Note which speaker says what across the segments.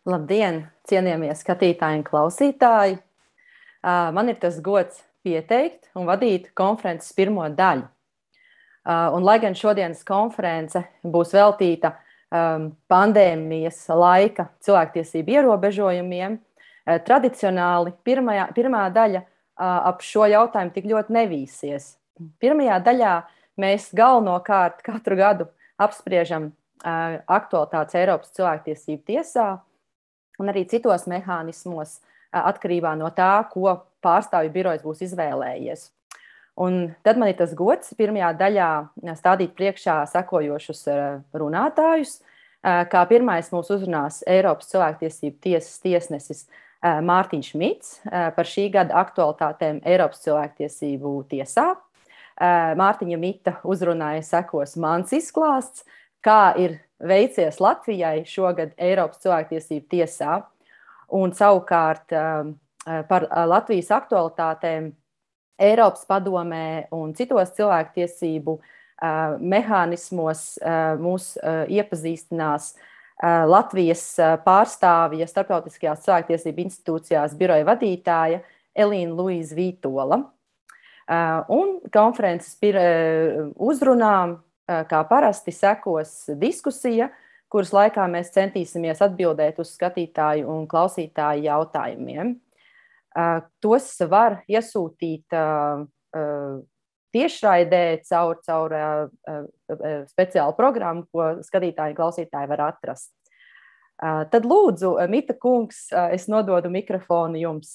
Speaker 1: Labdien, cienījamie skatītāji un klausītāji! Man ir tas gods pieteikt un vadīt konferences pirmo daļu. Un, lai gan šodienas konference būs veltīta pandēmijas laika cilvēktiesību ierobežojumiem, tradicionāli pirmā daļa ap šo jautājumu tik ļoti nevīsies. Pirmajā daļā mēs galvenokārt katru gadu apspriežam aktualitātes Eiropas cilvēktiesību tiesā un arī citos mehānismos atkarībā no tā, ko pārstāvju birojs būs izvēlējies. Un tad man ir tas gods pirmajā daļā stādīt priekšā sekojošus runātājus. Kā pirmais mūs uzrunās Eiropas cilvēktiesību tiesas tiesnesis Mārtiņš Mits par šī gada aktualitātēm Eiropas cilvēktiesību tiesā. Mārtiņa Mita uzrunāja sekos mans izklāsts, kā ir veicies Latvijai šogad Eiropas cilvēktiesību tiesā, un savukārt par Latvijas aktualitātēm Eiropas padomē un citos cilvēktiesību mehānismos mūs iepazīstinās Latvijas pārstāvja Starptautiskajās cilvēktiesību institūcijās biroja vadītāja Elīna Luīza Vītola. Un konferences uzrunām, kā parasti, sekos diskusija, kuras laikā mēs centīsimies atbildēt uz skatītāju un klausītāju jautājumiem. Tos var iesūtīt tiešraidē caur speciālu programmu, ko skatītāji un klausītāji var atrast. Tad lūdzu, Mita kungs, es nododu mikrofonu jums.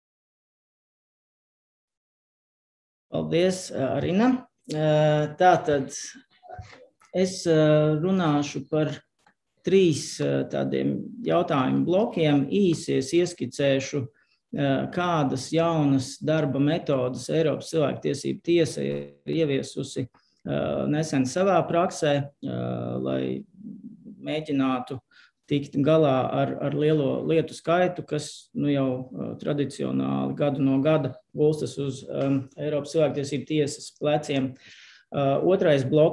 Speaker 2: Paldies, Arina. Tātad es runāšu par 3 tādiem jautājumu blokiem. Īsi es ieskicēšu, kādas jaunas darba metodas Eiropas cilvēktiesību tiesa ir ieviesusi nesen savā praksē, lai mēģinātu tikt galā ar lielo lietu skaitu, kas jau tradicionāli gadu no gada gulstas uz Eiropas cilvēktiesību tiesas pleciem. Otrais bloks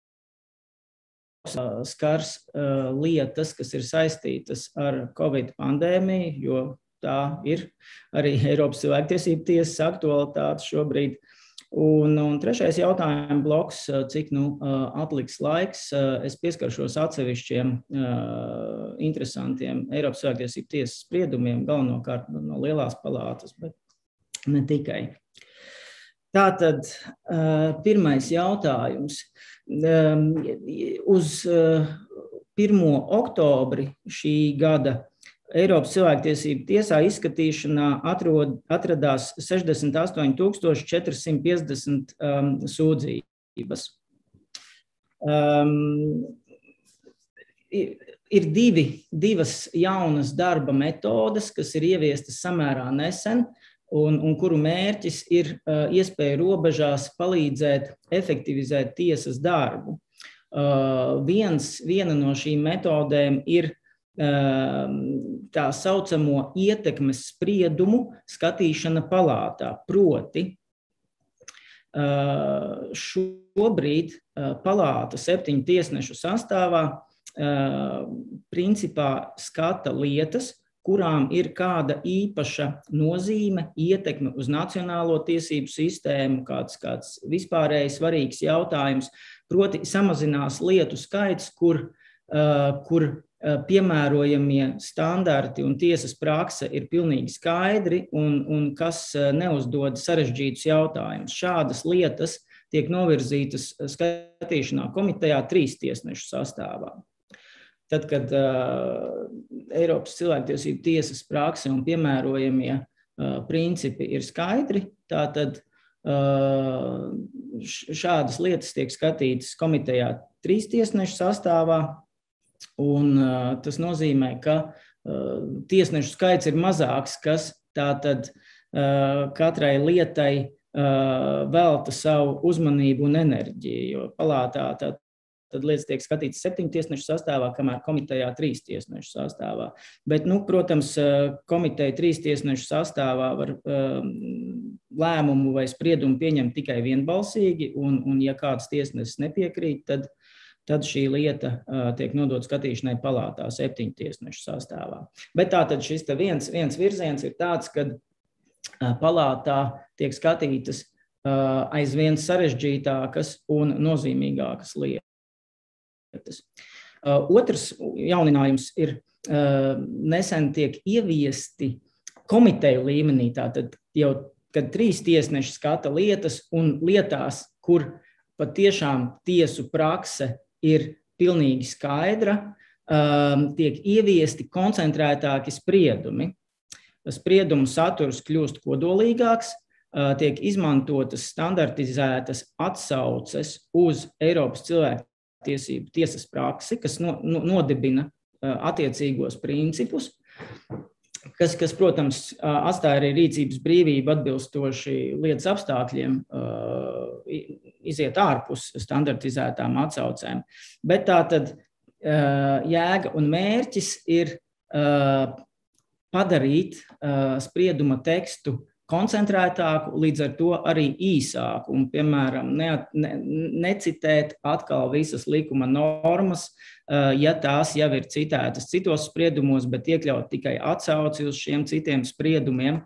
Speaker 2: skars lietas, kas ir saistītas ar Covid pandēmiju, jo tā ir arī Eiropas cilvēktiesību tiesas aktualitāte šobrīd. Un trešais jautājuma bloks, cik atliks laiks, es pieskaršos atsevišķiem interesantiem Eiropas cilvēktiesību tiesas spriedumiem, galvenokārt no lielās palātas, bet ne tikai. Tātad pirmais jautājums. Uz 1. oktobri šī gada Eiropas cilvēktiesību tiesā izskatīšanā atradās 68,450 sūdzības. Ir divas jaunas darba metodes, kas ir ieviestas samērā nesen, un kuru mērķis ir iespēja robežās palīdzēt efektivizēt tiesas darbu. Viena no šīm metodēm ir tā saucamo ietekmes spriedumu skatīšana palātā. Proti, šobrīd palāta 7 tiesnešu sastāvā principā skata lietas, kurām ir kāda īpaša nozīme, ietekme uz nacionālo tiesību sistēmu, kāds vispārēji svarīgs jautājums, proti samazinās lietu skaits, kur piemērojamie standarti un tiesas prakse ir pilnīgi skaidri un kas neuzdod sarežģītus jautājumus. Šādas lietas tiek novirzītas skatīšanā komitejā 3 tiesnešu sastāvā. Tad, kad Eiropas cilvēktiesību tiesas prakse un piemērojamie principi ir skaidri, tātad šādas lietas tiek skatītas komitejā 3 tiesnešu sastāvā. Un tas nozīmē, ka tiesnešu skaits ir mazāks, kas tātad katrai lietai velta savu uzmanību un enerģiju, jo palātā tad lietas tiek skatītas 7 tiesnešu sastāvā, kamēr komitejā 3 tiesnešu sastāvā. Bet, protams, komiteja 3 tiesnešu sastāvā var lēmumu vai spriedumu pieņemt tikai vienbalsīgi, un ja kāds tiesnesis nepiekrīt, tad tad šī lieta tiek nodota skatīšanai palātā 7 tiesnešu sastāvā. Bet tātad šis viens virziens ir tāds, ka palātā tiek skatītas aizvien sarežģītākas un nozīmīgākas lietas. Otrs jauninājums ir nesen tiek ieviesti komiteju līmenī, tātad jau, kad 3 tiesneši skata lietas un lietās, kur patiešām tiesu prakse ir pilnīgi skaidra, tiek ieviesti koncentrētāki spriedumi. Spriedumu saturs kļūst kodolīgāks, tiek izmantotas standartizētas atsauces uz Eiropas cilvēktiesību tiesas praksi, kas nodibina attiecīgos principus, kas, protams, atstāja arī rīcības brīvību atbilstoši lietas apstākļiem, iziet ārpus standartizētām atsaucēm. Bet tātad jēga un mērķis ir padarīt sprieduma tekstu koncentrētāku, līdz ar to arī īsāku un, piemēram, necitēt atkal visas likuma normas, ja tās jau ir citētas citos spriedumos, bet iekļaut tikai atsauci uz šiem citiem spriedumiem.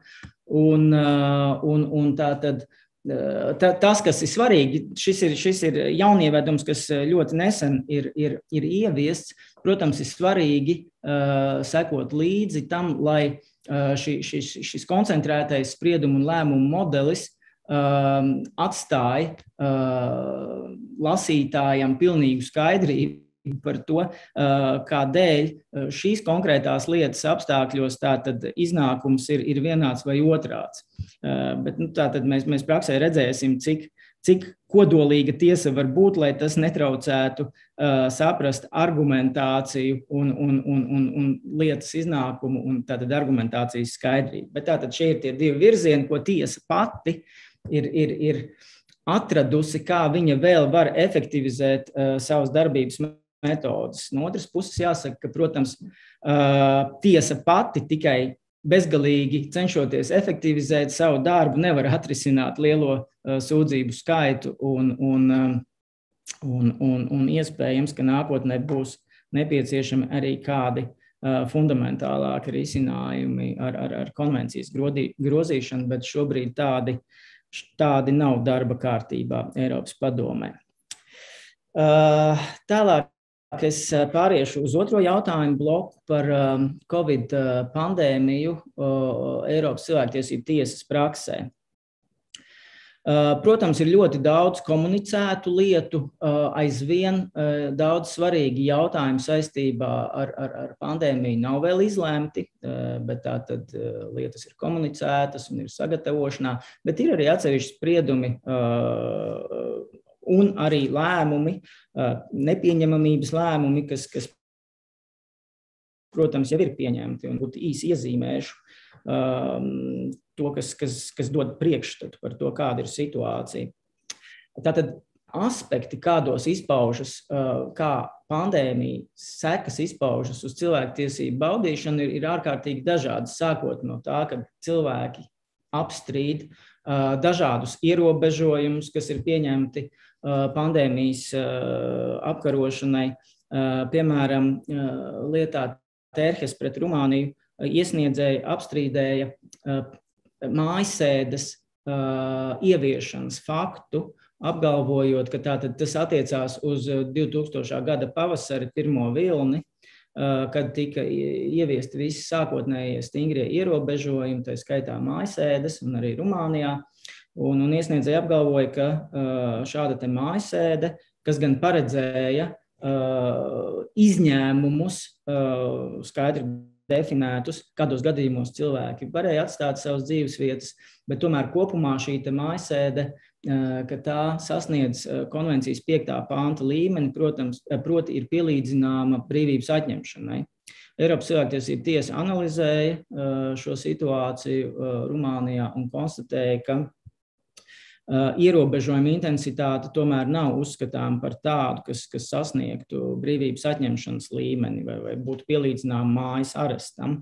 Speaker 2: Un tātad tas, kas ir svarīgi, šis ir jaunievedums, kas ļoti nesen ir ieviests. Protams, ir svarīgi sekot līdzi tam, lai šis koncentrētais spriedumu un lēmumu modelis atstāja lasītājam pilnīgu skaidrību par to, kādēļ šīs konkrētās lietas apstākļos tātad iznākums ir vienāds vai otrāds. Bet tātad mēs praksē redzēsim, cik kodolīga tiesa var būt, lai tas netraucētu saprast argumentāciju un lietas iznākumu un tātad argumentācijas skaidrību. Bet tātad šie ir tie 2 virzieni, ko tiesa pati ir atradusi, kā viņa vēl var efektivizēt savas darbības metodas. No otras puses jāsaka, ka, protams, tiesa pati tikai bezgalīgi cenšoties efektivizēt savu darbu, nevar atrisināt lielo sūdzību skaitu un iespējams, ka nākotnē būs nepieciešami arī kādi fundamentālāki risinājumi ar konvencijas grozīšanu, bet šobrīd tādi nav darba kārtībā Eiropas padomē. Tālāk es pāriešu uz otro jautājumu bloku par Covid pandēmiju Eiropas cilvēktiesību tiesas praksē. Protams, ir ļoti daudz komunicētu lietu, aizvien daudz svarīgi jautājumi saistībā ar pandēmiju nav vēl izlemti, bet tātad lietas ir komunicētas un ir sagatavošanā, bet ir arī atsevišķi spriedumi un arī lēmumi, nepieņemamības lēmumi, kas protams, jau ir pieņemti un būtu īsi iezīmēšu to, kas dod priekšstatu par to, kāda ir situācija. Tātad aspekti, kādos izpaužas, kā pandēmija sekas izpaužas uz cilvēktiesību baudīšanu, ir ārkārtīgi dažādas, sākot no tā, ka cilvēki apstrīd dažādus ierobežojumus, kas ir pieņemti pandēmijas apkarošanai. Piemēram, lietā Terhes pret Rumāniju iesniedzēji apstrīdēja mājasēdes ieviešanas faktu, apgalvojot, ka tātad tas attiecās uz 2000. Gada pavasari pirmo vilni, kad tika ieviesti visi sākotnējie stingrie ierobežojumi, tā skaitā mājasēdes un arī Rumānijā. Un iesniedzēji apgalvoja, ka šāda te mājasēde, kas gan paredzēja izņēmumus skaidri definētus, kādos gadījumos cilvēki varēja atstāt savas dzīves vietas, bet tomēr kopumā šī mājasēde, ka tā sasniedz konvencijas 5. panta līmeni, proti ir pielīdzināma brīvības atņemšanai. Eiropas cilvēktiesību tiesa analizēja šo situāciju Rumānijā un konstatēja, ka ierobežojuma intensitāte tomēr nav uzskatām par tādu, kas sasniegtu brīvības atņemšanas līmeni vai būtu pielīdzinām mājas arestam,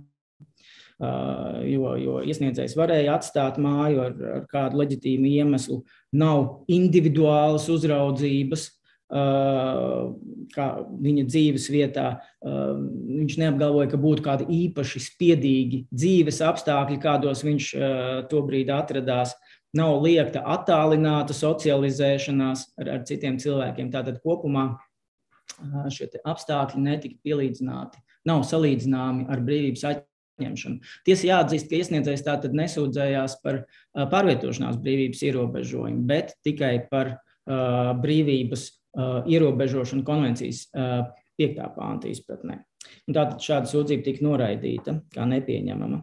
Speaker 2: jo iesniedzējs varēja atstāt māju ar kādu leģitīmu iemeslu, nav individuālas uzraudzības, kā viņa dzīves vietā. Viņš neapgalvoja, ka būtu kādi īpaši spiedīgi dzīves apstākļi, kādos viņš tobrīd atradās. Nav liekta attālināta socializēšanās ar citiem cilvēkiem. Tātad kopumā šie apstākļi netika pielīdzināti, nav salīdzināmi ar brīvības atņemšanu. Tiesa jāatzīst, ka iesniedzējs tātad nesūdzējās par pārvietošanās brīvības ierobežojumu, bet tikai par brīvības ierobežošanu konvencijas 5. pānta izpratnē. Un tātad šāda sūdzība tika noraidīta kā nepieņemama.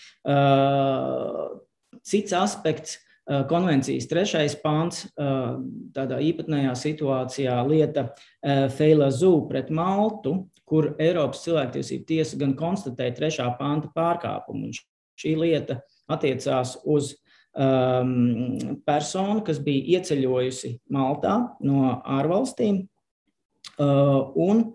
Speaker 2: Cits aspekts. Konvencijas 3. pāns, tādā īpatnējā situācijā lieta Feilazū pret Maltu, kur Eiropas cilvēktiesību tiesa gan konstatēja 3. pānta pārkāpumu. Un šī lieta attiecās uz personu, kas bija ieceļojusi Maltā no ārvalstīm, un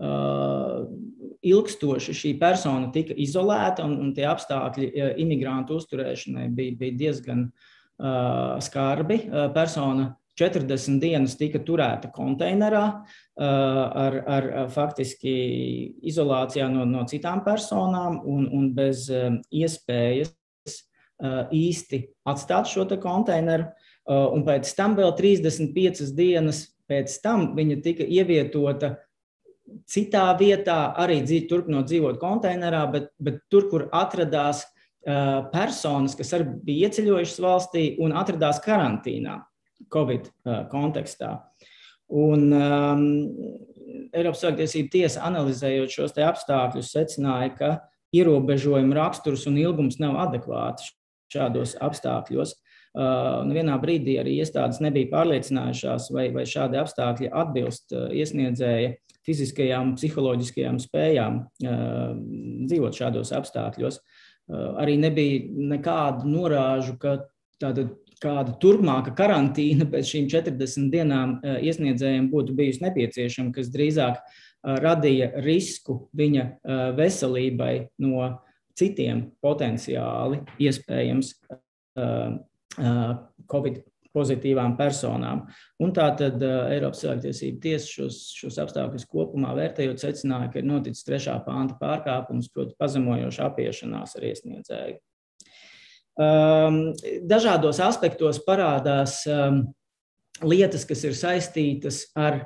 Speaker 2: ilgstoši šī persona tika izolēta, un tie apstākļi imigrantu uzturēšanai bija diezgan skarbi. Persona 40 dienas tika turēta konteinerā ar faktiski izolācijā no citām personām un bez iespējas īsti atstāt šo te konteineru. Un pēc tam vēl 35 dienas pēc tam viņa tika ievietota citā vietā, arī turpinot dzīvot konteinerā, bet tur, kur atradās personas, kas arī bija ieceļojušas valstī un atradās karantīnā Covid kontekstā. Un Eiropas cilvēktiesību tiesa, analizējot šos te apstākļus, secināja, ka ierobežojuma raksturs un ilgums nav adekvāti šādos apstākļos. Vienā brīdī arī iestādes nebija pārliecinājušās, vai šādi apstākļi atbilst iesniedzēja fiziskajām un psiholoģiskajām spējām dzīvot šādos apstākļos. Arī nebija nekādu norāžu, ka kāda turpmāka karantīna pēc šīm 40 dienām iesniedzējiem būtu bijusi nepieciešama, kas drīzāk radīja risku viņa veselībai no citiem potenciāli iespējams Covid pozitīvām personām. Un tātad Eiropas cilvēktiesību tiesa šos apstākļus kopumā vērtējot secināja, ka ir noticis 3. pānta pārkāpums, proti pazemojoša apiešanās ar iesniedzēju. Dažādos aspektos parādās lietas, kas ir saistītas ar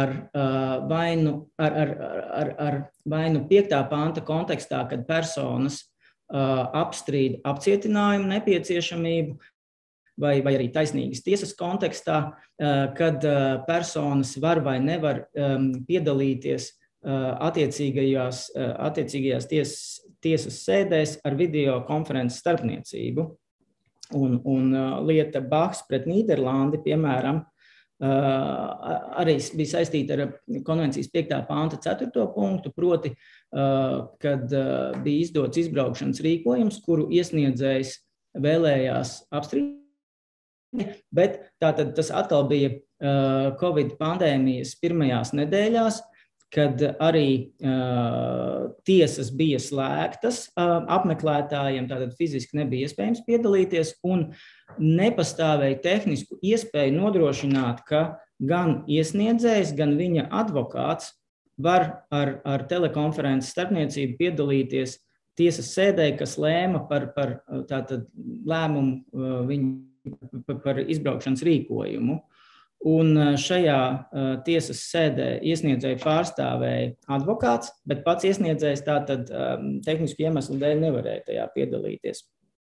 Speaker 2: vainu 5. pānta kontekstā, kad personas apstrīd apcietinājumu nepieciešamību, vai arī taisnīgas tiesas kontekstā, kad personas var vai nevar piedalīties attiecīgajās tiesas sēdēs ar videokonferences starpniecību. Un lieta Bachs pret Nīderlandi, piemēram, arī bija saistīta ar konvencijas 5. pānta 4. punktu, proti, kad bija izdots izbraukšanas rīkojums, kuru iesniedzējs vēlējās apstrīdēt. Bet tātad tas atkal bija Covid pandēmijas pirmajās nedēļās, kad arī tiesas bija slēgtas apmeklētājiem, tātad fiziski nebija iespējams piedalīties un nepastāvēja tehnisku iespēju nodrošināt, ka gan iesniedzējs, gan viņa advokāts var ar telekonferences starpniecību piedalīties tiesas sēdē, kas lēma par tātad lēmumu viņu par izbraukšanas rīkojumu. Un šajā tiesas sēdē iesniedzēju pārstāvēja advokāts, bet pats iesniedzējs tātad tehnisku iemeslu dēļ nevarēja tajā piedalīties.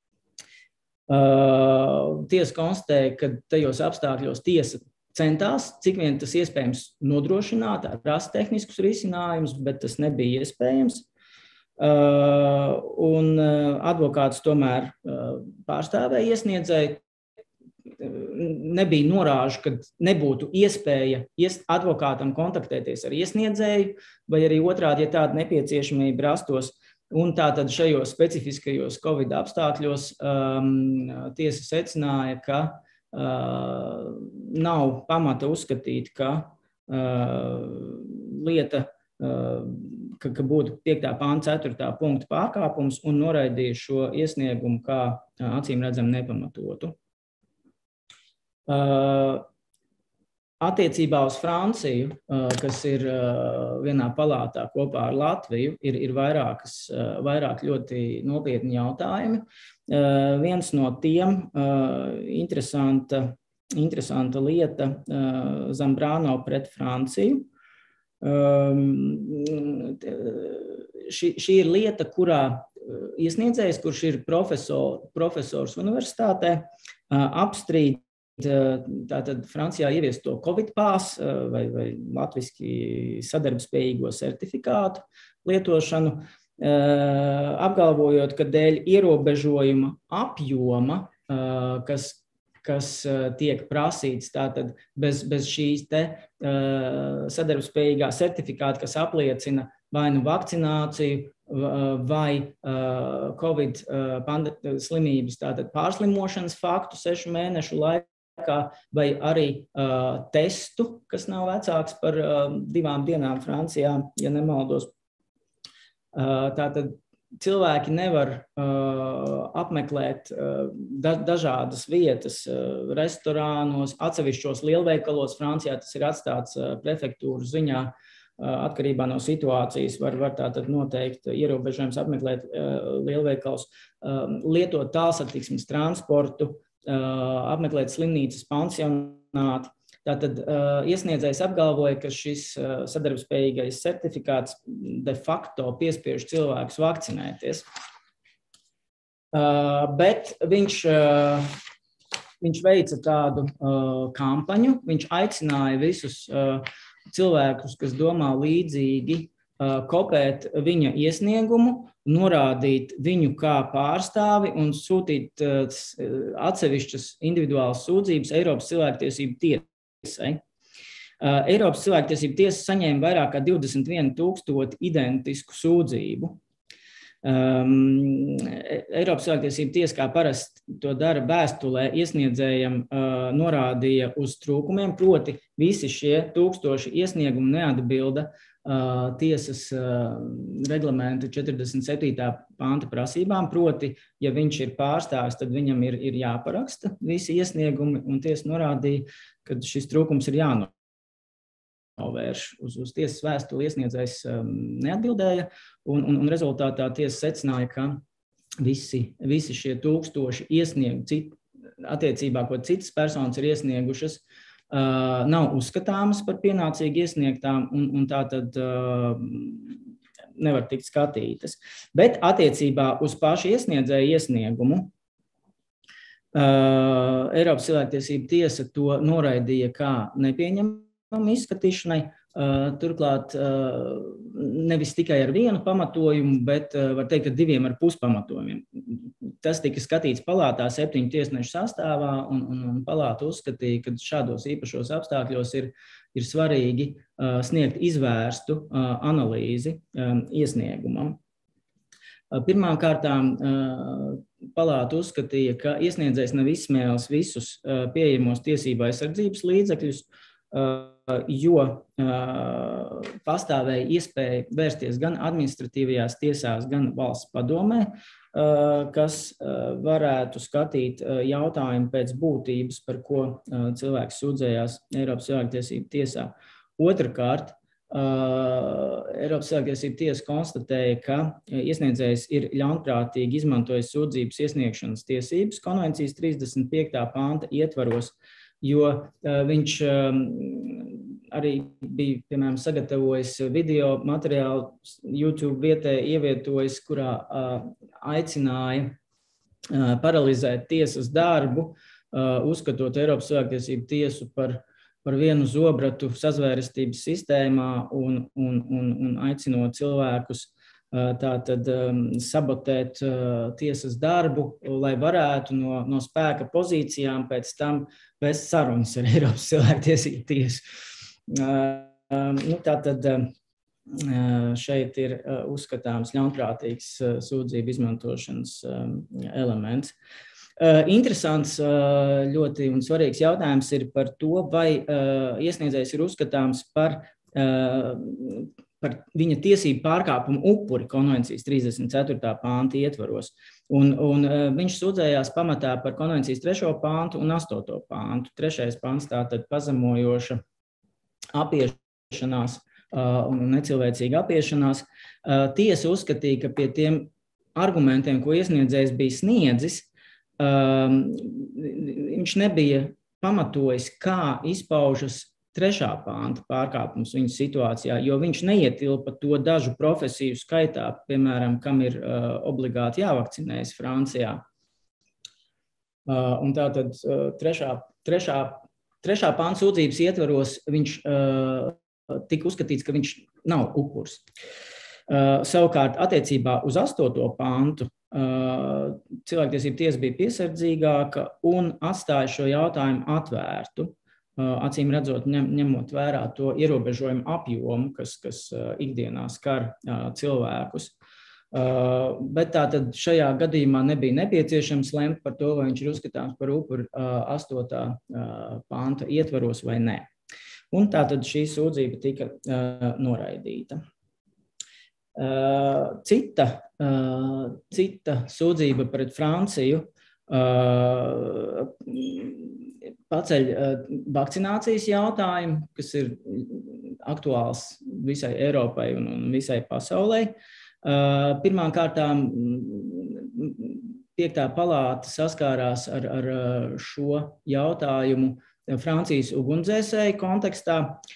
Speaker 2: Tiesa konstatēja, ka tajos apstākļos tiesa centās, cik vien tas iespējams nodrošināt, rast tehniskus risinājumus, bet tas nebija iespējams. Un advokāts tomēr pārstāvēja iesniedzēju. Nebija norāžu, ka nebūtu iespēja advokātam kontaktēties ar iesniedzēju, vai arī otrādi, ja tāda nepieciešamība rastos. Un tātad šajos specifiskajos Covid apstākļos tiesa secināja, ka nav pamata uzskatīt, ka lieta, ka būtu 5. pānta 4. punkta pārkāpums un noraidīja šo iesniegumu kā acīm redzam nepamatotu. Attiecībā uz Franciju, kas ir vienā palātā kopā ar Latviju, ir vairāk ļoti nopietni jautājumi. Viens no tiem interesanta lieta Zambrano pret Franciju. Šī ir lieta, kurā iesniedzējs, kurš ir profesors universitātē, apstrīd tātad Francijā ieviest to Covid pass vai latviski sadarbspējīgo certifikātu lietošanu, apgalvojot, ka dēļ ierobežojuma apjoma, kas tiek prasīts tātad bez šīs te sadarbspējīgā certifikāta, kas apliecina vai nu vakcināciju, vai Covid slimības tātad pārslimošanas faktu 6 mēnešu laikā, vai arī testu, kas nav vecāks par 2 dienām Francijā, ja nemaldos. Tātad cilvēki nevar apmeklēt dažādas vietas, restorānos, atsevišķos lielveikalos. Francijā tas ir atstāts prefektūru ziņā, atkarībā no situācijas var tātad noteikt ierobežojums apmeklēt lielveikals, lietot tālsatiksmes transportu, apmeklēt slimnīcas pansionāti. Tātad iesniedzējs apgalvoja, ka šis sadarbspējīgais certifikāts de facto piespiež cilvēkus vakcinēties. Bet viņš veica tādu kampaņu, viņš aicināja visus cilvēkus, kas domā līdzīgi, kopēt viņa iesniegumu, norādīt viņu kā pārstāvi un sūtīt atsevišķas individuālas sūdzības Eiropas cilvēktiesību tiesai. Eiropas cilvēktiesību tiesa saņēma vairāk kā 21,000 identisku sūdzību. Eiropas cilvēktiesību tiesa, kā parasti to dara vēstulē, iesniedzējam norādīja uz trūkumiem, proti visi šie 1000 iesniegumi neatbilda tiesas reglamenta 47. panta prasībām, proti, ja viņš ir pārstāvis, tad viņam ir jāparaksta visi iesniegumi, un tiesa norādīja, ka šis trūkums ir jānovērš. Uz tiesas vēstuli iesniedzējs neatbildēja, un rezultātā tiesa secināja, ka visi šie 1000 iesniegumi attiecībā, ko citas personas ir iesniegušas, nav uzskatāmas par pienācīgi iesniegtām, un tā tad nevar tikt skatītas. Bet attiecībā uz pašu iesniedzēju iesniegumu Eiropas cilvēktiesību tiesa to noraidīja kā nepieņemamu izskatīšanai. Turklāt nevis tikai ar vienu pamatojumu, bet var teikt, ka 2,5 pamatojumiem. Tas tika skatīts palātā 7 tiesnešu sastāvā, un palāta uzskatīja, ka šādos īpašos apstākļos ir svarīgi sniegt izvērstu analīzi iesniegumam. Pirmām kārtām palāta uzskatīja, ka iesniedzējs nav izsmēlis visus pieejamos tiesību aizsardzības līdzekļus, jo pastāvēja iespēja vērsties gan administratīvajās tiesās, gan valsts padomē, kas varētu skatīt jautājumu pēc būtības, par ko cilvēks sūdzējās Eiropas cilvēktiesību tiesā. Otrakārt, Eiropas cilvēktiesību tiesa konstatēja, ka iesniedzējs ir ļaunprātīgi izmantojis sūdzības iesniegšanas tiesības konvencijas 35. panta ietvaros, jo viņš arī bija, piemēram, sagatavojis video materiālu YouTube vietē ievietojis, kurā aicināja paralizēt tiesas darbu, uzskatot Eiropas cilvēktiesību tiesu par vienu zobratu sazvērestības sistēmā un aicinot cilvēkus tātad sabotēt tiesas darbu, lai varētu no spēka pozīcijām pēc tam vest sarunas ar Eiropas cilvēktiesību tiesu. Tātad šeit ir uzskatāms ļaunprātīgs sūdzību izmantošanas elements. Interesants ļoti un svarīgs jautājums ir par to, vai iesniedzējs ir uzskatāms par viņa tiesību pārkāpumu upuri konvencijas 34. pānta ietvaros. Un viņš sūdzējās pamatā par konvencijas 3. pāntu un 8. pāntu. 3. pāns tātad pazemojoša apiešanās un necilvēcīga apiešanās, tiesa uzskatīja, ka pie tiem argumentiem, ko iesniedzējs bija sniedzis, viņš nebija pamatojis, kā izpaužas 3. panta pārkāpums viņa situācijā, jo viņš neietilpa to dažu profesiju skaitā, piemēram, kam ir obligāti jāvakcinējas Francijā. Un tātad 3. panta sūdzības ietvaros viņš tika uzskatīts, ka viņš nav upurs. Savukārt, attiecībā uz 8. pantu, cilvēktiesību tiesa bija piesardzīgāka un atstāja šo jautājumu atvērtu, acīm redzot, ņemot vērā to ierobežojumu apjomu, kas ikdienā skar cilvēkus. Bet tātad šajā gadījumā nebija nepieciešams lemt par to, vai viņš ir uzskatāms par upuri 8. panta ietvaros vai nē. Un tātad šī sūdzība tika noraidīta. Cita sūdzība pret Franciju paceļ vakcinācijas jautājumu, kas ir aktuāls visai Eiropai un visai pasaulē. Pirmkārtām 5. palāta saskārās ar šo jautājumu Francijas ugunsdzēsēju kontekstā.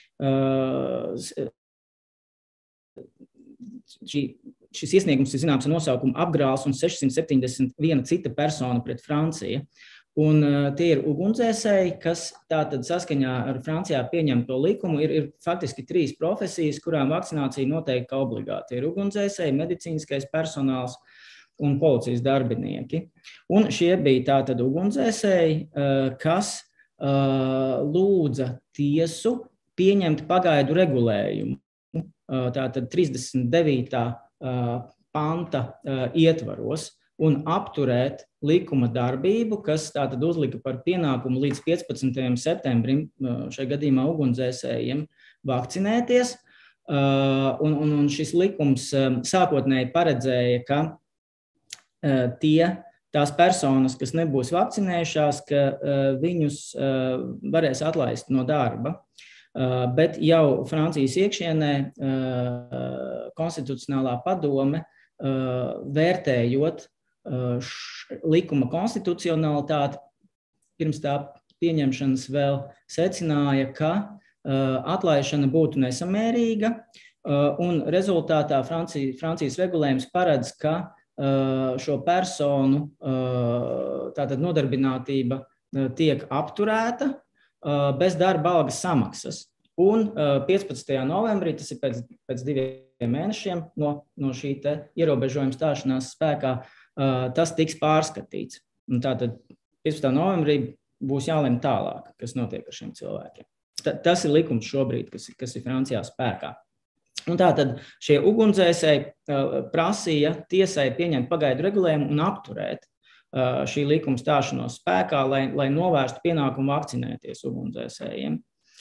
Speaker 2: Šis iesniegums ir zināms ar nosaukumu Apgrāls un 671 cita persona pret Franciju. Un tie ir ugunsdzēsēji, kas tātad saskaņā ar Francijā pieņemto likumu ir faktiski 3 profesijas, kurām vakcinācija noteikti kā obligāti. Ir ugunsdzēsēji, medicīniskais personāls un policijas darbinieki. Un šie bija tātad ugunsdzēsēji, kas lūdza tiesu pieņemt pagaidu regulējumu. Tātad 39. panta ietvaros un apturēt likuma darbību, kas tātad uzlika par pienākumu līdz 15. septembrim šajā gadījumā ugunsdzēsējiem vakcinēties. Un šis likums sākotnēji paredzēja, ka tās personas, kas nebūs vakcinējušās, ka viņus varēs atlaist no darba. Bet jau Francijas iekšienē konstitucionālā padome, vērtējot likuma konstitucionalitāti, pirms tā pieņemšanas vēl secināja, ka atlaišana būtu nesamērīga, un rezultātā Francijas regulējums paredz, ka šo personu tātad nodarbinātība tiek apturēta bez darba algas samaksas. Un 15. novembrī, tas ir pēc 2 mēnešiem no šī te ierobežojuma stāšanās spēkā, tas tiks pārskatīts. Un tātad 15. novembrī būs jālem tālāk, kas notiek ar šiem cilvēkiem. Tas ir likums šobrīd, kas ir Francijā spēkā. Un tātad šie ugunsdzēsēji prasīja tiesai pieņemt pagaidu regulējumu un apturēt šī likuma stāšanos spēkā, lai novērstu pienākumu vakcinēties ugunsdzēsējiem.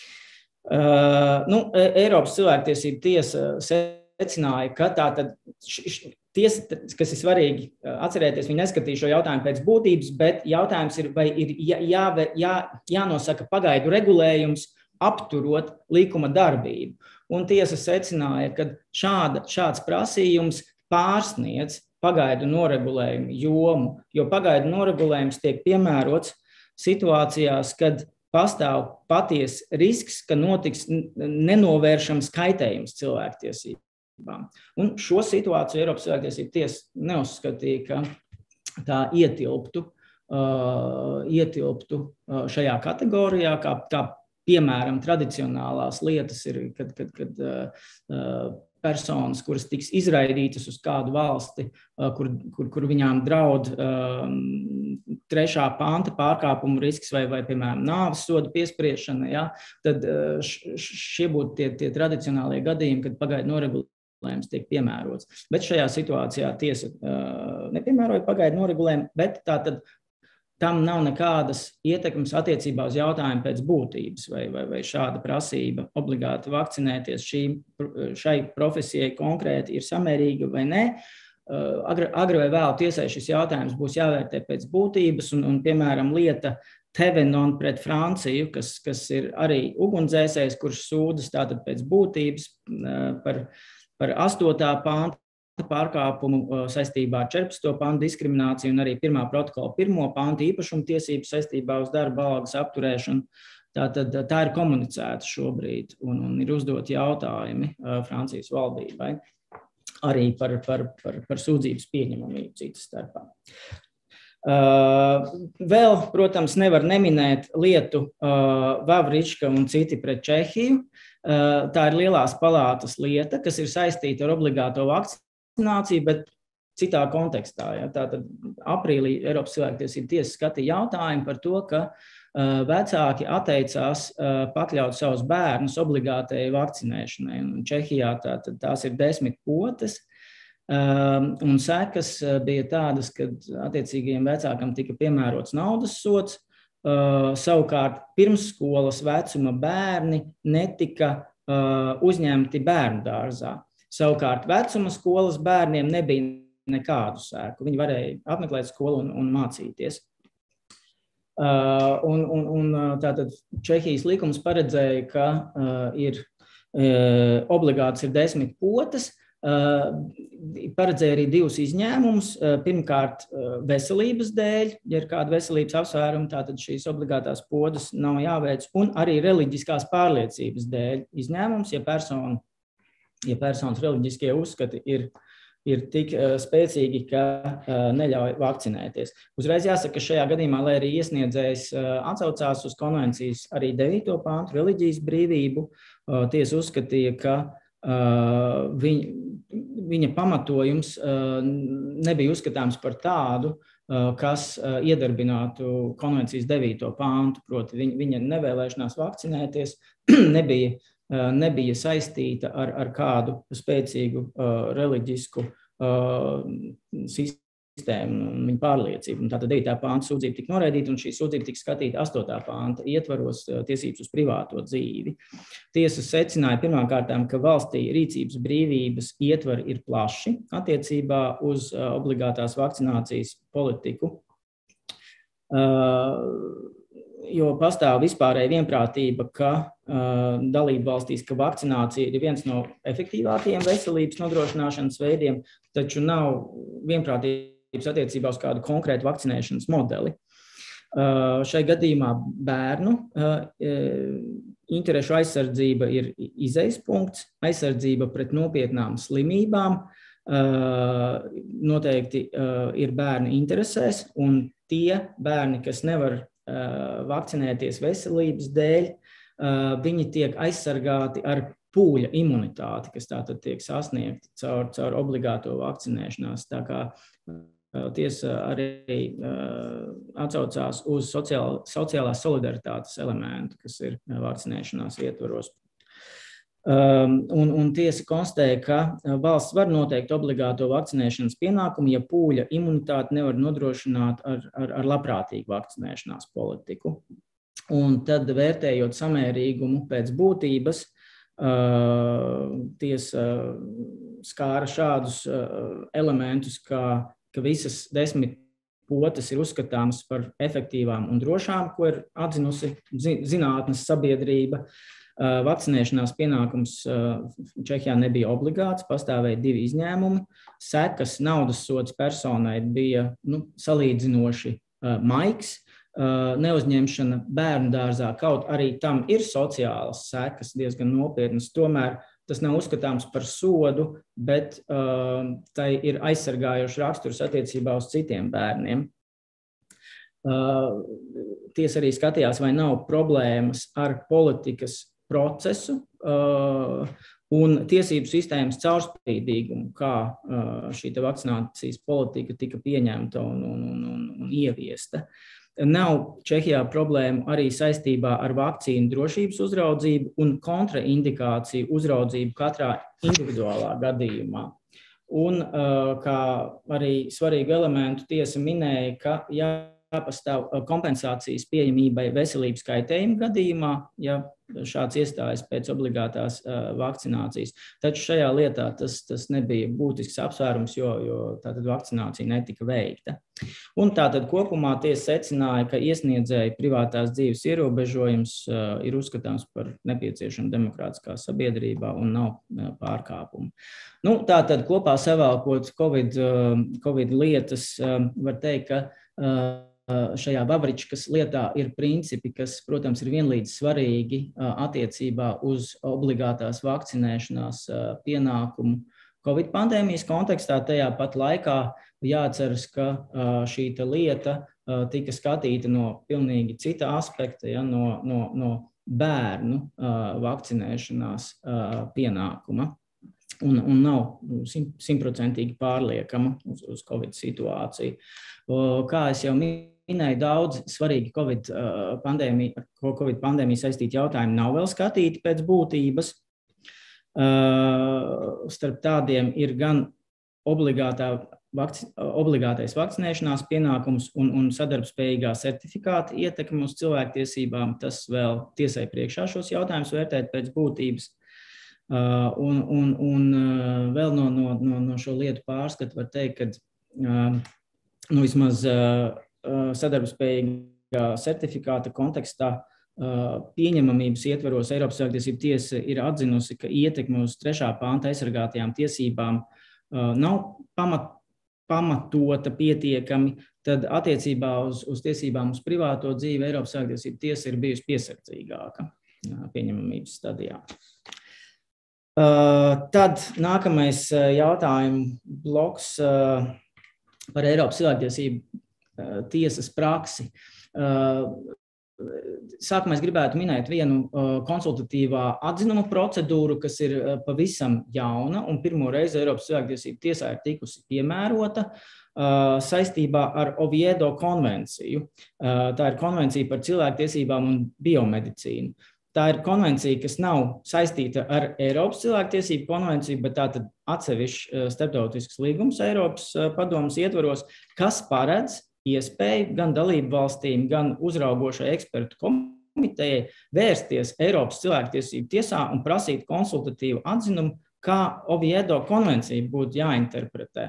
Speaker 2: Eiropas cilvēktiesību tiesa secināja, ka tātad tiesa, kas ir svarīgi atcerēties, viņi neskatīja šo jautājumu pēc būtības, bet jautājums ir, vai ir jānosaka pagaidu regulējums, apturot likuma darbību. Un tiesa secināja, ka šāds prasījums pārsniedz pagaidu noregulējumu jomu, jo pagaidu noregulējums tiek piemērots situācijās, kad pastāv paties risks, ka notiks nenovēršams kaitējums cilvēktiesībām. Un šo situāciju Eiropas cilvēktiesību tiesa neuzskatīja, ka tā ietilptu šajā kategorijā, kā piemēram tradicionālās lietas ir, kad personas, kuras tiks izraidītas uz kādu valsti, kur viņām draud 3. panta pārkāpumu risks vai piemēram, nāves soda piespriešana, ja, tad šie būtu tie tradicionālie gadījumi, kad pagaidu noregulējums tiek piemērots. Bet šajā situācijā tiesa nepiemēroja pagaidu noregulējumu, bet tātad tam nav nekādas ietekmes attiecībā uz jautājumu pēc būtības, vai šāda prasība obligāti vakcinēties šai profesijai konkrēti ir samērīga vai nē. Agri vai vēl tiesai šis jautājums būs jāvērtē pēc būtības, un piemēram, lieta Thévenon pret Franciju, kas ir arī ugunsdzēsējs, kurš sūdzas tātad pēc būtības par 8. panta pārkāpumu saistībā ar 14. pantu diskrimināciju un arī 1. protokola 1. pantu īpašumtiesību saistībā uz darba algas apturēšanu. Tātad tā ir komunicēta šobrīd un ir uzdot jautājumi Francijas valdībai arī par sūdzības pieņemamību citas starpā. Vēl, protams, nevar neminēt lietu Vavrička un citi pret Čehiju. Tā ir lielās palātas lieta, kas ir saistīta ar obligāto vakcināciju, bet citā kontekstā. Ja. Tātad aprīlī Eiropas cilvēktiesību tiesa skatīja jautājumu par to, ka vecāki atteicās pakļaut savus bērnus obligātajai vakcinēšanai. Un Čehijā tās ir 10 potes. Un sekas bija tādas, ka attiecīgajiem vecākam tika piemērots naudas sods, savukārt pirmsskolas vecuma bērni netika uzņemti bērnu dārzā. Savukārt vecuma skolas bērniem nebija nekādu sēku. Viņi varēja apmeklēt skolu un mācīties. Tātad Čehijas likums paredzēja, ka obligāts ir 10 potes, paredzēja arī 2 izņēmumus. Pirmkārt, veselības dēļ, ja ir kāda veselības apsvēruma, tātad šīs obligātās podas nav jāveic, un arī reliģiskās pārliecības dēļ izņēmums, ja personas reliģiskie uzskati ir tik spēcīgi, ka neļauj vakcinēties. Uzreiz jāsaka, ka šajā gadījumā, lai arī iesniedzējs atsaucās uz konvencijas arī 9. pantu reliģijas brīvību, tiesa uzskatīja, ka viņa pamatojums nebija uzskatāms par tādu, kas iedarbinātu konvencijas 9. pantu, proti viņa nevēlēšanās vakcinēties nebija saistīta ar kādu spēcīgu reliģisku sistēmu un viņa pārliecību. Un tātad 9. panta sūdzība tika noraidīta, un šī sūdzība tika skatīta 8. panta ietvaros tiesības uz privāto dzīvi. Tiesa secināja pirmkārtām, ka valstī rīcības brīvības ietvari ir plaši attiecībā uz obligātās vakcinācijas politiku, jo pastāv vispārēja vienprātība, ka dalību valstīs, ka vakcinācija ir viens no efektīvākajiem veselības nodrošināšanas veidiem, taču nav vienprātības attiecībā uz kādu konkrētu vakcinēšanas modeli. Šai gadījumā bērnu interešu aizsardzība ir izejas punkts, aizsardzība pret nopietnām slimībām noteikti ir bērnu interesēs, un tie bērni, kas nevar vakcinēties veselības dēļ, viņi tiek aizsargāti ar pūļa imunitāti, kas tātad tiek sasniegta caur obligāto vakcinēšanās. Tā kā tiesa arī atsaucās uz sociālās solidaritātes elementu, kas ir vakcinēšanās ietvaros. Un tiesa konstatēja, ka valsts var noteikt obligāto vakcinēšanas pienākumu, ja pūļa imunitāti nevar nodrošināt ar labprātīgu vakcinēšanās politiku. Un tad, vērtējot samērīgumu pēc būtības, tiesa skāra šādus elementus, ka visas 10 potes ir uzskatāmas par efektīvām un drošām, ko ir atzinusi zinātnes sabiedrība. Vakcinēšanās pienākums Čehijā nebija obligāts, pastāvēja 2 izņēmumi. Sekas naudas sods personai bija salīdzinoši maigs. Neuzņemšana bērnu dārzā, kaut arī tam ir sociālas sekas diezgan nopietnas, tomēr tas nav uzskatāms par sodu, bet tai ir aizsargājošs raksturs attiecībā uz citiem bērniem. Tiesa arī skatījās, vai nav problēmas ar politikas procesu un tiesību sistēmas caurspīdīgumu, kā šī vakcinācijas politika tika pieņemta un ieviesta. Nav Čehijā problēmu arī saistībā ar vakcīnu drošības uzraudzību un kontraindikāciju uzraudzību katrā individuālā gadījumā. Un kā arī svarīgu elementu tiesa minēja, ka, ja jāpastāv kompensācijas pieejamībai veselības kaitējuma gadījumā, ja šāds iestājas pēc obligātās vakcinācijas. Taču šajā lietā tas nebija būtisks apsvērums, jo tātad vakcinācija netika veikta. Un tātad kopumā tiesa secināja, ka iesniedzēja privātās dzīves ierobežojums ir uzskatāms par nepieciešamu demokrātiskā sabiedrībā un nav pārkāpumu. Nu, tātad kopā savēlkot Covid lietas, var teikt, ka šajā Vavričkas lietā ir principi, kas, protams, ir vienlīdz svarīgi attiecībā uz obligātās vakcinēšanās pienākumu Covid pandēmijas kontekstā. Tajā pat laikā jāatceras, ka šī lieta tika skatīta no pilnīgi cita aspekta, ja, no bērnu vakcinēšanās pienākuma. Un nav 100% pārliekama uz Covid situāciju. Kā es jau minēju, daudz svarīgi Covid pandēmija saistīti jautājumi nav vēl skatīti pēc būtības. Starp tādiem ir gan obligātais vakcinēšanās pienākums un sadarbspējīgā certifikāta ietekme uz cilvēktiesībām. Tas vēl tiesai priekšā šos jautājumus vērtēt pēc būtības. Un vēl no šo lietu pārskatu var teikt, ka vismaz sadarbspējīgā certifikāta kontekstā pieņemamības ietvaros Eiropas cilvēktiesību tiesa ir atzinusi, ka ietekme uz 3. panta aizsargātajām tiesībām nav pamatota pietiekami, tad attiecībā uz tiesībām uz privāto dzīvi Eiropas cilvēktiesību tiesa ir bijusi piesardzīgāka pieņemamības stadijā. Tad nākamais jautājumu bloks par Eiropas cilvēktiesību tiesas praksi. Sākumā es gribētu minēt vienu konsultatīvā atzinuma procedūru, kas ir pavisam jauna un pirmo reizi Eiropas cilvēktiesību tiesā ir tikusi piemērota saistībā ar Oviedo konvenciju. Tā ir konvencija par cilvēktiesībām un biomedicīnu. Tā ir konvencija, kas nav saistīta ar Eiropas cilvēktiesību konvenciju, bet tātad atsevišķs starptautisks līgums Eiropas padomes ietvaros, kas paredz iespēju gan dalību valstīm, gan uzraugošai ekspertu komitejai vērsties Eiropas cilvēktiesību tiesā un prasīt konsultatīvu atzinumu, kā Oviedo konvencija būtu jāinterpretē.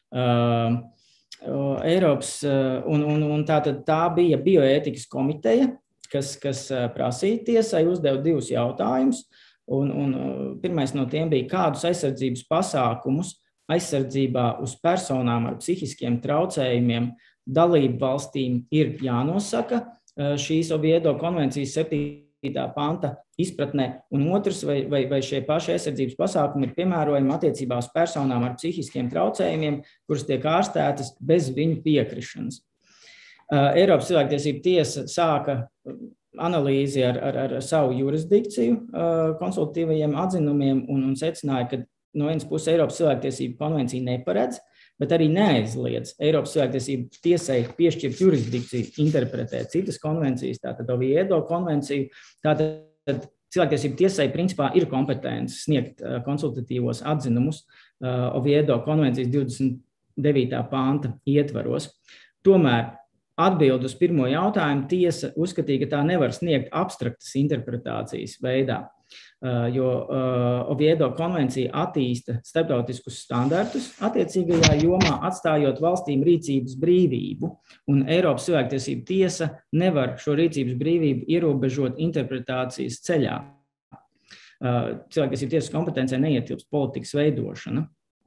Speaker 2: Eiropas, un tātad tā bija bioētikas komiteja, kas prasīja tiesai, uzdeva 2 jautājumus. Un pirmais no tiem bija, kādus aizsardzības pasākumus aizsardzībā uz personām ar psihiskiem traucējumiem dalību valstīm ir jānosaka šīs Oviedo konvencijas 7. panta izpratnē, un otrs, vai šie paši aizsardzības pasākumi ir piemērojami attiecībā uz personām ar psihiskiem traucējumiem, kuras tiek ārstētas bez viņu piekrišanas. Eiropas cilvēktiesību tiesa sāka analīzi ar savu jurisdikciju konsultatīvajiem atzinumiem un secināja, ka no vienas puses Eiropas cilvēktiesību konvencija neparedz, bet arī neaizliedz Eiropas cilvēktiesību tiesai piešķirt jurisdikciju, interpretēt citas konvencijas, tātad Oviedo konvenciju. Tātad cilvēktiesību tiesai principā ir kompetence sniegt konsultatīvos atzinumus Oviedo konvencijas 29. panta ietvaros. Tomēr atbild uz pirmo jautājumu tiesa uzskatīja, ka tā nevar sniegt abstraktas interpretācijas veidā, jo Oviedo konvencija attīsta starptautiskus standartus attiecīgajā jomā, atstājot valstīm rīcības brīvību, un Eiropas cilvēktiesību tiesa nevar šo rīcības brīvību ierobežot interpretācijas ceļā. Cilvēktiesību tiesas kompetencē neietilpst politikas veidošana.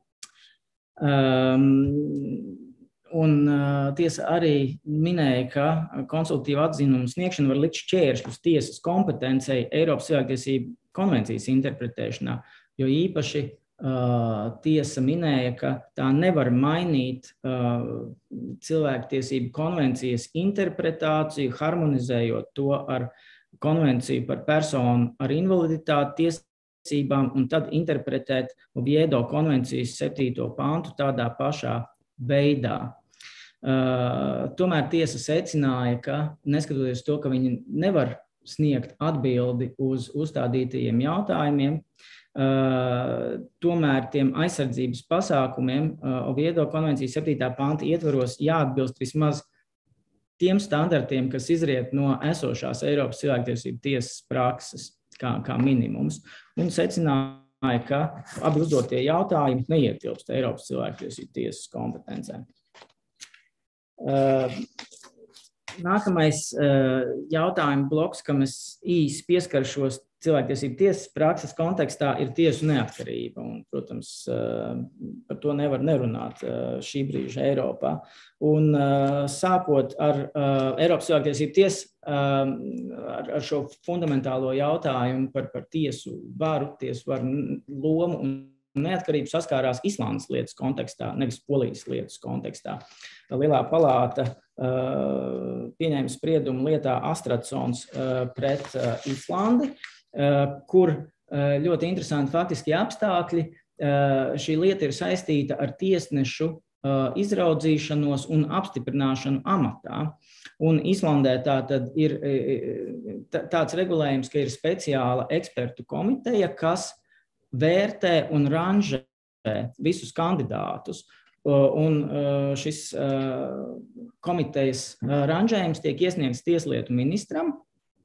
Speaker 2: Un tiesa arī minēja, ka konsultatīva atzinuma sniegšana var likt šķēršļus tiesas kompetencei Eiropas cilvēktiesību konvencijas interpretēšanā, jo īpaši tiesa minēja, ka tā nevar mainīt cilvēktiesību konvencijas interpretāciju, harmonizējot to ar konvenciju par personu ar invaliditāti tiesībām un tad interpretēt Oviedo konvencijas 7. pantu tādā pašā veidā. Tomēr tiesa secināja, ka neskatoties to, ka viņi nevar sniegt atbildi uz uzstādītajiem jautājumiem, tomēr tiem aizsardzības pasākumiem Oviedo konvencijas 7. panta ietvaros jāatbilst vismaz tiem standartiem, kas izriet no esošās Eiropas cilvēktiesību tiesas prakses kā minimums, un secināja, ka abi uzdotie jautājumi neietilpst Eiropas cilvēktiesību tiesas kompetencē. Nākamais jautājuma bloks, kam es īsi pieskaršos cilvēktiesību tiesas prakses kontekstā, ir tiesu neatkarība. Un, protams, par to nevar nerunāt šī brīža Eiropā. Un sākot ar Eiropas cilvēktiesību tiesu, ar šo fundamentālo jautājumu par tiesu varu lomu un neatkarību saskārās Islandes lietas kontekstā, nevis Polijas lietas kontekstā. Lielā palāta pieņēma spriedumu lietā Astradsons pret Islandi, kur ļoti interesanti faktiski apstākļi. Šī lieta ir saistīta ar tiesnešu izraudzīšanos un apstiprināšanu amatā. Un Islandē tātad ir tāds regulējums, ka ir speciāla ekspertu komiteja, kas vērtē un ranžē visus kandidātus. Un šis komitejas ranžējums tiek iesniegts tieslietu ministram.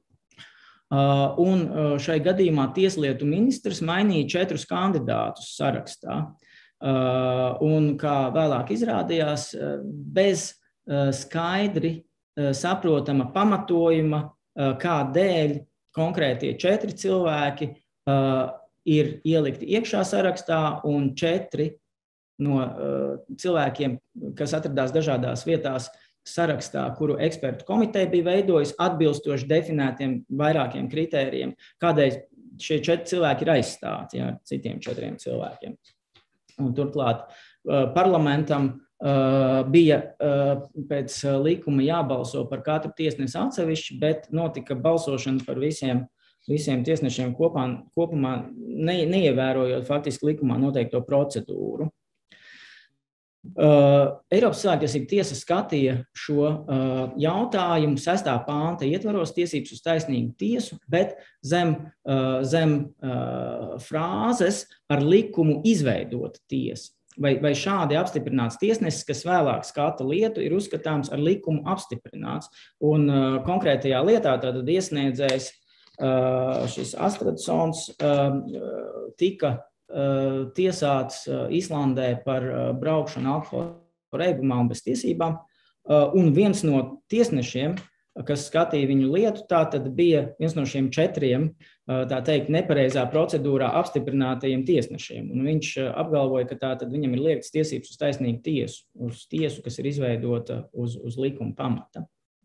Speaker 2: Un šai gadījumā tieslietu ministrs mainīja 4 kandidātus sarakstā. Un kā vēlāk izrādījās, bez skaidri saprotama pamatojuma, kādēļ konkrētie 4 cilvēki ir ielikti iekšā sarakstā un 4 no cilvēkiem, kas atradās dažādās vietās sarakstā, kuru ekspertu komiteja bija veidojusi, atbilstoši definētiem vairākiem kritērijiem, kādēļ šie 4 cilvēki ir aizstāti ar citiem 4 cilvēkiem. Un turklāt parlamentam bija pēc likuma jābalso par katru tiesnesi atsevišķi, bet notika balsošana par visiem tiesnešiem kopumā, neievērojot faktiski likumā noteikto procedūru. Eiropas cilvēktiesību tiesa skatīja šo jautājumu 6. pānta ietvaros tiesības uz taisnīgu tiesu, bet zem frāzes ar likumu izveidota tiesa. Vai šādi apstiprināts tiesnesis, kas vēlāk skata lietu, ir uzskatāms ar likumu apstiprināts. Un konkrētajā lietā tātad iesniedzējs šis Astradsons tika tiesāts Islandē par braukšanu alkohola reibumā un bez tiesībām. Un viens no tiesnešiem, kas skatīja viņu lietu, tātad bija viens no šiem 4, tā teikt, nepareizā procedūrā apstiprinātajiem tiesnešiem. Un viņš apgalvoja, ka tātad viņam ir liektas tiesības uz taisnīgu tiesu, uz tiesu, kas ir izveidota uz likuma pamata.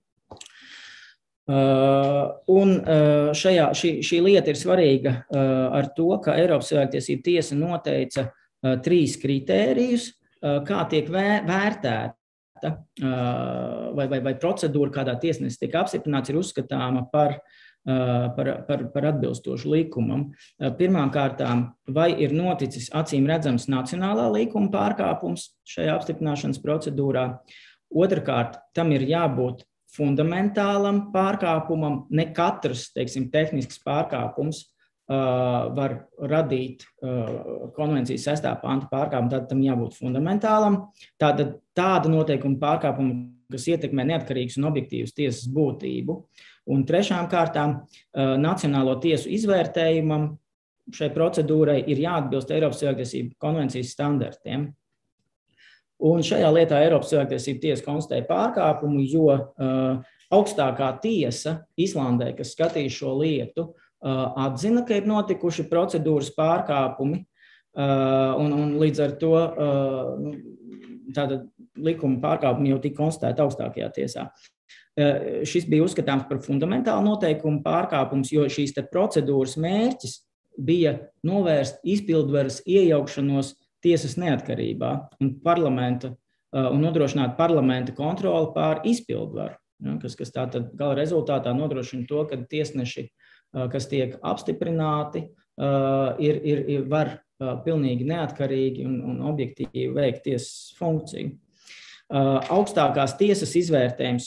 Speaker 2: Un šī lieta ir svarīga ar to, ka Eiropas cilvēktiesību tiesa noteica 3 kritērijus, kā tiek vērtēta vai procedūra, kādā tiesnesis tiek apstiprināts, ir uzskatāma par atbilstošu likumam. Pirmkārtām, vai ir noticis acīm redzams nacionālā likuma pārkāpums šajā apstiprināšanas procedūrā. Otrkārt, tam ir jābūt fundamentālam pārkāpumam. Ne katrs, teiksim, tehnisks pārkāpums var radīt konvencijas 6. panta pārkāpumu, tad tam jābūt fundamentālam. Tāda noteikuma pārkāpuma, kas ietekmē neatkarīgas un objektīvas tiesas būtību. Un trešām kārtām, nacionālo tiesu izvērtējumam šai procedūrai ir jāatbilst Eiropas cilvēktiesību konvencijas standartiem. Un šajā lietā Eiropas cilvēktiesību tiesa konstatēja pārkāpumu, jo augstākā tiesa Islandē, kas skatīja šo lietu, atzina, ka ir notikuši procedūras pārkāpumi, un līdz ar to tāda likuma pārkāpumi jau tika konstatēti augstākajā tiesā. Šis bija uzskatāms par fundamentālu noteikumu pārkāpums, jo šīs procedūras mērķis bija novērst izpildvaras iejaukšanos tiesas neatkarībā un nodrošināt parlamenta kontroli pār izpildvaru, kas tātad gala rezultātā nodrošina to, ka tiesneši, kas tiek apstiprināti, var pilnīgi neatkarīgi un objektīvi veikt tiesas funkciju. Augstākās tiesas izvērtējums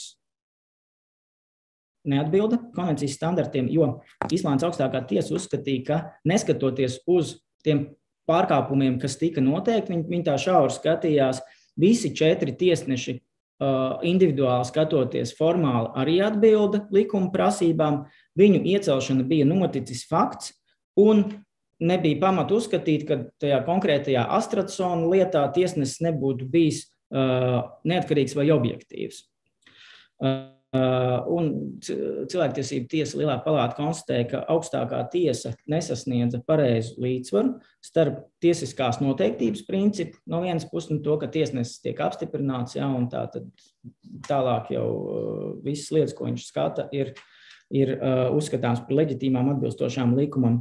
Speaker 2: neatbilda konvencijas standartiem, jo Islandes augstākā tiesa uzskatīja, ka neskatoties uz tiem pārkāpumiem, kas tika noteikti, viņi tā šauri skatījās, visi 4 tiesneši individuāli skatoties formāli arī atbilda likuma prasībām, viņu iecelšana bija noticis fakts un nebija pamata uzskatīt, ka tajā konkrētajā Astradsona lietā tiesnesis nebūtu bijis neatkarīgs vai objektīvs. Un cilvēktiesību tiesa Lielā palāta konstatēja, ka augstākā tiesa nesasniedza pareizu līdzsvaru starp tiesiskās noteiktības principu no vienas puses un to, ka tiesnesis tiek apstiprināts, ja, un tā tad tālāk jau visas lietas, ko viņš skata, ir uzskatāms par leģitīmām atbilstošām likumam.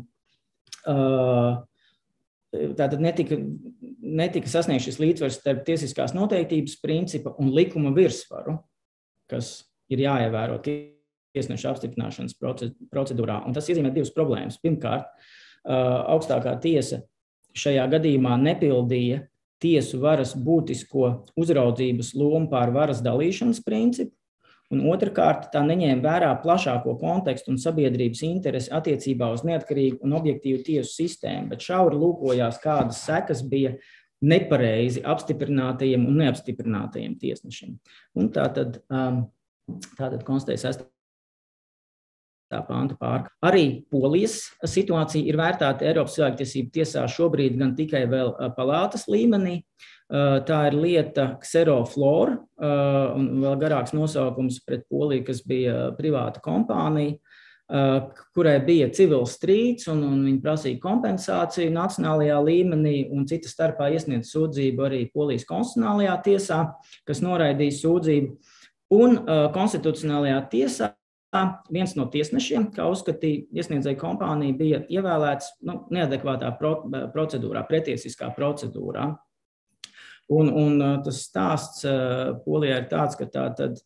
Speaker 2: Tātad netika sasniegts šis līdzsvars starp tiesiskās noteiktības principa un likuma virsvaru, kas ir jāievēro tiesneša apstiprināšanas procedūrā. Un tas iezīmē divas problēmas. Pirmkārt, augstākā tiesa šajā gadījumā nepildīja tiesu varas būtisko uzraudzības lomu pār varas dalīšanas principu, un otrkārt, tā neņēma vērā plašāko kontekstu un sabiedrības interesi attiecībā uz neatkarīgu un objektīvu tiesu sistēmu, bet šauri lūkojās, kādas sekas bija nepareizi apstiprinātajiem un neapstiprinātajiem tiesnešiem. Un tātad konstatēja 6. panta pārkāpumu. Arī Polijas situācija ir vērtēta Eiropas cilvēktiesību tiesā šobrīd gan tikai vēl palātas līmenī. Tā ir lieta Xeroflor, un vēl garāks nosaukums pret Poliju, kas bija privāta kompānija, kurai bija civils strīds, un viņi prasīja kompensāciju nacionālajā līmenī, un cita starpā iesniedz sūdzību arī Polijas konstitucionālajā tiesā, kas noraidīja sūdzību. Un konstitucionālajā tiesā viens no tiesnešiem, kā uzskatīja iesniedzēja kompānija, bija ievēlēts neadekvātā procedūrā, pretiesiskā procedūrā. Un tas stāsts Polijā ir tāds, ka tātad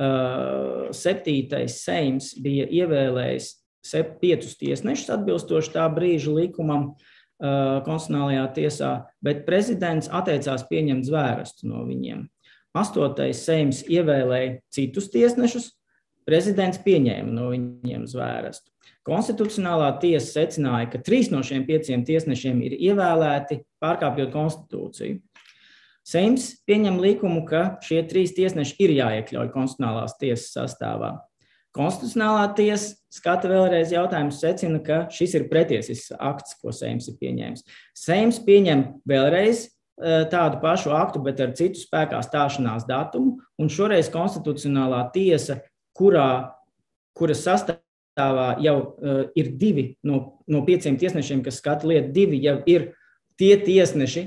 Speaker 2: 7. Seims bija ievēlējis 5 tiesnešus atbilstoši tā brīža likumam konstitucionālajā tiesā, bet prezidents atteicās pieņemt zvērestu no viņiem. 8. Seims ievēlēja citus tiesnešus, prezidents pieņēma no viņiem zvērestu. Konstitucionālā tiesa secināja, ka 3 no šiem 5 tiesnešiem ir ievēlēti pārkāpjot konstitūciju. Seims pieņem likumu, ka šie 3 tiesneši ir jāiekļauj konstitucionālās tiesas sastāvā. Konstitucionālā tiesa skata vēlreiz jautājumu, secina, ka šis ir pretiesisks akts, ko Seims ir pieņēmis. Seims pieņem vēlreiz tādu pašu aktu, bet ar citu spēkā stāšanās datumu, un šoreiz konstitucionālā tiesa, kuras sastāvā jau ir 2 no 5 tiesnešiem, kas skata lietu, 2 jau ir tie tiesneši,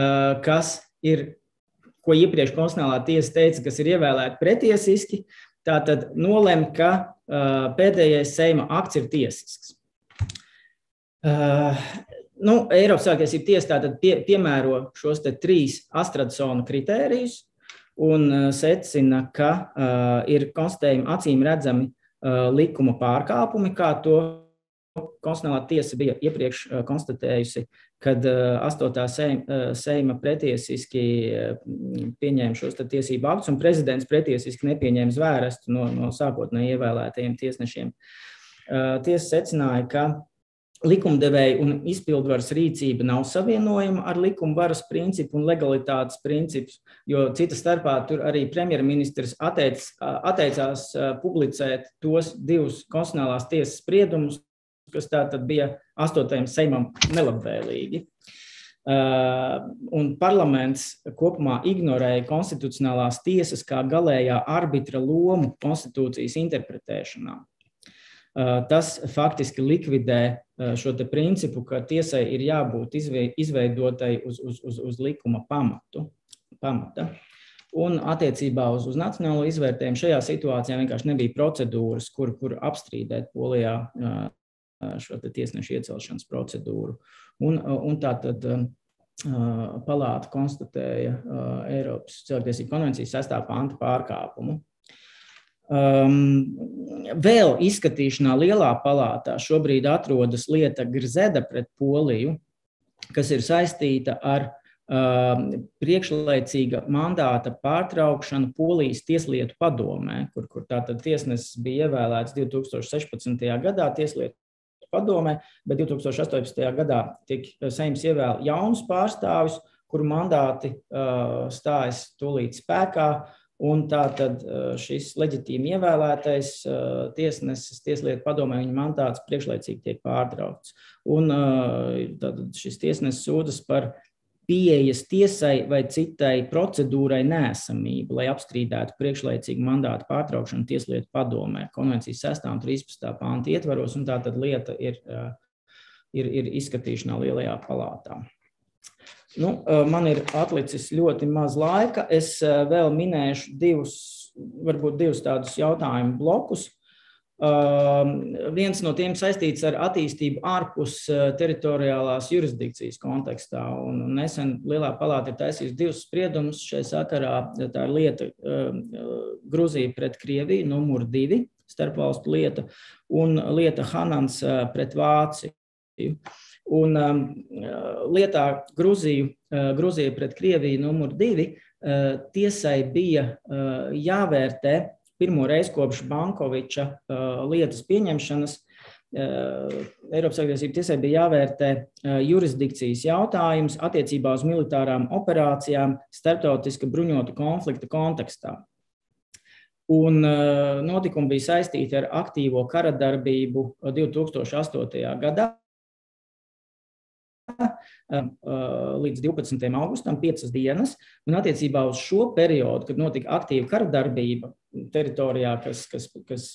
Speaker 2: ko iepriekš konstitucionālā tiesa teica, kas ir ievēlēti pretiesiski, tātad nolem, ka pēdējais Seima akts ir tiesisks. Eiropas cilvēktiesību tiesa tātad piemēro šos 3 Astradsona kritērijus un secina, ka ir konstatējumi acīm redzami likuma pārkāpumi, kā to konstitucionālā tiesa bija iepriekš konstatējusi, kad 8. Seima pretiesiski pieņēma šos tiesību aktus un prezidents pretiesiski nepieņēma zvērestu no sākotnēji ievēlētajiem tiesnešiem. Tiesa secināja, ka likumdevēja un izpildvaras rīcība nav savienojama ar likuma varas principu un legalitātes principus, jo cita starpā tur arī premjerministrs atteicās publicēt tos 2 konstitucionālās tiesas spriedumus, kas tātad bija 8. Seimam nelabvēlīgi. Un parlaments kopumā ignorēja konstitucionālās tiesas kā galējā arbitra lomu konstitūcijas interpretēšanā. Tas faktiski likvidē šo te principu, ka tiesai ir jābūt izveidotai uz likuma pamata. Un attiecībā uz nacionālo izvērtējumu šajā situācijā vienkārši nebija procedūras, kur apstrīdēt Polijā šo te tiesnešu iecelšanas procedūru. Un tātad palāta konstatēja Eiropas cilvēktiesību konvencijas 6. panta pārkāpumu. Vēl izskatīšanā Lielā palātā šobrīd atrodas lieta Grzeda pret Poliju, kas ir saistīta ar priekšlaicīga mandāta pārtraukšanu Polijas tieslietu padomē, kur tātad tiesnesis bija ievēlēts 2016. gadā tieslietu padomē, bet 2018. gadā Seims ievēl jaunus pārstāvis, kuru mandāti stājas tūlīt spēkā, Un tātad šis leģitīmi ievēlētais tiesnesis tieslietu padomē viņa mandāts priekšlaicīgi tiek pārtraukts. Un tātad šis tiesnesis sūdzas par pieejas tiesai vai citai procedūrai neesamību, lai apstrīdētu priekšlaicīgu mandātu pārtraukšanu tieslietu padomē. Konvencijas 6. un 13. panta ietvaros, un tātad lieta ir izskatīšanā lielajā palātā. Man ir atlicis ļoti maz laika. Es vēl minēšu varbūt divus tādus jautājumu blokus. Viens no tiem saistīts ar attīstību ārpus teritoriālās jurisdikcijas kontekstā. Un nesen Lielā palāta ir taisījusi 2 spriedumus šai sakarā. Tā ir lieta Gruzija pret Krieviju, numur 2, starpvalstu lieta, un lieta Hanans pret Vāciju. Un lietā Gruzija pret Krieviju numur 2 tiesai bija jāvērtē pirmo reizi kopš Bankoviča lietas pieņemšanas. Eiropas Savienības tiesai bija jāvērtē jurisdikcijas jautājums attiecībā uz militārām operācijām starptautiska bruņotu konflikta kontekstā. Un notikumi bija saistīti ar aktīvo kara darbību 2008. gadā. Līdz 12. augustam 5 dienas, un attiecībā uz šo periodu, kad notika aktīva kara darbība teritorijā, kas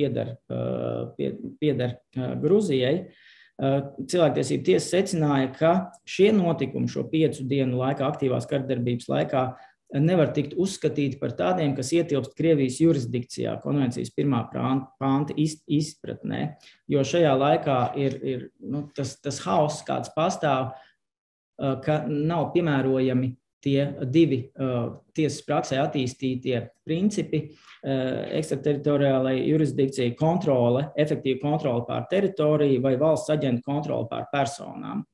Speaker 2: pieder Gruzijai, cilvēktiesību tiesa secināja, ka šie notikumi šo 5 dienu laikā, aktīvās kara darbības laikā, nevar tikt uzskatīti par tādiem, kas ietilpst Krievijas jurisdikcijā, konvencijas 1. panta izpratnē, jo šajā laikā ir tas hauss, kāds pastāv, ka nav piemērojami tie 2 tiesas praksē attīstītie principi, ekstrateritoriālai jurisdikcija kontrole, efektīva kontrole pār teritoriju vai valsts aģentu kontrole pār personām.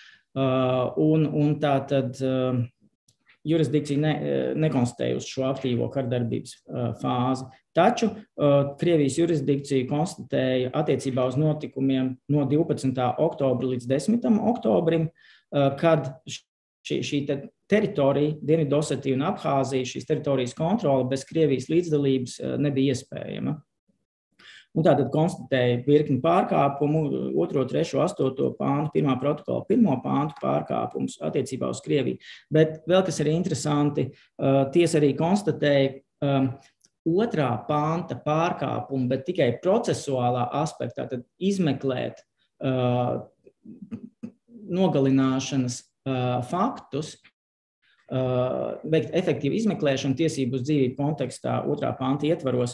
Speaker 2: Un tātad jurisdikcija nekonstatēja uz šo aktīvo kardarbības fāzi. Taču Krievijas jurisdikcija konstatēja attiecībā uz notikumiem no 12. oktobra līdz 10. oktobrim, kad šī teritorija, Dienvidosetija un Abhāzija, šīs teritorijas kontrole bez Krievijas līdzdalības nebija iespējama. Un tātad konstatēja virkni pārkāpumu, 2., 3., 8. pāntu, 1. protokola 1. pāntu pārkāpumus attiecībā uz Krieviju. Bet vēl kas ir interesanti, tiesa arī konstatēja 2. pānta pārkāpumu, bet tikai procesuālā aspektā, tad izmeklēt nogalināšanas faktus, veikt efektīvu izmeklēšanu tiesību uz dzīvību kontekstā 2. panta ietvaros,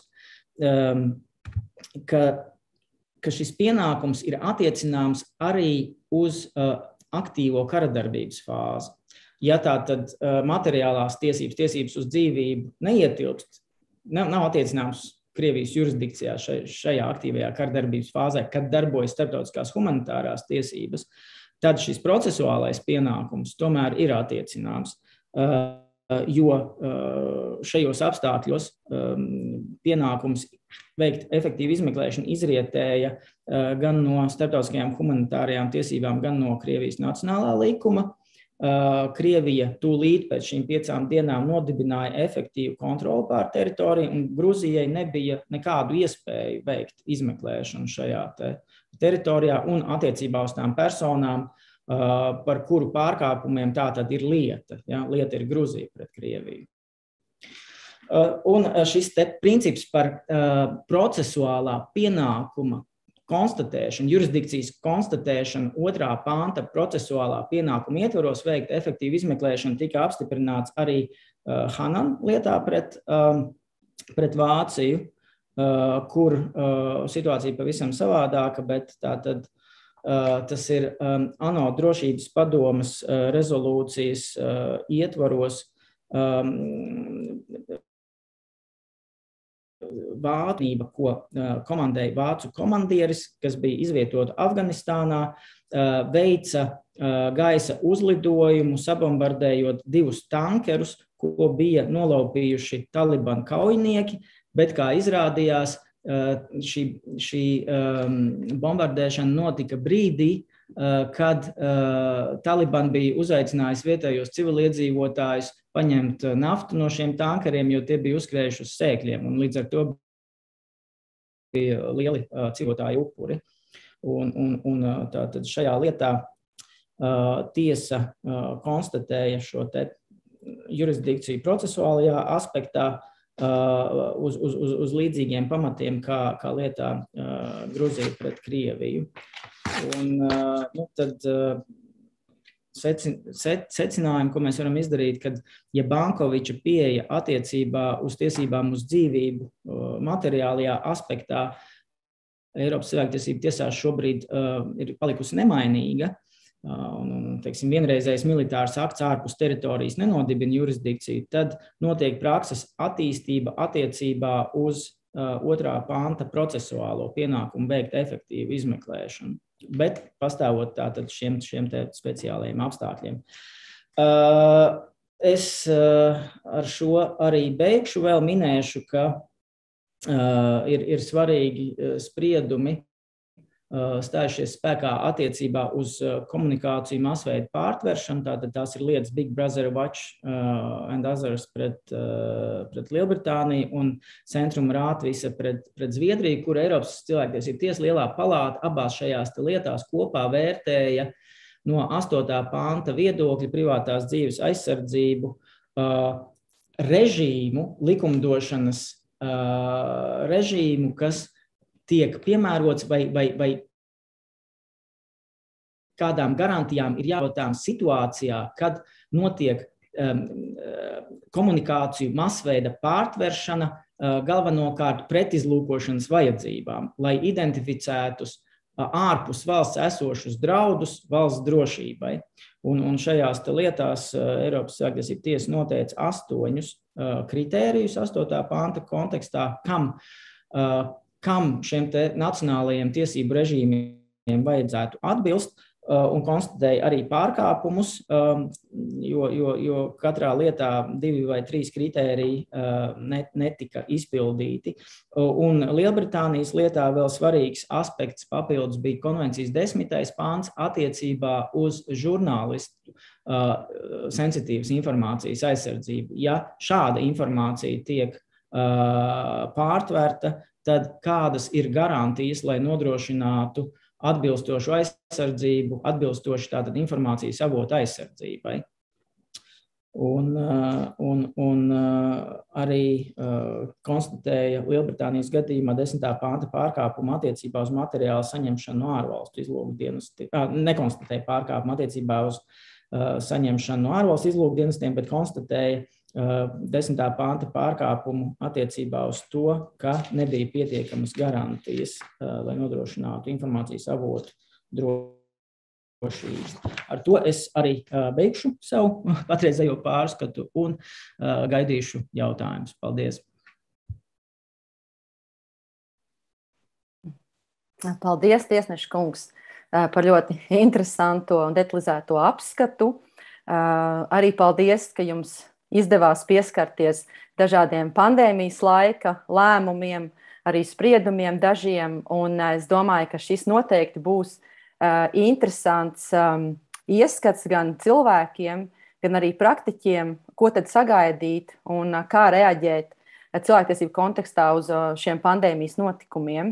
Speaker 2: ka šis pienākums ir attiecināms arī uz aktīvo karadarbības fāzi. Ja tā tad materiālās tiesības uz dzīvību neietilpst, nav attiecināms Krievijas jurisdikcijā šajā aktīvajā karadarbības fāzē, kad darbojas starptautiskās humanitārās tiesības, tad šis procesuālais pienākums tomēr ir attiecināms, jo šajos apstākļos pienākums veikt efektīvu izmeklēšanu izrietēja gan no starptautiskajām humanitārajām tiesībām, gan no Krievijas nacionālā likuma. Krievija tūlīt pēc šīm 5 dienām nodibināja efektīvu kontroli pār teritoriju, un Gruzijai nebija nekādu iespēju veikt izmeklēšanu šajā teritorijā un attiecībā uz tām personām, par kuru pārkāpumiem tā tad ir lieta. Ja? Lieta ir Gruzija pret Krieviju. Un šis princips par procesuālā pienākuma konstatēšanu, jurisdikcijas konstatēšanu 2. panta procesuālā pienākuma ietvaros veikt efektīvu izmeklēšanu tika apstiprināts arī Hanan lietā pret Vāciju, kur situācija pavisam savādāka, bet tātad tas ir ANO drošības padomes rezolūcijas ietvaros vātība, ko komandēja vācu komandieris, kas bija izvietota Afganistānā, veica gaisa uzlidojumu, sabombardējot 2 tankerus, ko bija nolaupījuši Taliban kaujinieki, bet, kā izrādījās, šī bombardēšana notika brīdī, kad Taliban bija uzaicinājis vietējos civiliedzīvotājus paņemt naftu no šiem tankeriem, jo tie bija uzskrējuši uz sēkļiem, un līdz ar to bija lieli dzīvotāju upuri. Un tātad šajā lietā tiesa konstatēja šo te jurisdikciju procesuālajā aspektā uz līdzīgiem pamatiem, kā lietā Gruzija pret Krieviju. Un tad secinājumi, ko mēs varam izdarīt, kad ja Bankoviča pieeja attiecībā uz tiesībām uz dzīvību materiālajā aspektā Eiropas cilvēktiesību tiesā šobrīd ir palikusi nemainīga, un teiksim, vienreizējs militārs akts ārpus teritorijas nenodibina jurisdikciju, tad notiek prakses attīstība attiecībā uz 2. panta procesuālo pienākumu veikt efektīvu izmeklēšanu, bet pastāvot tātad šiem te speciālajiem apstākļiem. Es ar šo arī beigšu, vēl minēšu, ka ir svarīgi spriedumi stājušies spēkā attiecībā uz komunikāciju masveidu pārtveršanu. Tātad tās ir lietas Big Brother Watch and Others pret Lielbritāniju un Centrum Rātvisa pret Zviedriju, kur Eiropas cilvēktiesību tiesa lielā palāta abās šajās lietās kopā vērtēja no 8. panta viedokļa privātās dzīves aizsardzību režīmu, likumdošanas režīmu, kas tiek piemērots vai kādām garantijām ir jābūt situācijā, kad notiek komunikāciju masveida pārtveršana galvenokārt pretizlūkošanas vajadzībām, lai identificētus ārpus valsts esošus draudus valsts drošībai. Un šajās lietās Eiropas cilvēktiesību tiesa noteica 8 kritērijus 8. panta kontekstā, kam šiem te nacionālajiem tiesību režīmiem vajadzētu atbilst, un konstatēja arī pārkāpumus, jo katrā lietā 2 vai 3 kritēriji netika izpildīti. Un Lielbritānijas lietā vēl svarīgs aspekts papildus bija konvencijas 10. pāns attiecībā uz žurnālistu sensitīvas informācijas aizsardzību. Ja šāda informācija tiek pārtverta, tad kādas ir garantijas, lai nodrošinātu atbilstošu aizsardzību, atbilstoši tātad informācijas avotu aizsardzībai. Un arī konstatēja Lielbritānijas gadījumā 10. panta pārkāpumu attiecībā uz materiālu saņemšanu no ārvalstu izlūkdienestiem. Nekonstatēja pārkāpumu attiecībā uz saņemšanu no ārvalstu izlūkdienestiem, bet konstatēja 10. panta pārkāpumu attiecībā uz to, ka nebija pietiekamas garantijas, lai nodrošinātu informācijas avotu drošību. Ar to es arī beigšu savu patreizējo pārskatu un gaidīšu jautājumus. Paldies!
Speaker 1: Paldies, tiesneša kungs, par ļoti interesanto un detalizēto apskatu. Arī paldies, ka jums izdevās pieskarties dažādiem pandēmijas laika lēmumiem, arī spriedumiem dažiem, un es domāju, ka šis noteikti būs interesants ieskats gan cilvēkiem, gan arī praktiķiem, ko tad sagaidīt un kā reaģēt cilvēktiesību kontekstā uz šiem pandēmijas notikumiem.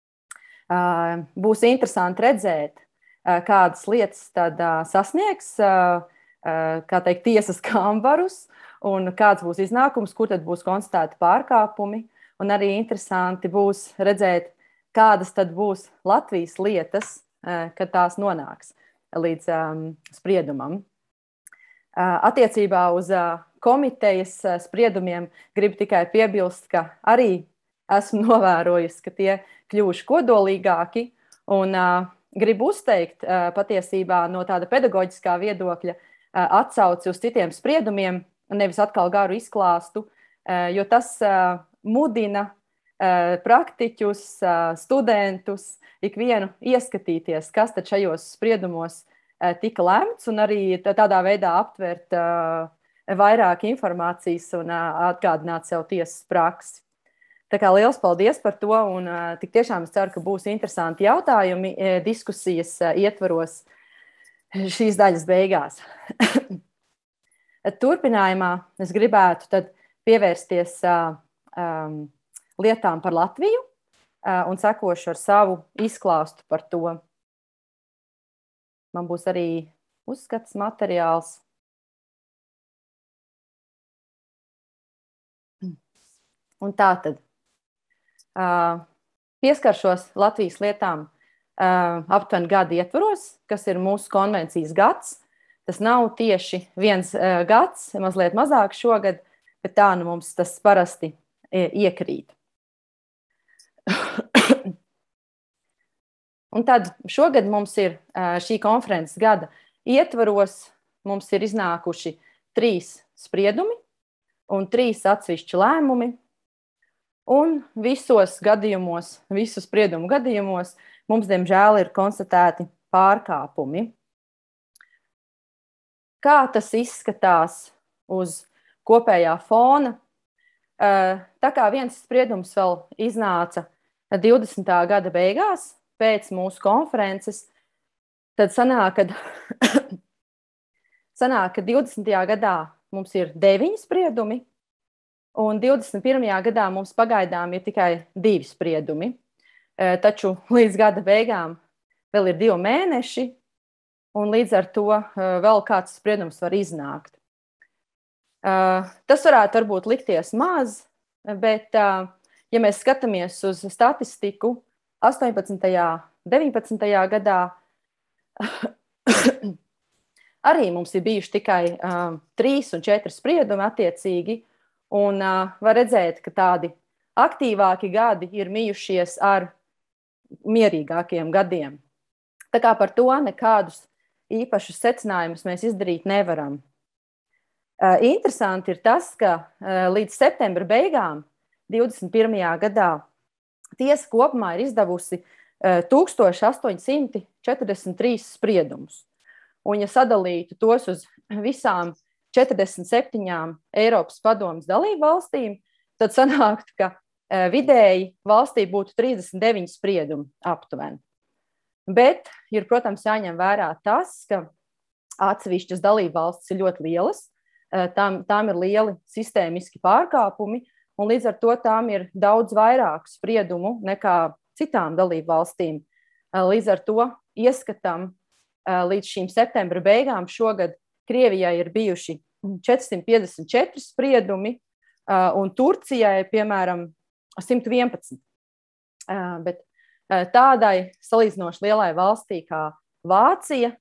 Speaker 1: Būs interesanti redzēt, kādas lietas tad sasniegs, kā teikt, tiesas kambarus, un kāds būs iznākums, kur tad būs konstatēti pārkāpumi, un arī interesanti būs redzēt, kādas tad būs Latvijas lietas, kad tās nonāks līdz spriedumam. Attiecībā uz komitejas spriedumiem gribu tikai piebilst, ka arī esmu novērojusi, ka tie kļuvuši kodolīgāki, un gribu uzteikt patiesībā no tāda pedagoģiskā viedokļa atsauci uz citiem spriedumiem, nevis atkal garu izklāstu, jo tas mudina praktiķus, studentus, ikvienu ieskatīties, kas tad šajos spriedumos tika lemts, un arī tādā veidā aptvert vairāk informācijas un atgādināt sev tiesas praksi. Tā kā liels paldies par to, un tik tiešām es ceru, ka būs interesanti jautājumi diskusijas ietvaros šīs daļas beigās. Turpinājumā es gribētu tad pievērsties lietām par Latviju un sekošu ar savu izklāstu par to. Man būs arī uzskats materiāls. Un tā tad pieskaršos Latvijas lietām aptuveni gada ietvaros, kas ir mūsu konvencijas gads. Tas nav tieši viens gads, mazliet mazāk šogad, bet tā nu mums tas parasti iekrīt. Un tad šogad mums ir šī konferences gada ietvaros, mums ir iznākuši 3 spriedumi un 3 atsevišķi lēmumi. Un visos gadījumos, visu spriedumu gadījumos, mums, diemžēl, ir konstatēti pārkāpumi. Kā tas izskatās uz kopējā fona? Tā kā viens spriedums vēl iznāca 20. gada beigās, pēc mūsu konferences, tad sanāk, ka 20. gadā mums ir 9 spriedumi, un 21. gadā mums pagaidām ir tikai 2 spriedumi. Taču līdz gada beigām vēl ir 2 mēneši, un līdz ar to vēl kāds spriedums var iznākt. Tas varētu varbūt likties maz, bet, ja mēs skatāmies uz statistiku 18. 19. gadā, arī mums ir bijuši tikai 3 un 4 spriedumi attiecīgi, un var redzēt, ka tādi aktīvāki gadi ir bijušies ar mierīgākiem gadiem. Tā kā par to nekādus īpašus secinājumus mēs izdarīt nevaram. Interesanti ir tas, ka līdz septembra beigām 21. gadā tiesa kopumā ir izdevusi 1843 spriedumus. Un, ja sadalītu tos uz visām 47 Eiropas padomes dalību valstīm, tad sanāktu, ka vidēji valstī būtu 39 spriedumi aptuveni. Bet ir, protams, jāņem vērā tas, ka atsevišķas dalību valstis ir ļoti lielas, tām ir lieli sistēmiski pārkāpumi, un līdz ar to tām ir daudz vairāk spriedumu nekā citām dalību valstīm. Līdz ar to ieskatam līdz šīm septembra beigām šogad Krievijai ir bijuši 454 spriedumi, un Turcijai, piemēram, 111. Bet tādai salīdzinoši lielai valstī kā Vācija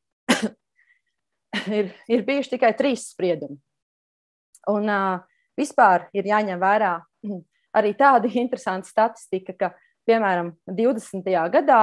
Speaker 1: ir bijuši tikai 3 spriedumi. Un vispār ir jāņem vērā arī tāda interesanta statistika, ka, piemēram, 20. gadā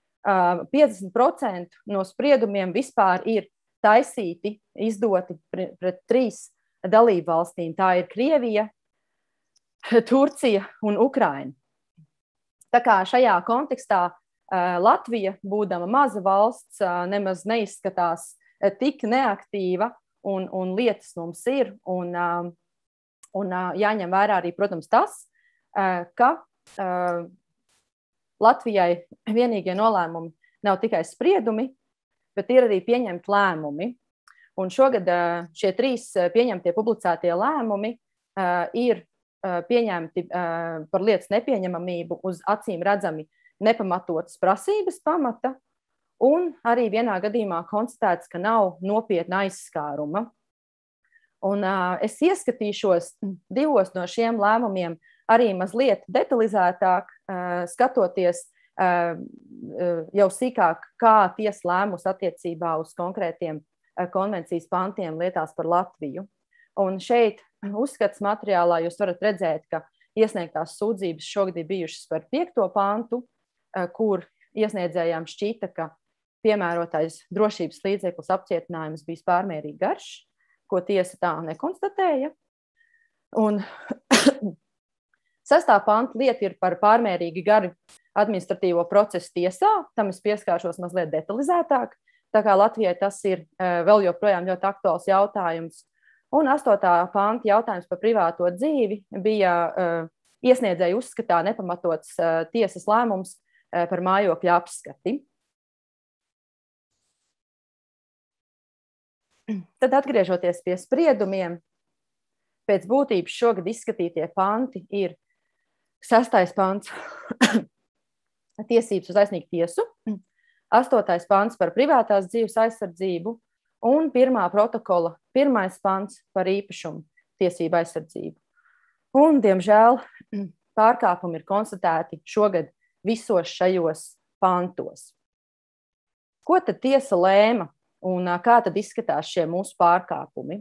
Speaker 1: 50% no spriedumiem vispār ir taisīti, izdoti pret 3 dalību valstīm. Tā ir Krievija, Turcija un Ukraina. Tā kā šajā kontekstā Latvija, būdama maza valsts, nemaz neizskatās tik neaktīva, un lietas mums ir. Un jāņem vērā arī, protams, tas, ka Latvijai vienīgie nolēmumi nav tikai spriedumi, bet ir arī pieņemti lēmumi. Un šogad šie 3 pieņemtie publicētie lēmumi ir pieņemti par lietas nepieņemamību uz acīm redzami nepamatotas prasības pamata, un arī vienā gadījumā konstatēts, ka nav nopietna aizskāruma. Un es ieskatīšos 2 no šiem lēmumiem arī mazliet detalizētāk, skatoties jau sīkāk, kā tiesa lēmus attiecībā uz konkrētiem konvencijas pantiem lietās par Latviju. Un šeit uzskats materiālā jūs varat redzēt, ka iesniegtās sūdzības šogad ir bijušas par 5. pantu, kur iesniedzējām šķita, ka piemērotais drošības līdzeklis apcietinājums bijis pārmērīgi garš, ko tiesa tā nekonstatēja. Un 6. panta lieta ir par pārmērīgi garu administratīvo procesu tiesā. Tam es pieskāršos mazliet detalizētāk, tā kā Latvijai tas ir vēl joprojām ļoti aktuāls jautājums. Un 8. panta jautājums par privāto dzīvi bija iesniedzēju uzskatā nepamatots tiesas lēmums par mājokļa apskati. Tad atgriežoties pie spriedumiem, pēc būtības šogad izskatītie panti ir 6. pants tiesības uz aizsniegt tiesu, 8. pants par privātās dzīves aizsardzību un 1. protokola 1. pants par īpašumu tiesību aizsardzību. Un, diemžēl, pārkāpumi ir konstatēti šogad visos šajos pantos. Ko tad tiesa lēma un kā tad izskatās šie mūsu pārkāpumi?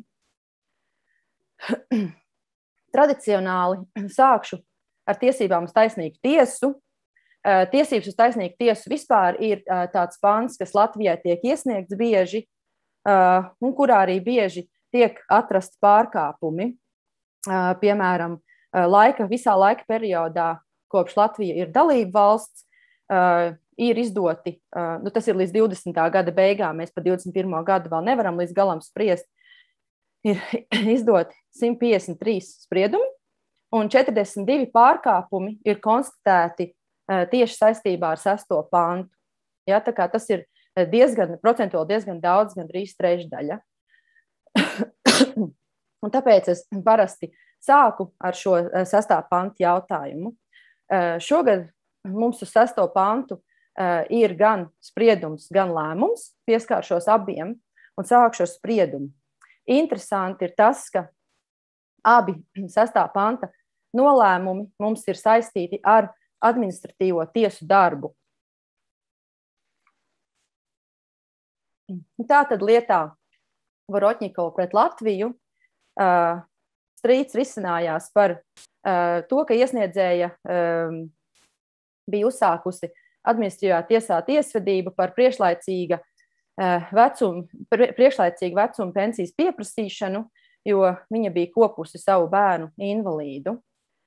Speaker 1: Tradicionāli sākšu ar tiesībām uz taisnīgu tiesu. Tiesības uz taisnīgu tiesu vispār ir tāds pants, kas Latvijai tiek iesniegts bieži un kurā arī bieži tiek atrasti pārkāpumi. Piemēram, visā laika periodā, kopš Latvija ir dalība valsts, ir izdoti, tas ir līdz 20. gada beigām, mēs par 21. gadu vēl nevaram līdz galam spriest, ir izdoti 153 spriedumi un 42 pārkāpumi ir konstatēti tieši saistībā ar 6. pantu. Ja, tā kā tas ir procentuāli diezgan daudz, gandrīz trešdaļa. Un tāpēc es parasti sāku ar šo 6. pantu jautājumu. Šogad mums uz 6. pantu ir gan spriedums, gan lēmums, pieskāršos abiem un sākšu ar spriedumu. Interesanti ir tas, ka abi 6. panta nolēmumi mums ir saistīti ar administratīvo tiesu darbu. Tātad lietā Vorotņikova pret Latviju strīds risinājās par to, ka iesniedzēja bija uzsākusi administratīvā tiesā tiesvedību par priekšlaicīgu vecumu pensijas pieprasīšanu, jo viņa bija kopusi savu bērnu invalīdu.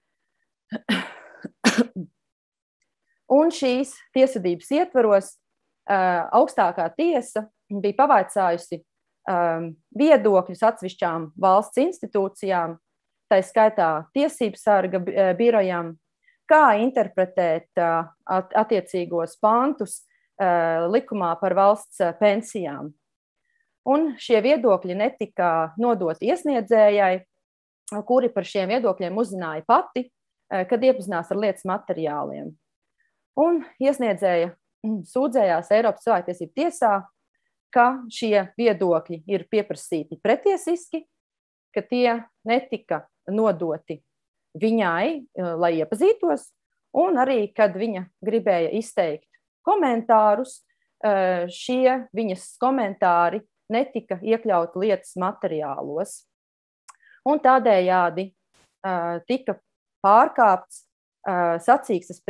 Speaker 1: Un šīs tiesvedības ietvaros augstākā tiesa bija pavaicājusi viedokļus atsevišķām valsts institūcijām, tā skaitā tiesību sarga birojām, kā interpretēt attiecīgos pantus likumā par valsts pensijām. Un šie viedokļi netika nodoti iesniedzējai, kuri par šiem viedokļiem uzzināja pati, kad iepazinās ar lietas materiāliem. Un iesniedzēja sūdzējās Eiropas cilvēktiesību tiesā, ka šie viedokļi ir pieprasīti pretiesiski, ka tie netika nodoti viņai, lai iepazītos, un arī, kad viņa gribēja izteikt komentārus, šie viņas komentāri netika iekļauti lietas materiālos. Un tādējādi tika pārkāpts sacīkstes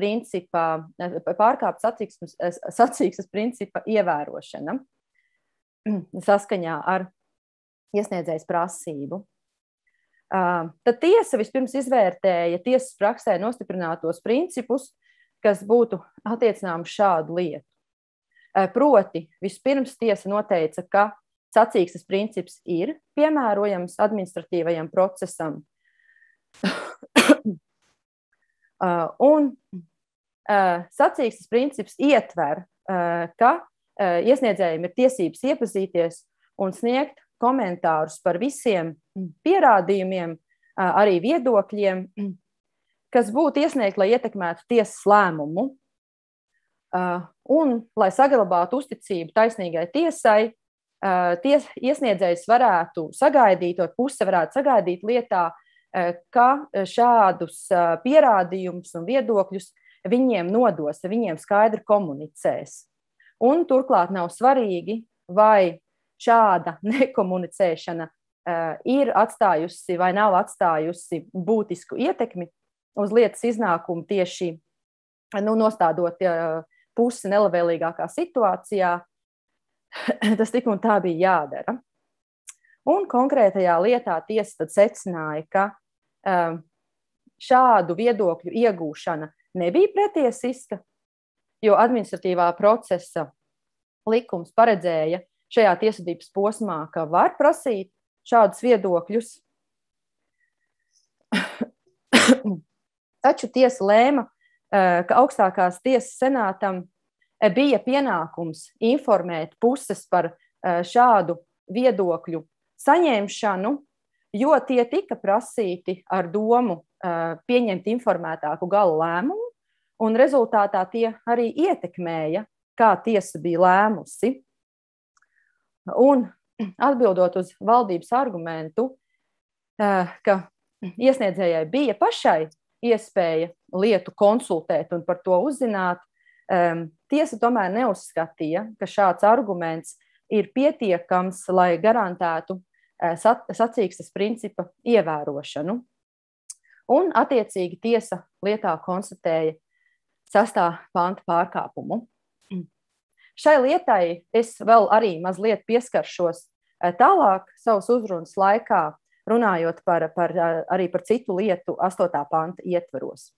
Speaker 1: principa ievērošana saskaņā ar iesniedzējas prasību. Tad tiesa vispirms izvērtēja tiesas praksē nostiprinātos principus, kas būtu attiecināms šādu lietu. Proti, vispirms tiesa noteica, ka sacīkstes princips ir piemērojams administratīvajam procesam. Un sacīkstes princips ietver, ka iesniedzējiem ir tiesības iepazīties un sniegt komentārus par visiem pierādījumiem, arī viedokļiem, kas būtu iesniegti, lai ietekmētu tiesas lēmumu. Un, lai saglabātu uzticību taisnīgai tiesai, iesniedzējs varētu sagaidīt, vai puse varētu sagaidīt lietā, ka šādus pierādījumus un viedokļus viņiem nodos, viņiem skaidri komunicēs. Un turklāt nav svarīgi, vai šāda nekomunicēšana ir atstājusi vai nav atstājusi būtisku ietekmi uz lietas iznākumu tieši nostādot pusi nelabvēlīgākā situācijā. Tas tik un tā bija jādara. Un konkrētajā lietā tiesa tad secināja, ka šādu viedokļu iegūšana nebija pretiesiska, jo administratīvā procesa likums paredzēja šajā tiesvedības posmā, ka var prasīt šādus viedokļus. Taču tiesa lēma, ka augstākās tiesas senātam bija pienākums informēt puses par šādu viedokļu saņemšanu, jo tie tika prasīti ar domu pieņemt informētāku gala lēmumu, un rezultātā tie arī ietekmēja, kā tiesa bija lēmusi. Un atbildot uz valdības argumentu, ka iesniedzējai bija pašai iespēja lietu konsultēt un par to uzzināt, tiesa tomēr neuzskatīja, ka šāds arguments ir pietiekams, lai garantētu sacīkstes principa ievērošanu. Un attiecīgi tiesa lietā konstatēja 6. panta pārkāpumu. Šai lietai es vēl arī mazliet pieskaršos tālāk savas uzrunas laikā, runājot arī par citu lietu 8. panta ietvaros.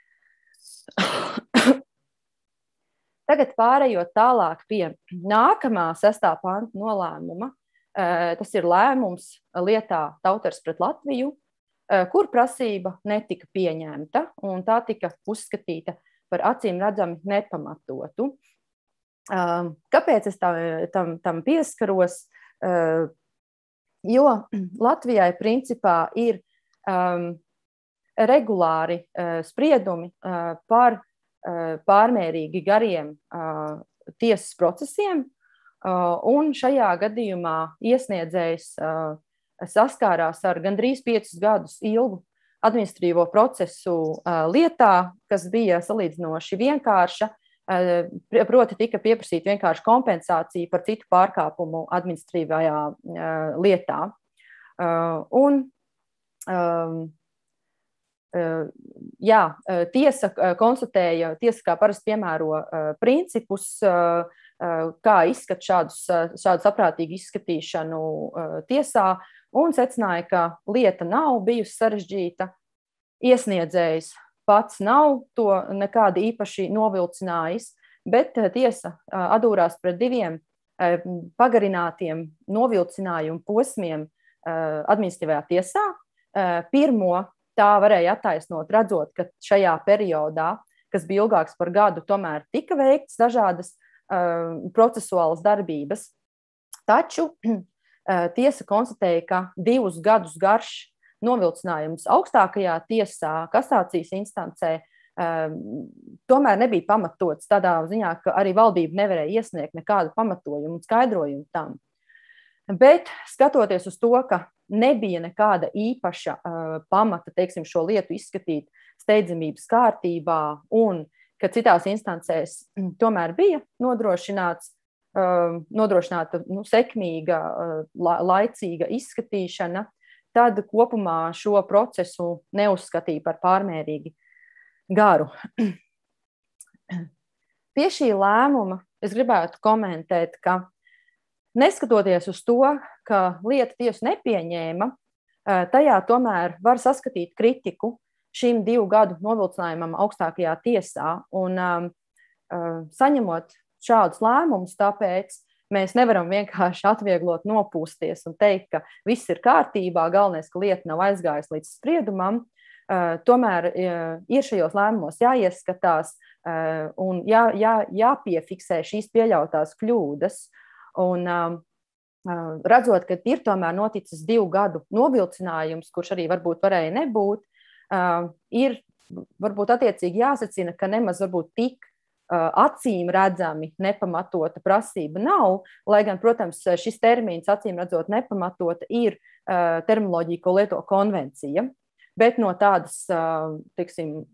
Speaker 1: Tagad pārējot tālāk pie nākamā 6. panta nolēmuma, tas ir lēmums lietā Tauters pret Latviju, kur prasība netika pieņemta, un tā tika uzskatīta par acīm redzami nepamatotu. Kāpēc es tam pieskaros? Jo Latvijai principā ir regulāri spriedumi par pārmērīgi gariem tiesas procesiem, un šajā gadījumā iesniedzējs saskārās ar gandrīz 5 gadus ilgu administratīvo procesu lietā, kas bija salīdzinoši vienkārša, proti tika pieprasīta vienkārši kompensācija par citu pārkāpumu administratīvajā lietā. Tiesa konstatēja, tiesa kā parasti piemēro principus, kā izskat šādu saprātīgu izskatīšanu tiesā, un secināja, ka lieta nav bijusi sarežģīta, iesniedzējs pats nav to nekādi īpaši novilcinājis, bet tiesa atdūrās pret 2 pagarinātiem novilcinājumu posmiem administratīvajā tiesā. Pirmo tā varēja attaisnot, redzot, ka šajā periodā, kas bija ilgāks par gadu, tomēr tika veikts dažādas procesuālas darbības. Taču tiesa konstatēja, ka 2 gadus garš novilcinājums augstākajā tiesā, kasācijas instancē, tomēr nebija pamatots tādā ziņā, ka arī valdība nevarēja iesniegt nekādu pamatojumu un skaidrojumu tam. Bet skatoties uz to, ka nebija nekāda īpaša pamata, teiksim, šo lietu izskatīt steidzamības kārtībā un ka citās instancēs tomēr bija nodrošināta sekmīga, laicīga izskatīšana, tad kopumā šo procesu neuzskatīja par pārmērīgi garu. Pie šī lēmuma es gribētu komentēt, ka neskatoties uz to, ka lieta tiesu nepieņēma, tajā tomēr var saskatīt kritiku šim 2 gadu novilcinājumam augstākajā tiesā, un saņemot šādus lēmumus, tāpēc mēs nevaram vienkārši atvieglot nopūsties un teikt, ka viss ir kārtībā, galvenais, ka lieta nav aizgājusi līdz spriedumam, tomēr ir šajos lēmumos jāieskatās un jāpiefiksē šīs pieļautās kļūdas, un redzot, ka ir tomēr noticis 2 gadu novilcinājums, kurš arī varbūt varēja nebūt, ir varbūt attiecīgi jāsacina, ka nemaz varbūt tik acīm redzami nepamatota prasība nav, lai gan, protams, šis termins acīm redzot nepamatota ir terminoloģija, ko lieto konvencija, bet no tādas, teiksim,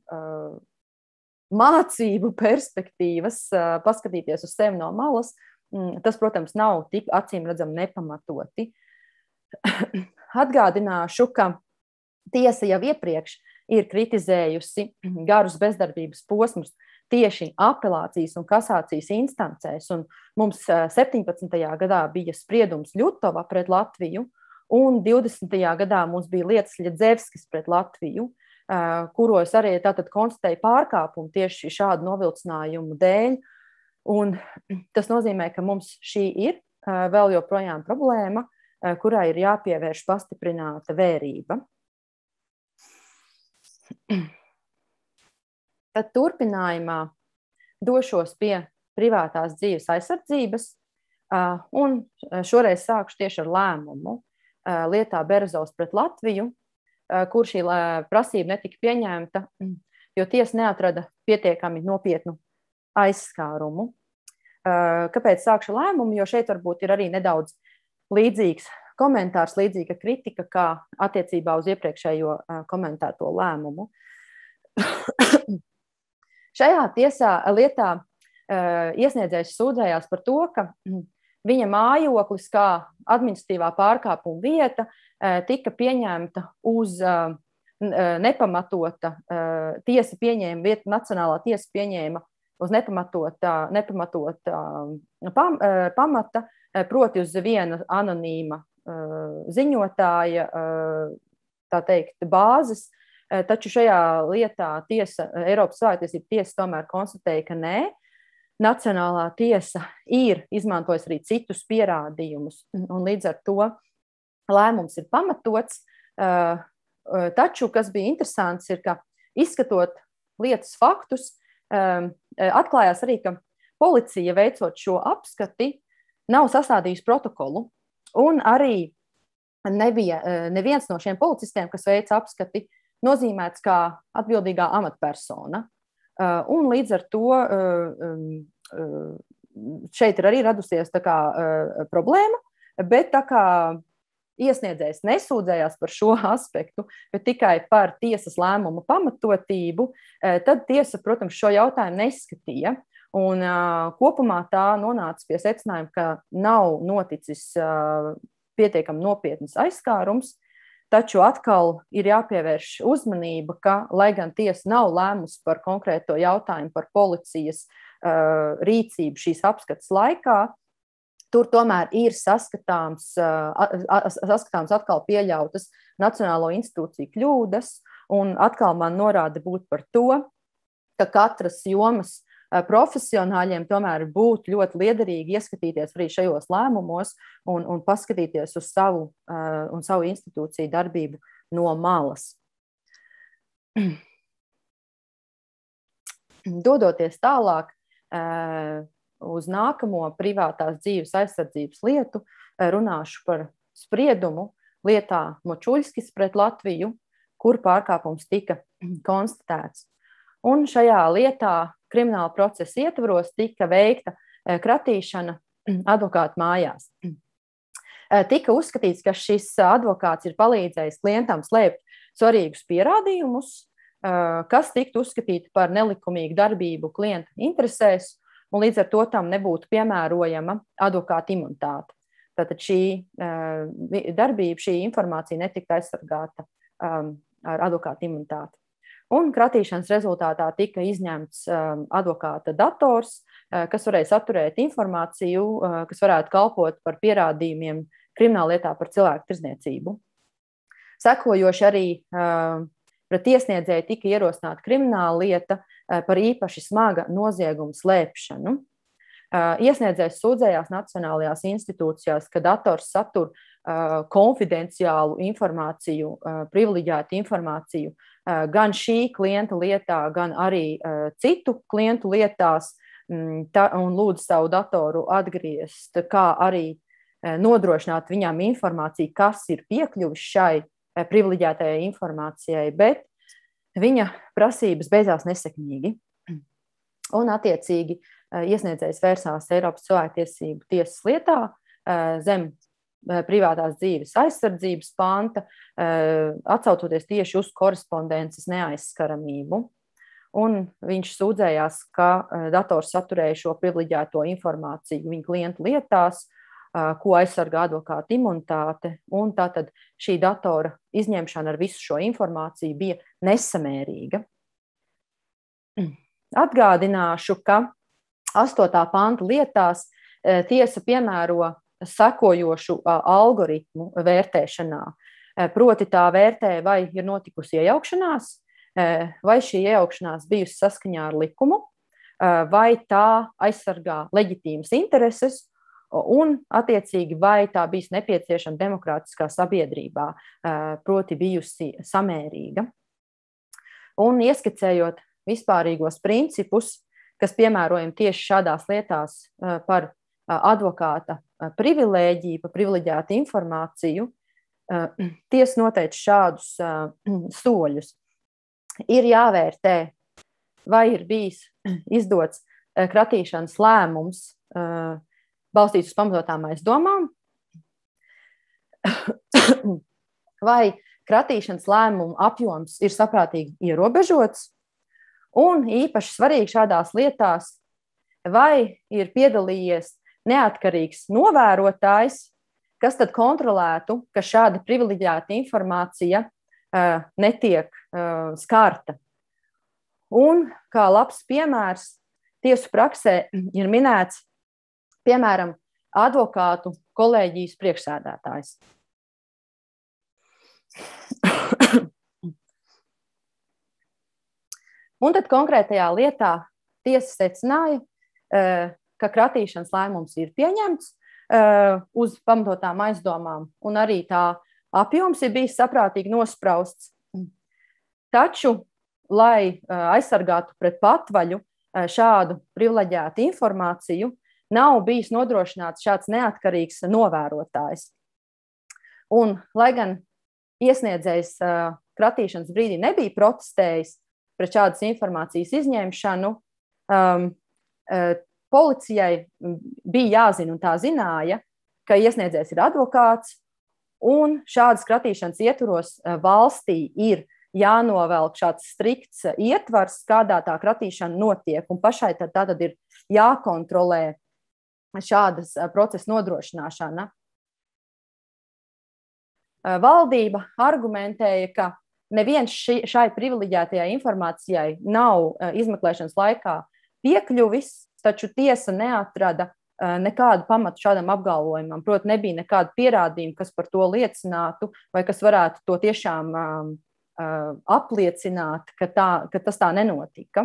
Speaker 1: mācību perspektīvas paskatīties uz sevi no malas, tas, protams, nav tik acīm redzami nepamatoti. Atgādināšu, ka tiesa jau iepriekš ir kritizējusi garus bezdarbības posmus tieši apelācijas un kasācijas instancēs, un mums 17. gadā bija spriedums Ļutova pret Latviju, un 20. gadā mums bija lietas Ļedzevskis pret Latviju, kuros arī tātad konstatēja pārkāpumu tieši šādu novilcinājumu dēļ, un tas nozīmē, ka mums šī ir vēl joprojām problēma, kurai ir jāpievērš pastiprināta vērība. Tad turpinājumā došos pie privātās dzīves aizsardzības, Un šoreiz sākšu tieši ar lēmumu lietā Berezovs pret Latviju, kur šī prasība netika pieņemta, jo tiesa neatrada pietiekami nopietnu aizskārumu. Kāpēc sākšu lēmumu? Jo šeit varbūt ir arī nedaudz līdzīgs komentārs, līdzīga kritika, kā attiecībā uz iepriekšējo komentēto lēmumu. Šajā lietā iesniedzējs sūdzējās par to, ka viņa mājoklis kā administratīvā pārkāpuma vieta tika pieņemta uz nepamatota tiesa pieņēma, vieta Nacionālā tiesa pieņēma uz nepamatota pamata, proti uz viena anonīma ziņotāja, tā teikt, bāzes, taču šajā lietā Eiropas cilvēktiesību tiesa tomēr konstatēja, ka nē, Nacionālā tiesa ir izmantojusi arī citus pierādījumus, un līdz ar to lēmums ir pamatots, taču, kas bija interesants, ir, ka izskatot lietas faktus, atklājās arī, ka policija veicot šo apskati nav sastādījusi protokolu, un arī nebija neviens no šiem policistiem, kas veica apskati, nozīmēts kā atbildīgā amatpersona. Un līdz ar to šeit ir arī radusies tā kā problēma, bet tā kā iesniedzējs nesūdzējās par šo aspektu, bet tikai par tiesas lēmumu pamatotību, tad tiesa, protams, šo jautājumu neskatīja. Un kopumā tā nonāca pie secinājuma, ka nav noticis pietiekami nopietnas aizskārums, taču atkal ir jāpievērš uzmanība, ka, lai gan tiesa nav lēmusi par konkrēto jautājumu par policijas rīcību šīs apskates laikā, tur tomēr ir saskatāms atkal pieļautas Nacionālo institūciju kļūdas, un atkal man norāda būt par to, ka katras jomas profesionāļiem tomēr būtu ļoti liederīgi ieskatīties arī šajos lēmumos un paskatīties uz savu institūciju darbību no malas. Dodoties tālāk uz nākamo privātās dzīves aizsardzības lietu, runāšu par spriedumu lietā Močuļskis pret Latviju, kur pārkāpums tika konstatēts. Un šajā lietā krimināla procesa ietvaros tika veikta kratīšana advokāta mājās. Tika uzskatīts, ka šis advokāts ir palīdzējis klientam slēpt svarīgus pierādījumus, kas tiktu uzskatīti par nelikumīgu darbību klienta interesēs, un līdz ar to tam nebūtu piemērojama advokāta imunitāte. Tātad šī darbība, šī informācija netika aizsargāta ar advokāta imunitāti. Un kratīšanas rezultātā tika izņemts advokāta dators, kas varēja saturēt informāciju, kas varētu kalpot par pierādījumiem krimināllietā par cilvēku tirdzniecību. Sekojoši arī pret iesniedzēju tika ierosināta krimināla lieta par īpaši smaga nozieguma slēpšanu. Iesniedzējs sūdzējās nacionālajās institūcijās, ka dators satur konfidenciālu informāciju, privileģētu informāciju gan šī klienta lietā, gan arī citu klientu lietās, un lūdzu savu datoru atgriezt, kā arī nodrošināt viņam informāciju, kas ir piekļuvis šai privileģētajai informācijai, bet viņa prasības beidzās nesekmīgi. Un attiecīgi iesniedzējs vērsās Eiropas cilvēktiesību tiesas lietā zem privātās dzīves aizsardzības panta, atsaucoties tieši uz korespondences neaizskaramību. Un viņš sūdzējās, ka dators saturēja šo privileģēto informāciju viņa klientu lietās, ko aizsargā advokāta imunitāte, un tātad šī datora izņemšana ar visu šo informāciju bija nesamērīga. Atgādināšu, ka 8. panta lietās tiesa piemēro sekojošu algoritmu vērtēšanā. Proti tā vērtē, vai ir notikusi iejaukšanās, vai šī iejaukšanās bijusi saskaņā ar likumu, vai tā aizsargā leģitīmas intereses, un attiecīgi, vai tā bijusi nepieciešama demokrātiskā sabiedrībā, proti bijusi samērīga. Un ieskicējot vispārīgos principus, kas piemērojami tieši šādās lietās par advokāta privilēģiju, par privileģētu informāciju, tiesa noteica šādus soļus. Ir jāvērtē, vai ir bijis izdots kratīšanas lēmums balstīts uz pamatotām aizdomām, vai kratīšanas lēmumu apjoms ir saprātīgi ierobežots, un īpaši svarīgi šādās lietās, vai ir piedalījies neatkarīgs novērotājs, kas tad kontrolētu, ka šāda privileģēta informācija netiek skarta. Un kā labs piemērs tiesu praksē ir minēts, piemēram, advokātu kolēģijas priekšsēdētājs. Un tad konkrētajā lietā tiesa secināja, ka kratīšanas lēmums ir pieņemts uz pamatotām aizdomām, un arī tā apjoms ir bijis saprātīgi nosprausts. Taču, lai aizsargātu pret patvaļu šādu privileģētu informāciju, nav bijis nodrošināts šāds neatkarīgs novērotājs. Un, lai gan iesniedzējs kratīšanas brīdī nebija protestējis pret šādas informācijas izņemšanu, policijai bija jāzina un tā zināja, ka iesniedzējs ir advokāts, un šādas kratīšanas ietvaros valstī ir jānovelk šāds strikts ietvars, kādā tā kratīšana notiek, un pašai tātad ir jākontrolē šādas procesa nodrošināšana. Valdība argumentēja, ka neviens šai privileģētajai informācijai nav izmeklēšanas laikā piekļuvis, taču tiesa neatrada nekādu pamatu šādam apgalvojumam. Proti, nebija nekāda pierādījuma, kas par to liecinātu, vai kas varētu to tiešām apliecināt, ka tas tā nenotika.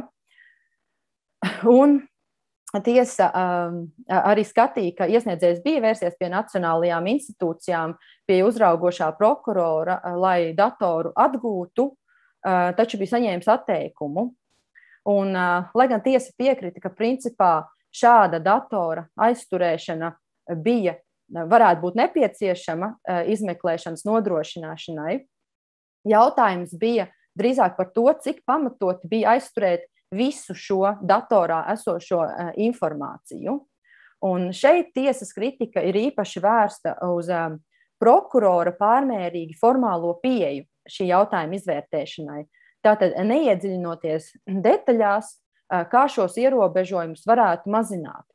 Speaker 1: Un tiesa arī skatīja, ka iesniedzējs bija vērsies pie nacionālajām institūcijām, pie uzraugošā prokurora, lai datoru atgūtu, taču bija saņēmis atteikumu. Un, lai gan tiesa piekrita, ka principā šāda datora aizturēšana varētu būt nepieciešama izmeklēšanas nodrošināšanai, jautājums bija drīzāk par to, cik pamatoti bija aizturēt visu šo datorā esošo informāciju. Un šeit tiesas kritika ir īpaši vērsta uz prokurora pārmērīgi formālo pieeju šī jautājuma izvērtēšanai. Tātad neiedziļinoties detaļās, kā šos ierobežojumus varētu mazināt.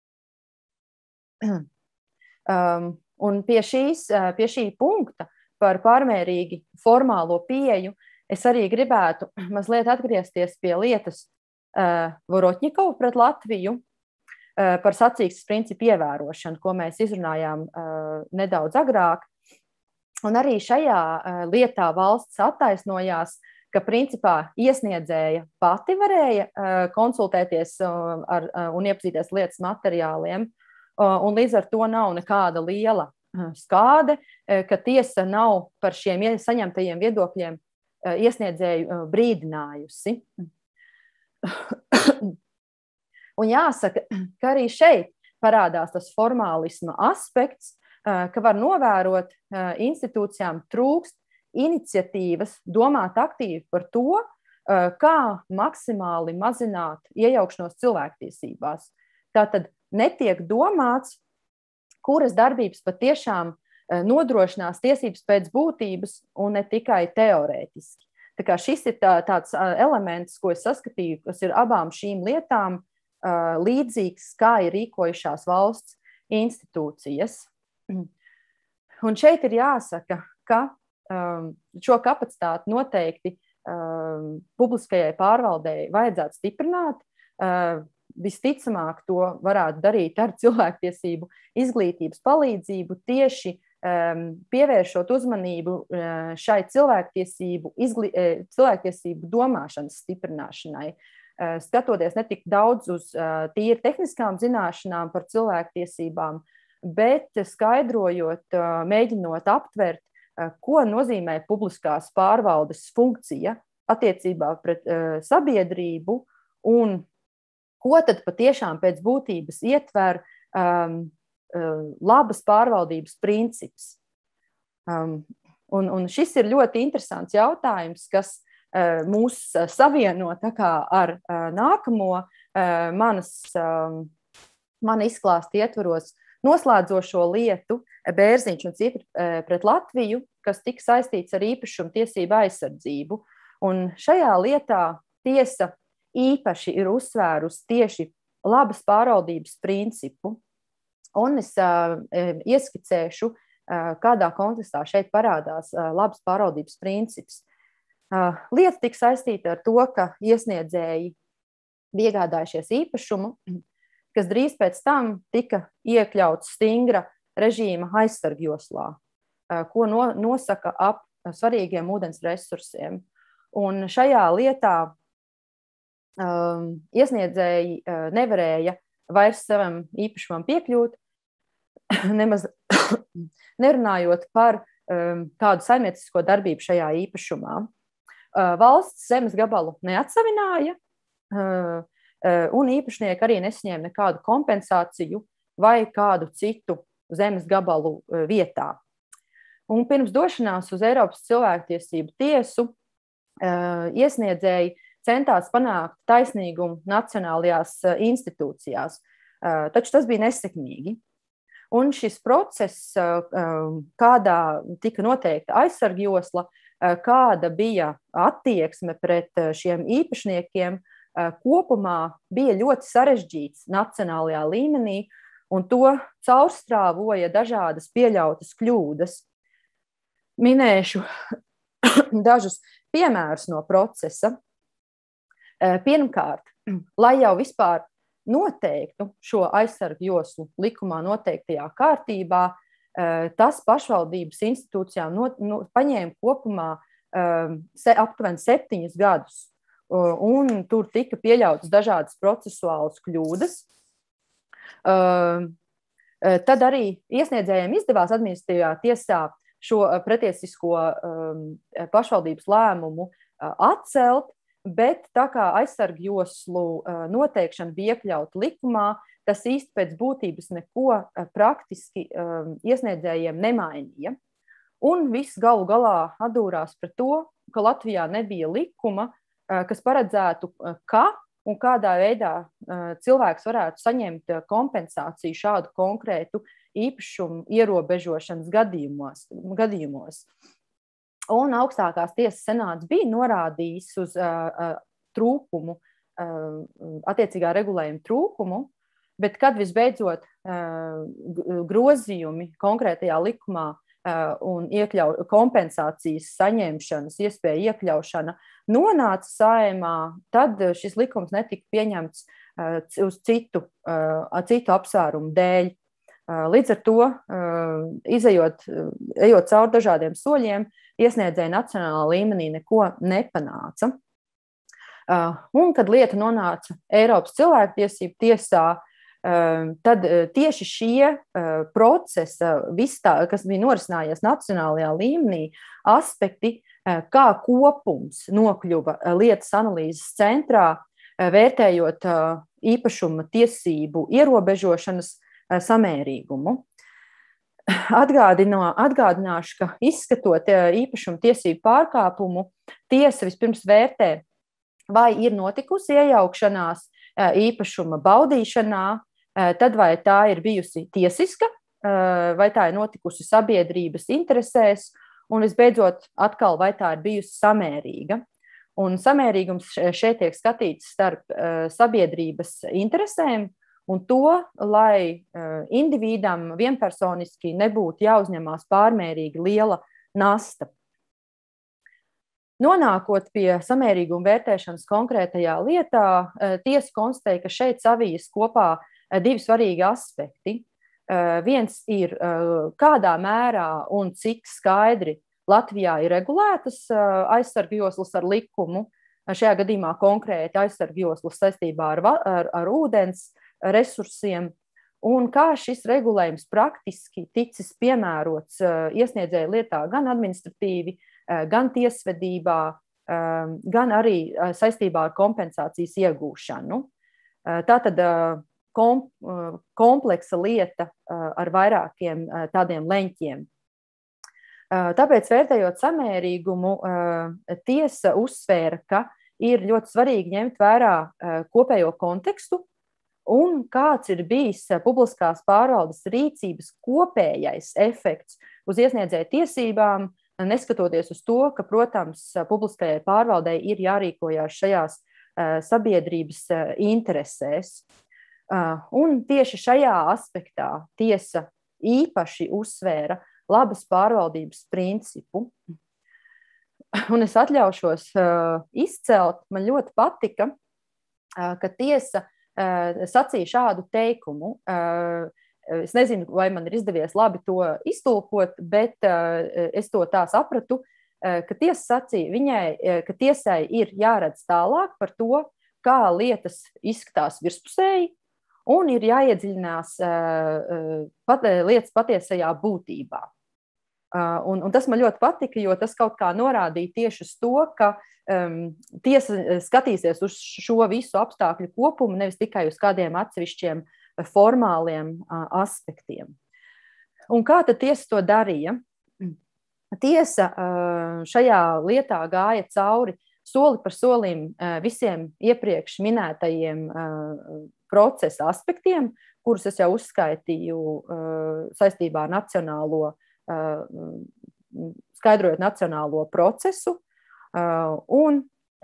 Speaker 1: Un pie šī punkta par pārmērīgi formālo pieeju es arī gribētu mazliet atgriezties pie lietas Vorotņikovu pret Latviju par sacīkstes principu ievērošanu, ko mēs izrunājām nedaudz agrāk. Un arī šajā lietā valsts attaisnojās, ka principā iesniedzēja pati varēja konsultēties un iepazīties lietas materiāliem, un līdz ar to nav nekāda liela skāde, ka tiesa nav par šiem saņemtajiem viedokļiem iesniedzēju brīdinājusi. Un jāsaka, ka arī šeit parādās tas formālisma aspekts, ka var novērot institūcijām trūkst iniciatīvas domāt aktīvi par to, kā maksimāli mazināt iejaukšanos cilvēktiesībās. Tātad netiek domāts, kuras darbības patiešām nodrošinās tiesības pēc būtības un ne tikai teorētiski. Tā kā šis ir tāds elements, ko es saskatīju, kas ir abām šīm lietām līdzīgs, kā ir rīkojušās valsts institūcijas. Un šeit ir jāsaka, ka šo kapacitāti noteikti publiskajai pārvaldei vajadzētu stiprināt. Visticamāk, to varētu darīt ar cilvēktiesību izglītības palīdzību, tieši pievēršot uzmanību šai cilvēktiesību domāšanas stiprināšanai, skatoties ne tik daudz uz tīri tehniskām zināšanām par cilvēktiesībām, bet skaidrojot, mēģinot aptvert, ko nozīmē publiskās pārvaldes funkcija attiecībā pret sabiedrību un ko tad patiešām pēc būtības ietver labas pārvaldības princips. Un šis ir ļoti interesants jautājums, kas mūs savieno tā kā ar nākamo mana izklāsta ietvaros noslēdzošo lietu Bērziņš un citi pret Latviju, kas tika saistīts ar īpašumu tiesību aizsardzību. Un šajā lietā tiesa īpaši ir uzsvērusi tieši labas pārvaldības principu. Un es ieskicēšu, kādā kontekstā šeit parādās labas pārvaldības princips. Lieta tika saistīta ar to, ka iesniedzēji bija iegādājušies īpašumu, kas drīz pēc tam tika iekļauts stingra režīma aizsargjoslā, ko nosaka ap svarīgiem ūdens resursiem. Un šajā lietā iesniedzēji nevarēja vairs savam īpašumam piekļūt, nemaz nerunājot par kādu saimniecisko darbību šajā īpašumā. Valsts zemes gabalu neatsavināja, un īpašnieki arī nesaņēma nekādu kompensāciju vai kādu citu zemes gabalu vietā. Un pirms došanās uz Eiropas cilvēktiesību tiesu iesniedzēji centās panākt taisnīgumu nacionālajās institūcijās, taču tas bija nesekmīgi. Un šis process, kādā tika noteikta aizsargjosla, kāda bija attieksme pret šiem īpašniekiem, kopumā bija ļoti sarežģīts nacionālajā līmenī, un to caurstrāvoja dažādas pieļautas kļūdas. Minēšu dažus piemērus no procesa. Pirmkārt, lai jau vispār noteiktu šo aizsargjoslu likumā noteiktajā kārtībā, tas pašvaldības institūcijām paņēma kopumā aptuveni 7 gadus. Un tur tika pieļautas dažādas procesuālas kļūdas. Tad arī iesniedzējiem izdevās administratīvajā tiesā šo pretiesisko pašvaldības lēmumu atcelt, bet tā kā aizsargjoslu noteikšana bija iekļauta likumā, tas īsti pēc būtības neko praktiski iesniedzējiem nemainīja. Un viss galu galā atdūrās par to, ka Latvijā nebija likuma, kas paredzētu, ka un kādā veidā cilvēks varētu saņemt kompensāciju šādu konkrētu īpašumu ierobežošanas gadījumos. Un augstākās tiesas senāts bija norādījis uz trūkumu, attiecīgā regulējuma trūkumu, bet kad visbeidzot grozījumi konkrētajā likumā un kompensācijas saņemšanas iespēja iekļaušana nonāca Saeimā, tad šis likums netika pieņemts uz citu apsvērumu dēļ. Līdz ar to, ejot cauri dažādiem soļiem, iesniedzēji nacionālā līmenī neko nepanāca. Un, kad lieta nonāca Eiropas cilvēktiesību tiesā, tad tieši šie procesa, kas bija norisinājies nacionālajā līmenī, aspekti, kā kopums nokļuva lietas analīzes centrā, vērtējot īpašuma tiesību ierobežošanas samērīgumu. Atgādināšu, ka izskatot īpašuma tiesību pārkāpumu, tiesa vispirms vērtē, vai ir notikusi iejaukšanās īpašuma baudīšanā, tad vai tā ir bijusi tiesiska, vai tā ir notikusi sabiedrības interesēs, un visbeidzot atkal, vai tā ir bijusi samērīga. Un samērīgums šeit tiek skatīts starp sabiedrības interesēm un to, lai individam vienpersoniski nebūtu jāuzņemās pārmērīgi liela nasta. Nonākot pie samērīguma vērtēšanas konkrētajā lietā, tiesa konstatēja, ka šeit savijas kopā 2 svarīgi aspekti. Viens ir, kādā mērā un cik skaidri Latvijā ir regulētas aizsargjoslas ar likumu, šajā gadījumā konkrēti aizsargjoslas saistībā ar ūdens resursiem, un kā šis regulējums praktiski ticis piemērots iesniedzēju lietā gan administratīvi, gan tiesvedībā, gan arī saistībā ar kompensācijas iegūšanu. Tātad kompleksa lieta ar vairākiem tādiem leņķiem. Tāpēc, vērtējot samērīgumu, tiesa uzsvēra, ka ir ļoti svarīgi ņemt vērā kopējo kontekstu un kāds ir bijis publiskās pārvaldes rīcības kopējais efekts uz iesniedzēju tiesībām, neskatoties uz to, ka, protams, publiskajai pārvaldei ir jārīkojās šajās sabiedrības interesēs. Un tieši šajā aspektā tiesa īpaši uzsvēra labas pārvaldības principu. Un es atļaušos izcelt, man ļoti patika, ka tiesa sacīja šādu teikumu. Es nezinu, vai man ir izdevies labi to iztulkot, bet es to tā sapratu, ka tiesa sacīja viņai, ka tiesai ir jāredz tālāk par to, kā lietas izskatās virspusēji, un ir jāiedziļinās lietas patiesajā būtībā. Un tas man ļoti patika, jo tas kaut kā norādīja tieši uz to, ka tiesa skatīsies uz šo visu apstākļu kopumu, nevis tikai uz kādiem atsevišķiem formāliem aspektiem. Un kā tad tiesa to darīja? Tiesa šajā lietā gāja cauri soli par solim visiem iepriekš minētajiem procesa aspektiem, kurus es jau uzskaitīju saistībā ar nacionālo, skaidrojot nacionālo procesu, un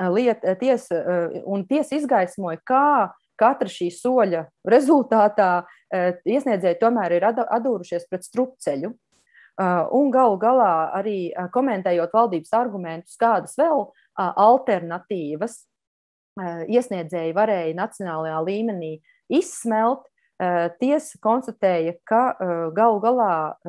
Speaker 1: tiesa izgaismoja, kā katra šī soļa rezultātā iesniedzēji tomēr ir atdūrušies pret strupceļu. Un galu galā arī komentējot valdības argumentus, kādas vēl alternatīvas iesniedzēji varēja nacionālajā līmenī izsmelt, tiesa konstatēja, ka galu galā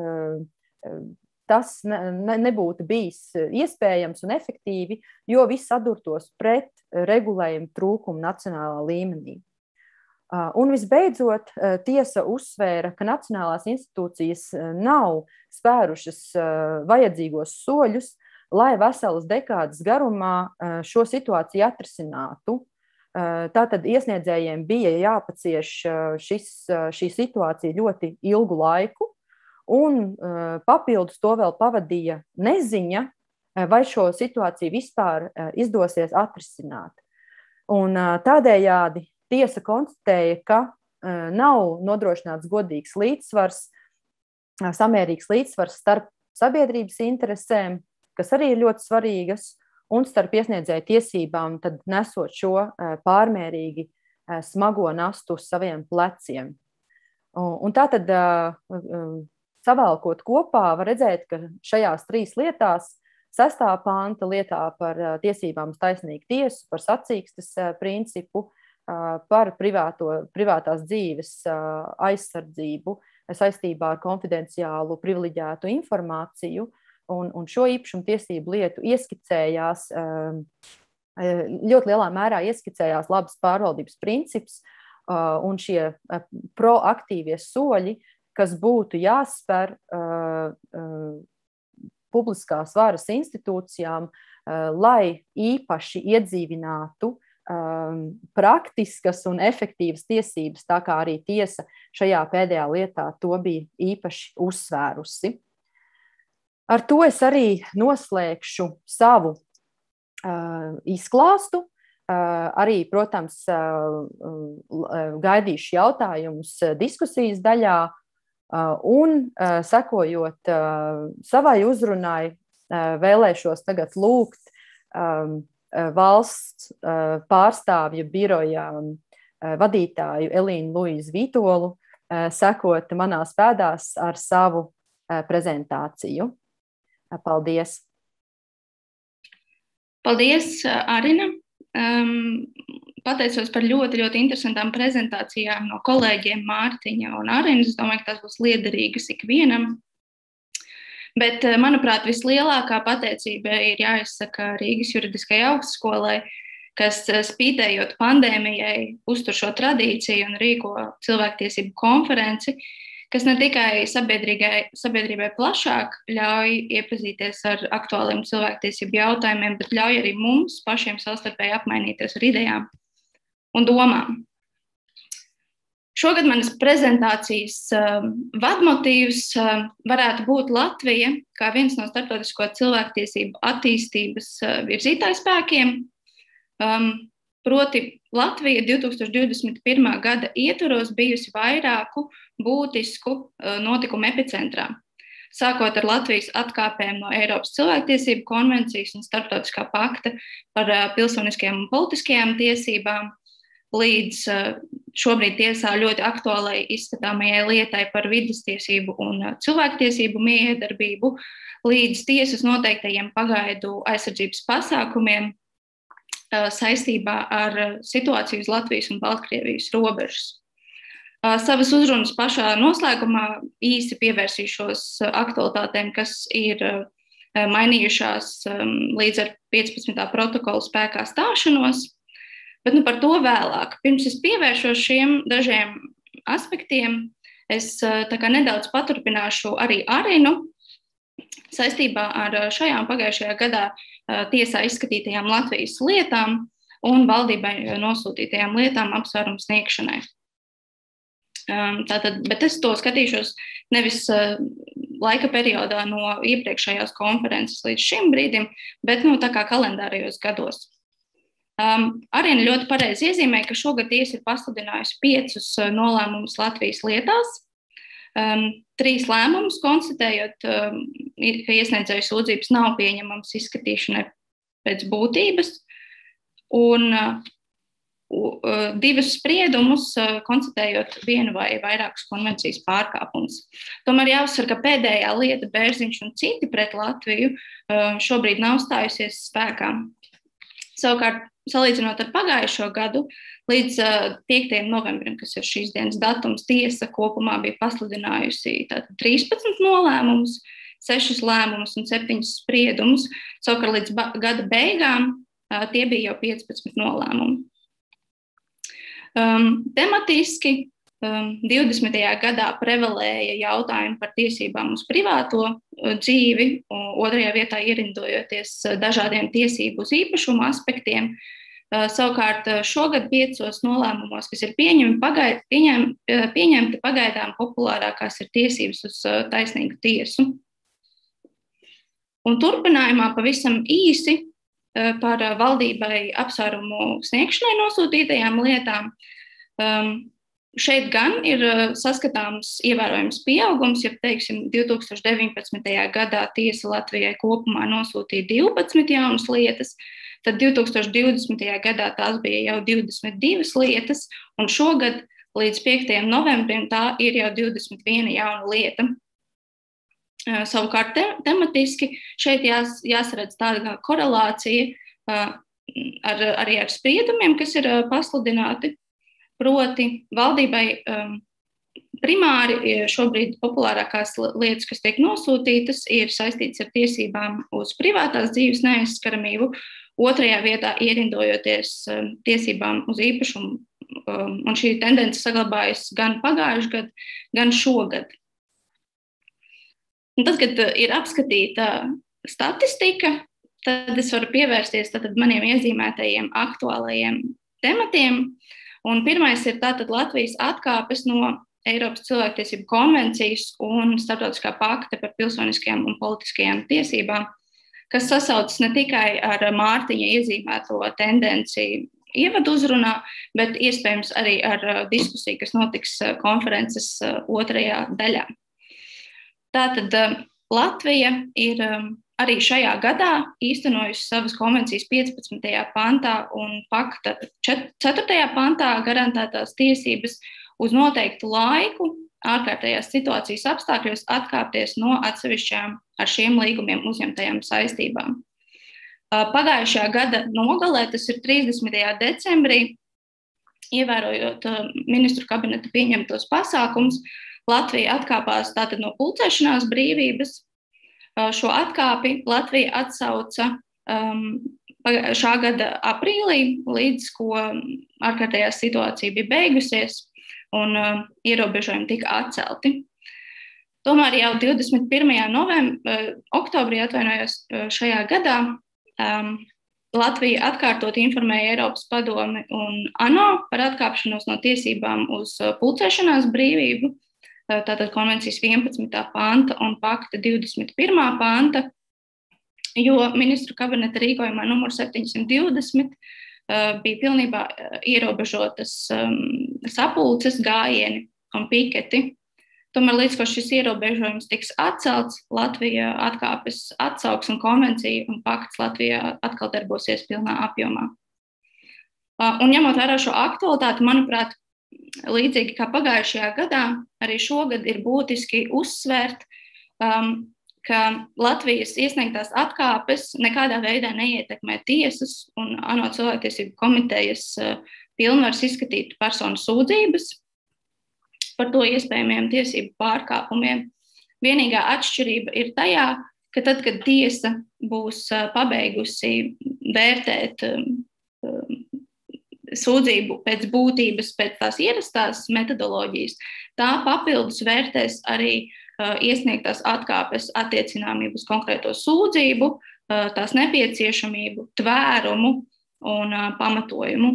Speaker 1: tas nebūtu bijis iespējams un efektīvi, jo viss atdurtos pret regulējumu trūkumu nacionālā līmenī. Un visbeidzot, tiesa uzsvēra, ka nacionālās institūcijas nav spērušas vajadzīgos soļus, lai veselas dekādas garumā šo situāciju atrisinātu. Tātad iesniedzējiem bija jāpacieš šī situācija ļoti ilgu laiku, un papildus to vēl pavadīja neziņa, vai šo situāciju vispār izdosies atrisināt. Un tādējādi tiesa konstatēja, ka nav nodrošināts godīgs līdzsvars, samērīgs līdzsvars starp sabiedrības interesēm, kas arī ir ļoti svarīgas, un starp iesniedzēju tiesībām, tad nesot šo pārmērīgi smago nastu uz saviem pleciem. Un tātad, savēlkot kopā, var redzēt, ka šajās 3 lietās, 6. panta lietā par tiesībām uz taisnīgu tiesu, par sacīkstes principu, par privātās dzīves aizsardzību saistībā ar konfidenciālu privileģētu informāciju un šo īpašumu tiesību lietu ieskicējās, ļoti lielā mērā ieskicējās labas pārvaldības princips un šie proaktīvie soļi, kas būtu jāspēr publiskās varas institūcijām, lai īpaši iedzīvinātu praktiskas un efektīvas tiesības, tā kā arī tiesa šajā pēdējā lietā to bija īpaši uzsvērusi. Ar to es arī noslēgšu savu izklāstu. Arī, protams, gaidīšu jautājumus diskusijas daļā un, sekojot savai uzrunai, vēlēšos tagad lūgt valsts pārstāvju biroja vadītāju Elīnu Luizu Vītolu sekot manās pēdās ar savu prezentāciju. Paldies!
Speaker 3: Paldies, Arina! Pateicos par ļoti, ļoti interesantām prezentācijām no kolēģiem Mārtiņa un Arinas. Es domāju, ka tās būs liederīgas ikvienam. Bet, manuprāt, vislielākā pateicība ir jāizsaka Rīgas juridiskajai augstskolai, kas spītējot pandēmijai uztur šo tradīciju un rīko cilvēktiesību konferenci, kas ne tikai sabiedrībai plašāk ļauj iepazīties ar aktuāliem cilvēktiesību jautājumiem, bet ļauj arī mums pašiem savstarpēji apmainīties ar idejām un domām. Šogad manas prezentācijas vadmotīvs varētu būt Latvija kā viens no starptautisko cilvēktiesību attīstības virzītājspēkiem. Proti Latvija 2021. gada ietvaros bijusi vairāku būtisku notikumu epicentrā, sākot ar Latvijas atkāpēm no Eiropas cilvēktiesību konvencijas un starptautiskā pakta par pilsoniskajām un politiskajām tiesībām, līdz šobrīd tiesā ļoti aktuālai izskatāmajai lietai par vides tiesību un cilvēktiesību miedarbību, līdz tiesas noteiktajiem pagaidu aizsardzības pasākumiem saistībā ar situāciju uz Latvijas un Baltkrievijas robežas. Savas uzrunas pašā noslēgumā īsi pievērsīšos aktualitātēm, kas ir mainījušās līdz ar 15. protokolu spēkā stāšanos. Bet par to vēlāk. Pirms es pievēršos šiem dažiem aspektiem, es nedaudz paturpināšu arī Arinu saistībā ar šajām pagājušajā gadā tiesā izskatītajām Latvijas lietām un valdībai nosūtītajām lietām apsvērumu sniegšanai. Bet es to skatīšos nevis laika periodā no iepriekšējās konferences līdz šim brīdim, bet tā kā kalendārajos gados. Arina ļoti pareizi iezīmē, ka šogad tiesa ir pasludinājusi 5 nolēmumus Latvijas lietās. 3 lēmumus konstatējot, ka iesniedzēju sūdzības nav pieņemams izskatīšanai pēc būtības, un 2 spriedumus konstatējot vienu vai vairākus konvencijas pārkāpumus. Tomēr jāuzsver, ka pēdējā lieta Bērziņš un citi pret Latviju šobrīd nav stājusies spēkā. Savukārt, salīdzinot ar pagājušo gadu, līdz 5. novembrim, kas ir šīs dienas datums, tiesa kopumā bija pasludinājusi 13 nolēmumus, 6 lēmumus un 7 spriedumus. Savukārt līdz gada beigām tie bija jau 15 nolēmumi. Tematiski 20. gadā prevalēja jautājumi par tiesībām uz privāto dzīvi, 2. vietā ierindojoties dažādiem tiesību uz īpašumu aspektiem. Savukārt šogad 5 nolēmumos, kas ir pieņemti pagaidām, populārākās ir tiesības uz taisnīgu tiesu. Un turpinājumā pavisam īsi par valdībai apsvērumu sniegšanai nosūtītajām lietām. Šeit gan ir saskatāms ievērojams pieaugums, ja 2019. gadā tiesa Latvijai kopumā nosūtīja 12 jaunas lietas, tad 2020. gadā tās bija jau 22 lietas, un šogad līdz 5. novembrim tā ir jau 21 jauna lieta. Savukārt tematiski šeit jāsaredz tāda kā korelācija arī ar spriedumiem, kas ir pasludināti. Proti, valdībai primāri šobrīd populārākās lietas, kas tiek nosūtītas, ir saistītas ar tiesībām uz privātās dzīves neaizskaramību, 2. vietā ierindojoties tiesībām uz īpašumu. Un šī tendence saglabājas gan pagājušajā gadā, gan šogad. Un tad, kad ir apskatīta statistika, tad es varu pievērsties maniem iezīmētajiem aktuālajiem tematiem. Un pirmais ir tātad Latvijas atkāpes no Eiropas cilvēktiesību konvencijas un starptautiskā pakta par pilsoniskajām un politiskajām tiesībām, kas sasaucas ne tikai ar Mārtiņa iezīmēto tendenci ievadu uzrunā, bet iespējams arī ar diskusiju, kas notiks konferences 2. daļā. Tātad Latvija ir arī šajā gadā īstenojusi savas konvencijas 15. pantā un pakta 4. pantā garantētās tiesības uz noteiktu laiku ārkārtējās situācijas apstākļos atkāpties no atsevišķām ar šiem līgumiem uzņemtajām saistībām. Pagājušajā gada nogalē, tas ir 30. decembrī, ievērojot ministru kabineta pieņemtos pasākums, Latvija atkāpās tātad no pulcēšanās brīvības. Šo atkāpi Latvija atsauca šā gada aprīlī, līdz ko ārkārtējā situācija bija beigusies un ierobežojumi tika atcelti. Tomēr jau 21. oktobrī šajā gadā Latvija atkārtot informēja Eiropas padomi un ANO par atkāpšanos no tiesībām uz pulcēšanās brīvību, tātad konvencijas 11. panta un pakta 21. panta, jo ministru kabineta rīkojumā numur 720 bija pilnībā ierobežotas sapulces, gājieni un piketi. Tomēr līdz ko šis ierobežojums tiks atcelts, Latvija atkāpes atsauks un konvencija un pakts Latvijā atkal darbosies pilnā apjomā. Un ņemot vērā šo aktualitāti, manuprāt, līdzīgi kā pagājušajā gadā, arī šogad ir būtiski uzsvērt, ka Latvijas iesniegtās atkāpes nekādā veidā neietekmē tiesas un ANO cilvēktiesību komitejas pilnvaras izskatīt personu sūdzības par to iespējamiem tiesību pārkāpumiem. Vienīgā atšķirība ir tajā, ka tad, kad tiesa būs pabeigusi vērtēt sūdzību pēc būtības, pēc tās ierastās metodoloģijas, tā papildus vērtēs arī iesniegtās atkāpes attiecināmību uz konkrēto sūdzību, tās nepieciešamību, tvērumu un pamatojumu.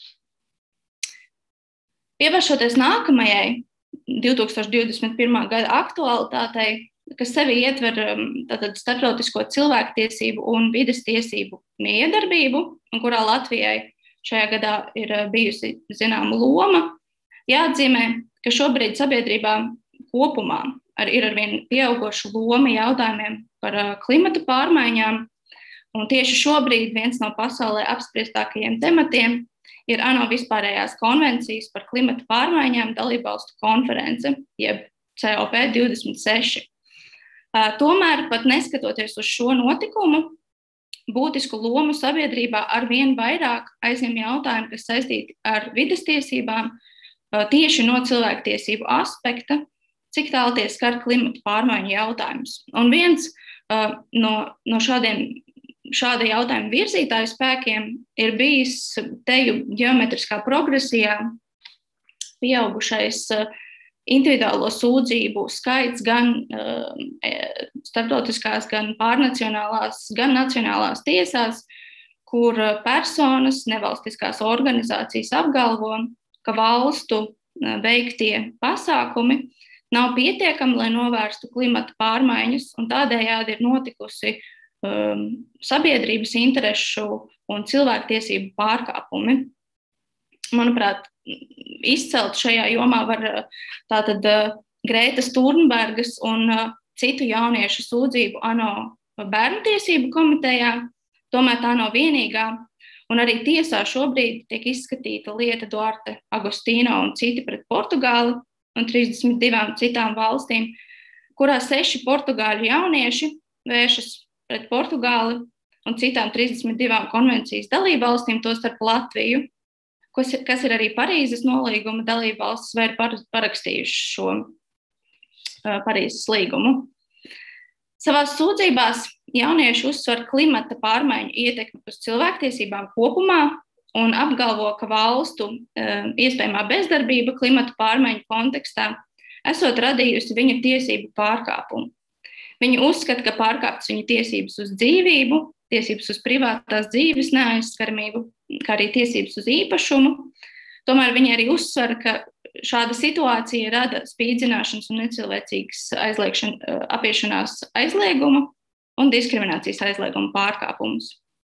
Speaker 3: Pievēršoties nākamajai 2021. gada aktualitātei, kas sevi ietver starptautisko cilvēktiesību un vides tiesību miedarbību, un kurā Latvijai šajā gadā ir bijusi zināma loma, jāatzīmē, ka šobrīd sabiedrībā kopumā ir arvien pieaugoša loma jautājumiem par klimata pārmaiņām, un tieši šobrīd viens no pasaulē apspriestākajiem tematiem ir ANO vispārējās konvencijas par klimata pārmaiņām dalībvalstu konference, jeb COP26. Tomēr, pat neskatoties uz šo notikumu, būtisku lomu sabiedrībā arvien vairāk aizņem jautājumi, kas saistīti ar vides tiesībām, tieši no cilvēktiesību aspekta, cik tālu tie skar klimata pārmaiņu jautājumus. Un viens no šāda jautājuma virzītāju spēkiem ir bijis teju ģeometriskā progresijā pieaugušais individuālo sūdzību skaits gan starptautiskās, gan pārnacionālās, gan nacionālās tiesās, kur personas, nevalstiskās organizācijas apgalvo, ka valstu veiktie pasākumi nav pietiekami, lai novērstu klimata pārmaiņas, un tādējādi ir notikusi sabiedrības interešu un cilvēktiesību pārkāpumi. Manuprāt, izcelt šajā jomā var tātad Grētas Turnbergas un citu jauniešu sūdzību ANO bērnu tiesību komitejā, tomēr tā nav vienīgā, un arī tiesā šobrīd tiek izskatīta lieta Duarte Agostīno un citi pret Portugāli un 32 citām valstīm, kurā 6 portugāļu jaunieši vēršas pret Portugāli un citām 32 konvencijas dalībvalstīm, tostarp Latviju, kas ir arī Parīzes nolīguma dalībvalstis vai ir parakstījuši šo Parīzes līgumu. Savās sūdzībās jaunieši uzsver klimata pārmaiņu ietekmi uz cilvēktiesībām kopumā un apgalvo, ka valstu iespējamā bezdarbība klimata pārmaiņu kontekstā esot radījusi viņu tiesību pārkāpumu. Viņi uzskata, ka pārkāptas viņu tiesības uz dzīvību, tiesības uz privātās dzīves neaizskaramību, kā arī tiesības uz īpašumu. Tomēr viņi arī uzsver, ka šāda situācija rada spīdzināšanas un necilvēcīgas apiešanās aizliegumu un diskriminācijas aizliegumu pārkāpumus.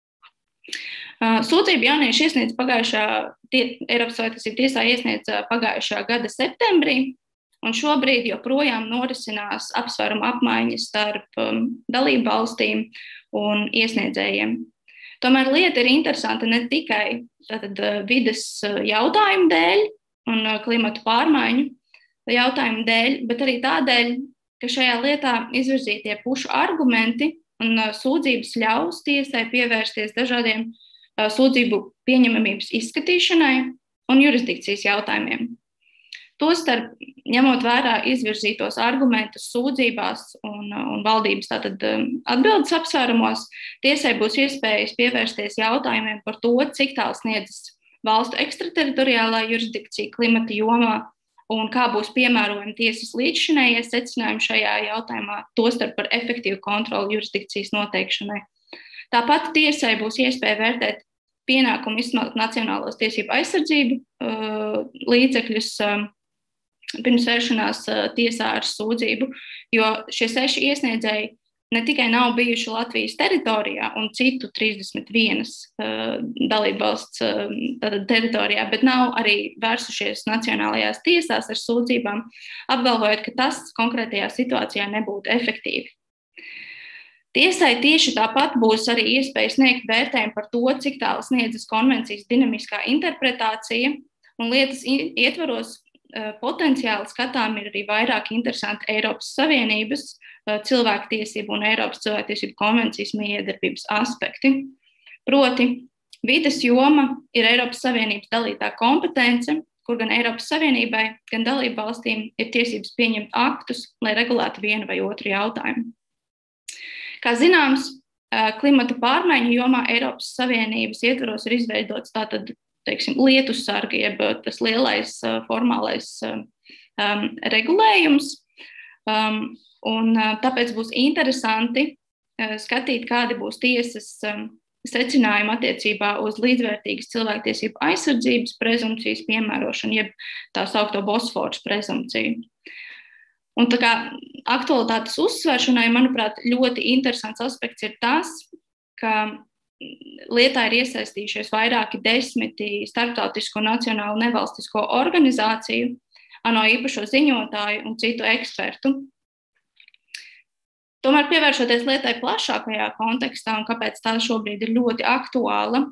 Speaker 3: Sūdzību jaunieši iesniedz Eiropas Savienības tiesā iesniedz pagājušā gada septembrī, un šobrīd joprojām norisinās apsvērumu apmaiņas starp dalību valstīm un iesniedzējiem. Tomēr lieta ir interesanta ne tikai vides jautājumu dēļ un klimatu pārmaiņu jautājumu dēļ, bet arī tādēļ, ka šajā lietā izvirzītie pušu argumenti un sūdzības ļaus tiesai pievērsties dažādiem sūdzību pieņemamības izskatīšanai un jurisdikcijas jautājumiem. Tostarp, ņemot vērā izvirzītos argumentus sūdzībās un valdības atbildes apsvērumos, tiesai būs iespējas pievērsties jautājumiem par to, cik tālu sniedzas valstu ekstrateritoriālā jurisdikcija klimata jomā un kā būs piemērojami tiesas līdzšinējie secinājumi šajā jautājumā, tostarp par efektīvu kontroli jurisdikcijas noteikšanai. Tāpat tiesai būs iespēja vērtēt pienākumu izsmelkt nacionālos tiesību aizsardzību līdzekļus pirms vēršanās tiesā ar sūdzību, jo šie 6 iesniedzēji ne tikai nav bijuši Latvijas teritorijā un citu 31 dalībvalsts teritorijā, bet nav arī vērsušies nacionālajās tiesās ar sūdzībām, apgalvojot, ka tas konkrētajā situācijā nebūtu efektīvi. Tiesai tieši tāpat būs arī iespēja sniegt vērtējumu par to, cik tālu sniedzas konvencijas dinamiskā interpretācija, un lietas ietvaros potenciāli skatām ir arī vairāk interesanti Eiropas Savienības cilvēktiesību un Eiropas cilvēktiesību konvencijas miedarbības aspekti. Proti, vides joma ir Eiropas Savienības dalītā kompetence, kur gan Eiropas Savienībai, gan dalību valstīm ir tiesības pieņemt aktus, lai regulētu vienu vai otru jautājumu. Kā zināms, klimata pārmaiņu jomā Eiropas Savienības ietvaros ir izveidots tātad, lietu sarga, jeb tas lielais formālais regulējums. Un tāpēc būs interesanti skatīt, kādi būs tiesas secinājumi attiecībā uz līdzvērtīgas cilvēktiesību aizsardzības prezumpcijas piemērošanu, jeb tā saukto Bosforas prezumpciju. Un tā kā aktualitātes uzsvēršanai, manuprāt, ļoti interesants aspekts ir tas, ka lietā ir iesaistījušies vairāki 10 starptautisko nacionālu nevalstisko organizāciju, ANO īpašo ziņotāju un citu ekspertu. Tomēr pievēršoties lietai plašākajā kontekstā un kāpēc tā šobrīd ir ļoti aktuāla,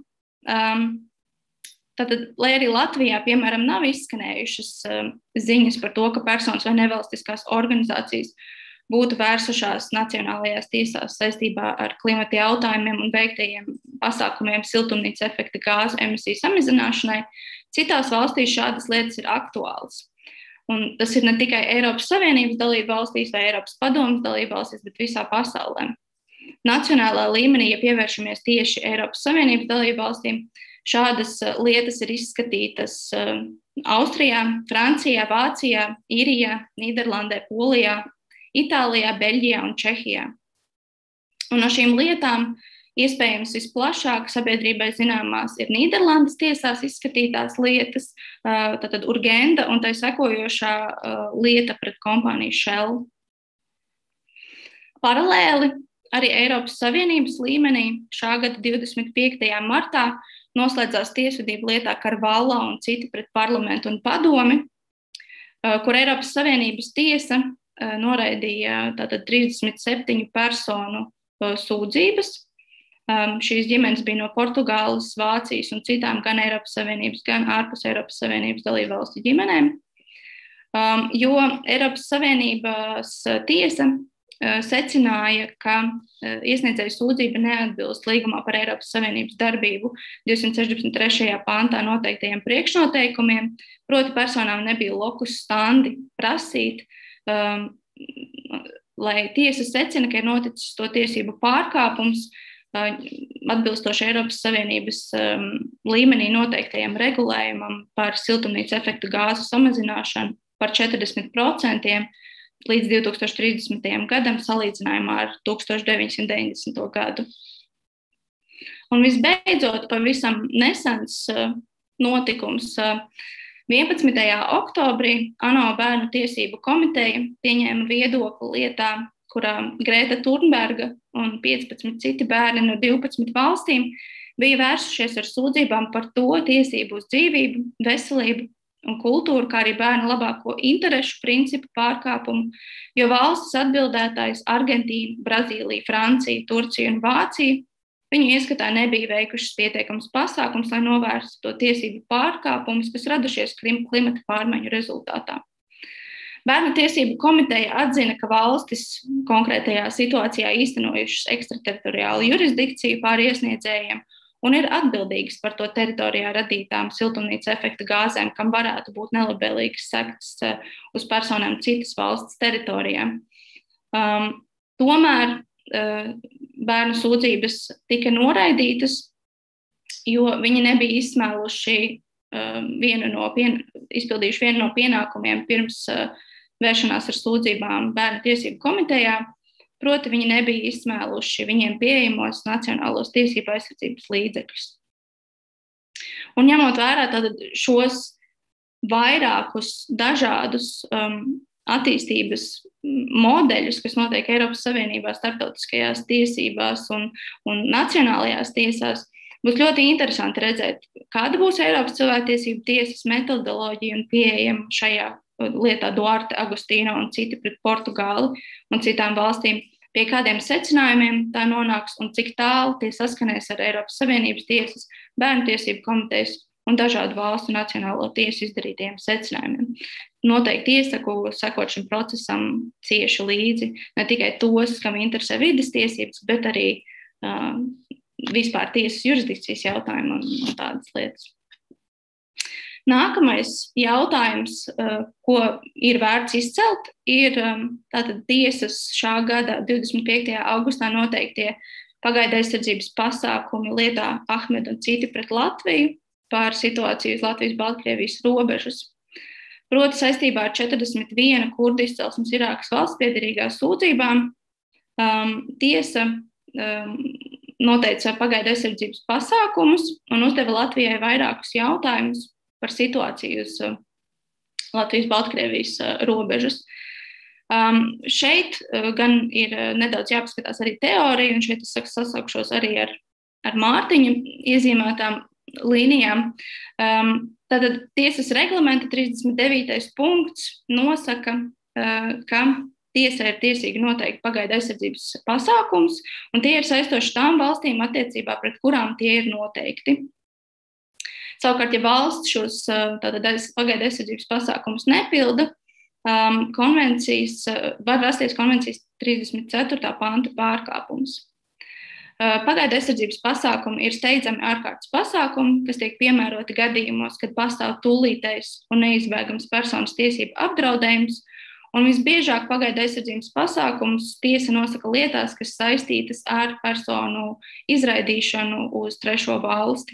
Speaker 3: tātad, lai arī Latvijā, piemēram, nav izskanējušas ziņas par to, ka personas vai nevalstiskās organizācijas būtu vērsušās nacionālajās tiesās saistībā ar klimata jautājumiem un veiktajiem pasākumiem siltumnīca efekta gāzu emisiju samazināšanai, citās valstīs šādas lietas ir aktuālas. Un tas ir ne tikai Eiropas Savienības dalību valstīs vai Eiropas padomes dalību valstīs, bet visā pasaulē. Nacionālā līmenī, ja pievēršamies tieši Eiropas Savienības dalību valstīm, šādas lietas ir izskatītas Austrijā, Francijā, Vācijā, Īrijā, Nīderlandē, Polijā, Itālijā, Beļģijā un Čehijā. Un no šīm lietām iespējams visplašāk sabiedrībai zināmās ir Nīderlandes tiesās izskatītās lietas, tātad Urgenda un tai sekojošā lieta pret kompāniju Shell. Paralēli arī Eiropas Savienības līmenī šā gada 25. martā noslēdzās tiesvedība lietā Carvalho un citi pret parlamentu un padomi, kur Eiropas Savienības tiesa noraidīja tātad 37 personu sūdzības. Šīs ģimenes bija no Portugāles, Vācijas un citām gan Eiropas Savienības, gan ārpus Eiropas Savienības dalībvalstu ģimenēm, jo Eiropas Savienības tiesa secināja, ka iesniedzēju sūdzība neatbilst līgumā par Eiropas Savienības darbību 263. pantā noteiktajiem priekšnoteikumiem, proti personām nebija locus standi prasīt, lai tiesa secina, ka ir noticis to tiesību pārkāpums atbilstoši Eiropas Savienības līmenī noteiktajam regulējumam par siltumnīca efekta gāzu samazināšanu par 40% līdz 2030. gadam salīdzinājumā ar 1990. gadu. Un visbeidzot, pavisam nesens notikums. 11. oktobrī ANO Bērnu tiesību komiteja pieņēma viedokli lietā, kurā Grēta Thunberga un 15 citi bērni no 12 valstīm bija vērsušies ar sūdzībām par to tiesību uz dzīvību, veselību un kultūru, kā arī bērnu labāko interešu principu pārkāpumu, jo valstis atbildētājs Argentīna, Brazīlija, Francija, Turcija un Vācija viņu ieskatā nebija veikušas pietiekams pasākums, lai novērstu to tiesību pārkāpumus, kas radušies klimata pārmaiņu rezultātā. Bērnu tiesību komiteja atzina, ka valstis konkrētajā situācijā īstenojušas ekstrateritoriālu jurisdikciju pār iesniedzējiem un ir atbildīgas par to teritorijā radītām siltumnīca efekta gāzēm, kam varētu būt nelabvēlīgas sekas uz personām citas valsts teritorijā. Tomēr bērnu sūdzības tika noraidītas, jo viņi nebija izsmēluši izpildījuši vienu no pienākumiem pirms vēršanās ar sūdzībām Bērnu tiesību komitejā, proti viņi nebija izsmēluši viņiem pieejamos nacionālos tiesību aizsardzības līdzekļus. Un ņemot vērā tātad šos vairākus dažādus attīstības modeļus, kas notiek Eiropas Savienībā, starptautiskajās tiesībās un nacionālajās tiesās, būs ļoti interesanti redzēt, kāda būs Eiropas cilvēktiesību tiesas metodoloģija un pieejama šajā lietā Duarte, Agustīno un citi pret Portugāli un citām valstīm, pie kādiem secinājumiem tā nonāks un cik tālu tie saskanēs ar Eiropas Savienības tiesas, Bērnu tiesību komitejas un dažādu valstu nacionālo tiesu izdarītiem secinājumiem. Noteikti iesaku sekot šim procesam cieši līdzi, ne tikai tos, kam interesē vides tiesības, bet arī vispār tiesas jurisdikcijas jautājumu un tādas lietas. Nākamais jautājums, ko ir vērts izcelt, ir tātad tiesas šā gada 25. augustā noteiktie pagaidu aizsardzības pasākumi lietā Ahmed un citi pret Latviju par situāciju uz Latvijas-Baltkrievijas robežas. Proti saistībā ar 41 kurdu izcelsmes Irākas valsts piederīgās sūdzībām tiesa noteica pagaidu aizsardzības pasākumus un uzdeva Latvijai vairākus jautājumus par situāciju uz Latvijas-Baltkrievijas robežas. Šeit gan ir nedaudz jāpaskatās arī teorija, un šeit es sasaukšos arī ar Mārtiņa iezīmētām līnijām. Tātad tiesas reglamenta 39. punkts nosaka, ka tiesa ir tiesīga noteikt pagaidu aizsardzības pasākums, un tie ir saistoši tām valstīm attiecībā, pret kurām tie ir noteikti. Savukārt, ja valsts šos pagaidu aizsardzības pasākumus nepilda, var rasties konvencijas 34. panta pārkāpums. Pagaidu aizsardzības pasākumi ir steidzami ārkārtas pasākumi, kas tiek piemēroti gadījumos, kad pastāv tūlītais un neizbēgams personas tiesību apdraudējums, un visbiežāk pagaidu aizsardzības pasākumus tiesa nosaka lietās, kas saistītas ar personu izraidīšanu uz trešo valsti.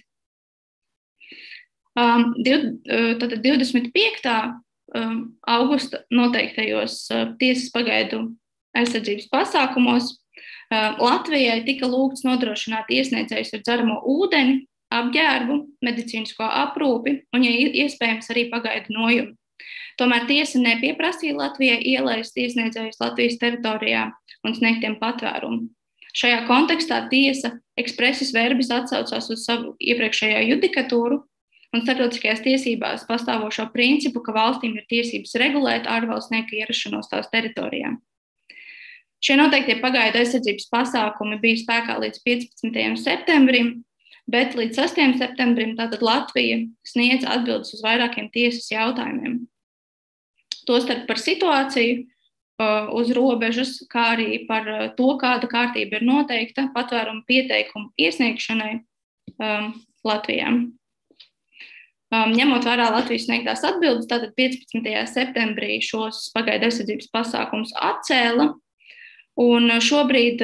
Speaker 3: Tātad 25. augusta noteiktajos tiesas pagaidu aizsardzības pasākumos Latvijai tika lūgts nodrošināt iesniedzējus ar dzeramo ūdeni, apģērbu, medicīnisko aprūpi un, ja iespējams, arī pagaidu nojumu. Tomēr tiesa nepieprasīja Latvijai ielaist iesniedzējus Latvijas teritorijā un sniegtiem patvērumu. Šajā kontekstā tiesa expressis verbis atsaucās uz savu iepriekšējo judikatūru un starptautiskajās tiesībās pastāvošo principu, ka valstīm ir tiesības regulēt ārvalstnieku ierašanos tās teritorijā. Šie noteiktie pagaidu aizsardzības pasākumi bija spēkā līdz 15. septembrim, bet līdz 6. septembrim tātad Latvija sniedz atbildes uz vairākiem tiesas jautājumiem. Tostarp par situāciju uz robežas, kā arī par to, kāda kārtība ir noteikta patvērumu pieteikumu iesniegšanai Latvijā. Ņemot vērā Latvijas sniegtās atbildes, tātad 15. septembrī šos pagaidu aizsardzības pasākumus atcēla, un šobrīd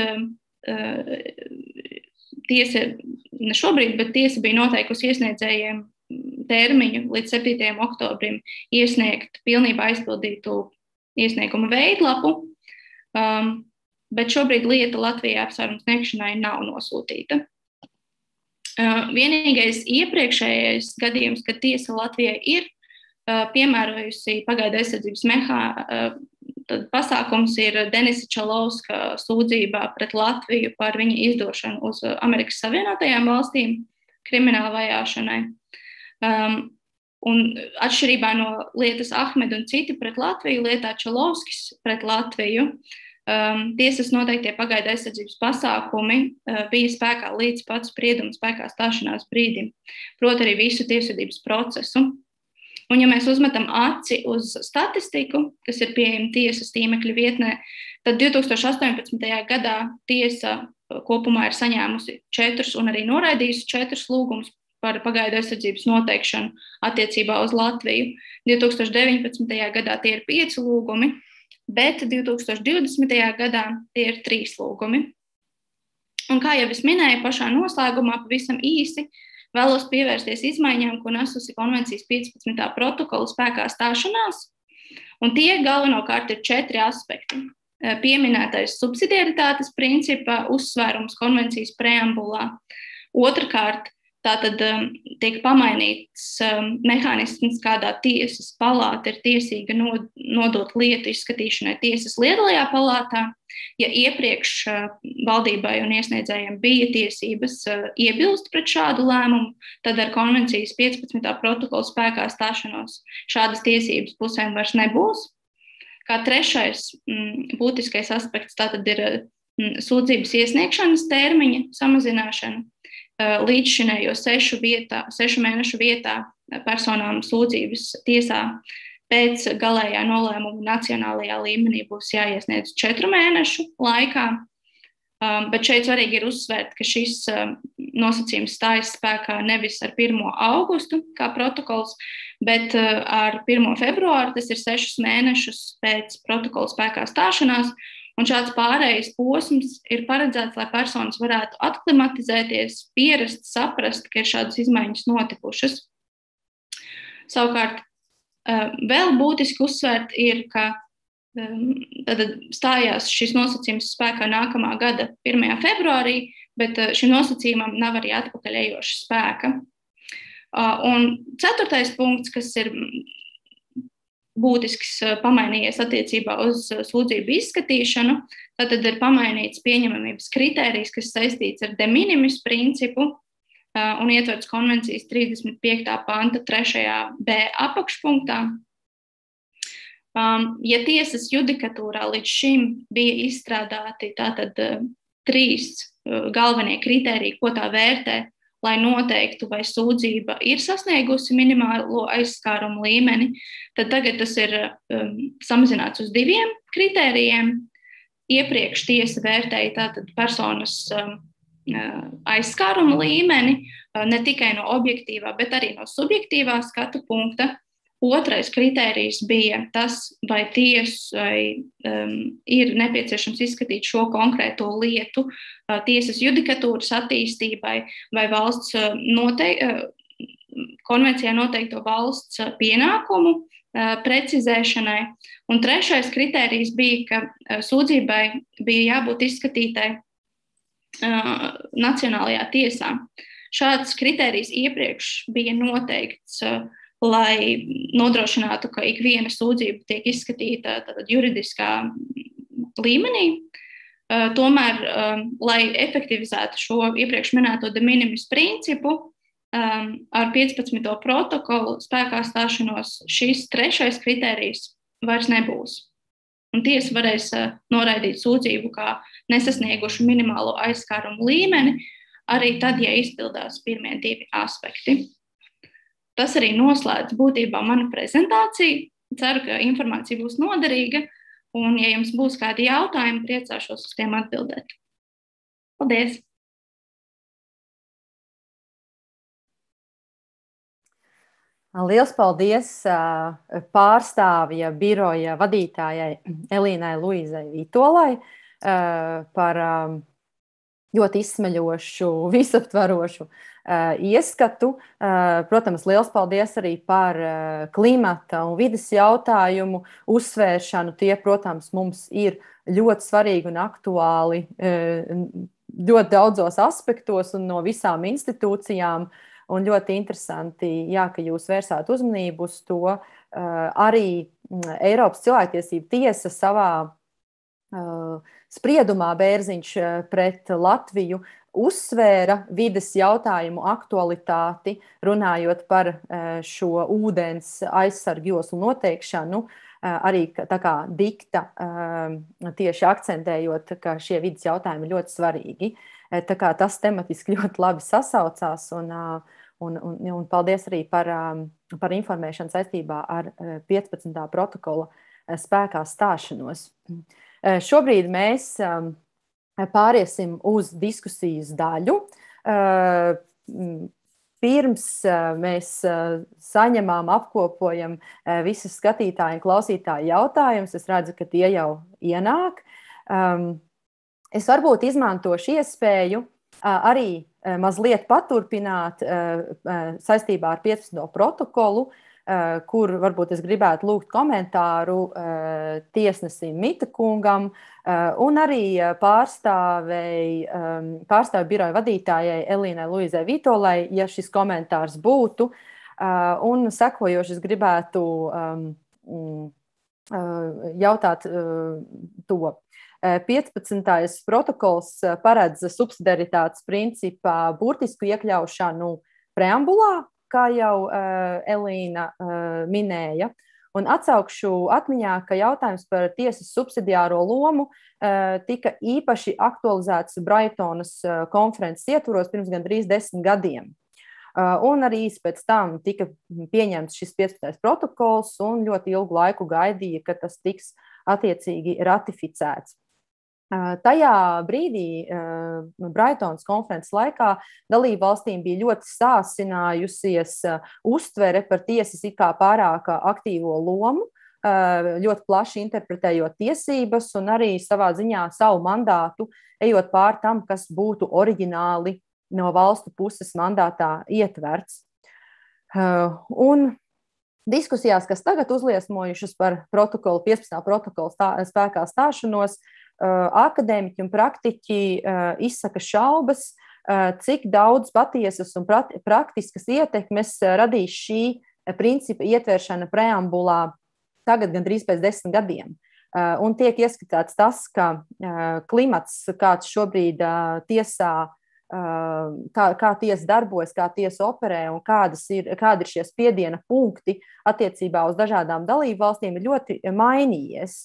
Speaker 3: tiesa bija noteikusi iesniedzējiem termiņu līdz 7. oktobrim iesniegt pilnībā aizpildītu iesnieguma veidlapu, bet šobrīd lieta Latvijā apsvērumu sniegšanai nav nosūtīta. Vienīgais iepriekšējais gadījums, kad tiesa Latvijai ir piemērojusi pagaidu aizsardzības pasākums, ir Denisa Čalovska sūdzībā pret Latviju par viņa izdošanu uz Amerikas Savienotajām valstīm krimināla vajāšanai. Un atšķirībā no lietas Ahmed un citi pret Latviju, lietā Čalovskis pret Latviju, tiesas noteiktie pagaidu aizsardzības pasākumi bija spēkā līdz pat sprieduma spēkā stāšanās brīdim, proti arī visu tiesvedības procesu. Un, ja mēs uzmetam aci uz statistiku, kas ir pieejama tiesas tīmekļa vietnē, tad 2018. gadā tiesa kopumā ir saņēmusi 4 un arī noraidījusi 4 lūgumus par pagaidu aizsardzības noteikšanu attiecībā uz Latviju. 2019. gadā tie ir 5 lūgumi, bet 2020. gadā tie ir 3 lūgumi. Un kā jau es minēju pašā noslēgumā, pavisam īsi, vēlos pievērsties izmaiņām, ko nesusi konvencijas 15. protokola spēkā stāšanās, un tie galvenokārt ir 4 aspekti. pieminētais subsidiaritātes principa uzsvērums konvencijas preambulā. Otrakārt, tātad tiek pamainīts mehānisms, kādā tiesas palāta ir tiesīga nodot lietu izskatīšanai tiesas lielajā palātā. Ja iepriekš valdībai un iesniedzējiem bija tiesības iebilst pret šādu lēmumu, tad ar konvencijas 15. protokola spēkā stāšanos šādas tiesības pusēm vairs nebūs. Kā trešais būtiskais aspekts tātad ir sūdzības iesniegšanas termiņa samazināšana. Līdzšinējo 6 mēnešu vietā personām sūdzības tiesā pēc galējā nolēmuma nacionālajā līmenī būs jāiesniedz 4 mēnešu laikā. Bet šeit svarīgi ir uzsvērt, ka šis nosacījums stājas spēkā nevis ar 1. augustu kā protokols, bet ar 1. februāru, tas ir 6 mēnešus pēc protokola spēkā stāšanās. Un šāds pārejas posms ir paredzēts, lai personas varētu atklimatizēties, pierast, saprast, ka ir šādas izmaiņas notikušas. Savukārt, vēl būtiski uzsvērt ir, ka tad stājās šis nosacījums spēkā nākamā gada 1. februārī, bet šim nosacījumam nav arī atpakaļejoša spēka. Un 4. punkts, kas ir būtisks pamainījies attiecībā uz sūdzību izskatīšanu, tad ir pamainīts pieņemamības kritērijs, kas saistīts ar de minimis principu un ietverts konvencijas 35. panta 3. b apakšpunktā. Ja tiesas judikatūrā līdz šim bija izstrādāti tātad 3 galvenie kritēriji, ko tā vērtē, lai noteiktu, vai sūdzība ir sasniegusi minimālo aizskārumu līmeni, tad tagad tas ir samazināts uz 2 kritērijiem. Iepriekš tiesa vērtēja tātad personas aizskārumu līmeni, ne tikai no objektīvā, bet arī no subjektīvā skatu punkta. Otrais kritērijs bija tas, vai tiesai ir nepieciešams izskatīt šo konkrēto lietu tiesas judikatūras attīstībai vai valsts konvencijā noteikto valsts pienākumu precizēšanai. Un trešais kritērijs bija, ka sūdzībai bija jābūt izskatītai Nacionālajā tiesā. Šāds kritērijs iepriekš bija noteikts, lai nodrošinātu, ka ikviena sūdzība tiek izskatīta juridiskā līmenī. Tomēr, lai efektivizētu šo iepriekš minēto de minimis principu, ar 15. protokolu spēkā stāšanos šis 3. kritērijs vairs nebūs. Un tiesa varēs noraidīt sūdzību kā nesasniegušu minimālo aizskārumu līmeni, arī tad, ja izpildās pirmie 2 aspekti. Tas arī noslēdz būtībā manu prezentāciju. Ceru, ka informācija būs noderīga, un, ja jums būs kādi jautājumi, priecāšos uz tiem atbildēt. Paldies!
Speaker 1: Liels paldies pārstāvja biroja vadītājai Elīnai Luīzai Vītolai par ļoti izsmeļošu, visaptvarošu ieskatu. Protams, liels paldies arī par klimata un vides jautājumu uzsvēršanu. Tie, protams, mums ir ļoti svarīgi un aktuāli ļoti daudzos aspektos un no visām institūcijām. Un ļoti interesanti, jā, ka jūs vērsāt uzmanību uz to. Arī Eiropas cilvēktiesību tiesa savā spriedumā Bērziņš pret Latviju uzsvēra vides jautājumu aktualitāti, runājot par šo ūdens aizsargu joslu noteikšanu, arī tā kā dikta, tieši akcentējot, ka šie vides jautājumi ir ļoti svarīgi. Tā kā tas tematiski ļoti labi sasaucās, un paldies arī par informēšanu saistībā ar 15. protokola spēkā stāšanos. Šobrīd mēs pāriesim uz diskusijas daļu. Pirms mēs saņemām, apkopojam visus skatītāju un klausītāju jautājumus, es redzu, ka tie jau ienāk. Es varbūt izmantošu iespēju arī mazliet paturpināt saistībā ar 15. protokolu kur varbūt es gribētu lūgt komentāru tiesnesim Mita kungam un arī pārstāvju biroja vadītājai Elīnai Luizai Vītolai, ja šis komentārs būtu. Un sekojoši es gribētu jautāt to. 15. protokols paredz subsidiaritātes principā burtisku iekļaušanu preambulā, kā jau Elīna minēja, un atsaukšu atmiņā, ka jautājums par tiesas subsidiāro lomu tika īpaši aktualizēts Braitonas konferences ietvaros pirms gandrīz 10 gadiem. Un arī pēc tam tika pieņemts šis 15. protokols un ļoti ilgu laiku gaidīja, ka tas tiks attiecīgi ratificēts. Tajā brīdī, Braitonas konferences laikā, dalību valstīm bija ļoti sāsinājusies uztvere par tiesas it kā pārāk aktīvo lomu, ļoti plaši interpretējot tiesības un arī savā ziņā savu mandātu, ejot pār tam, kas būtu oriģināli no valstu puses mandātā ietverts. Un diskusijās, kas tagad uzliesmojušas par protokolu, 15. protokolu spēkā stāšanos, akadēmiķi un praktiķi izsaka šaubas, cik daudz patiesas un praktiskas ietekmes radīs šī principa ietveršana preambulā tagad gandrīz pēc 10 gadiem. Un tiek ieskatīts tas, ka klimats, kāds šobrīd tiesā, kā tiesa darbojas, kā tiesa operē un kādi ir šie spiediena punkti attiecībā uz dažādām dalību valstīm, ir ļoti mainījies.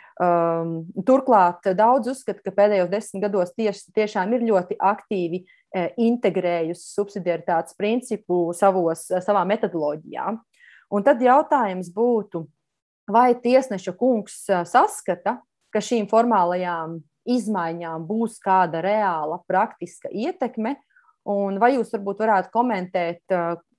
Speaker 1: Turklāt daudz uzskata, ka pēdējos 10 gados tiešām ir ļoti aktīvi integrējusi subsidiaritātes principu savā metodoloģijā. Un tad jautājums būtu, vai tiesneša kungs saskata, ka šīm formālajām izmaiņām būs kāda reāla praktiska ietekme, un vai jūs varbūt varētu komentēt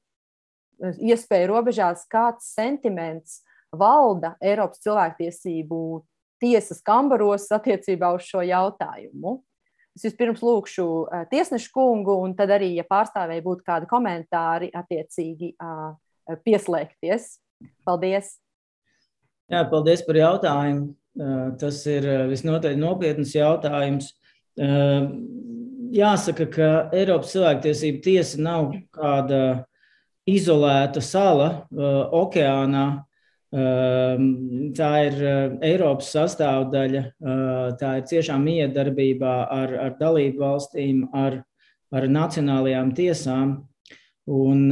Speaker 1: iespēju robežās, kāds sentiments valda Eiropas cilvēktiesību tiesas kambaros attiecībā uz šo jautājumu. Es vispirms lūkšu tiesnešu kungu, un tad arī, ja pārstāvēji būtu kādi komentāri, attiecīgi pieslēgties. Paldies!
Speaker 2: Jā, paldies par jautājumu. Tas ir visnotaļ nopietns jautājums. Jāsaka, ka Eiropas cilvēktiesību tiesa nav kāda izolēta sala okeānā. Tā ir Eiropas sastāvdaļa, tā ir ciešā miedarbībā ar dalību valstīm, ar nacionālajām tiesām. Un,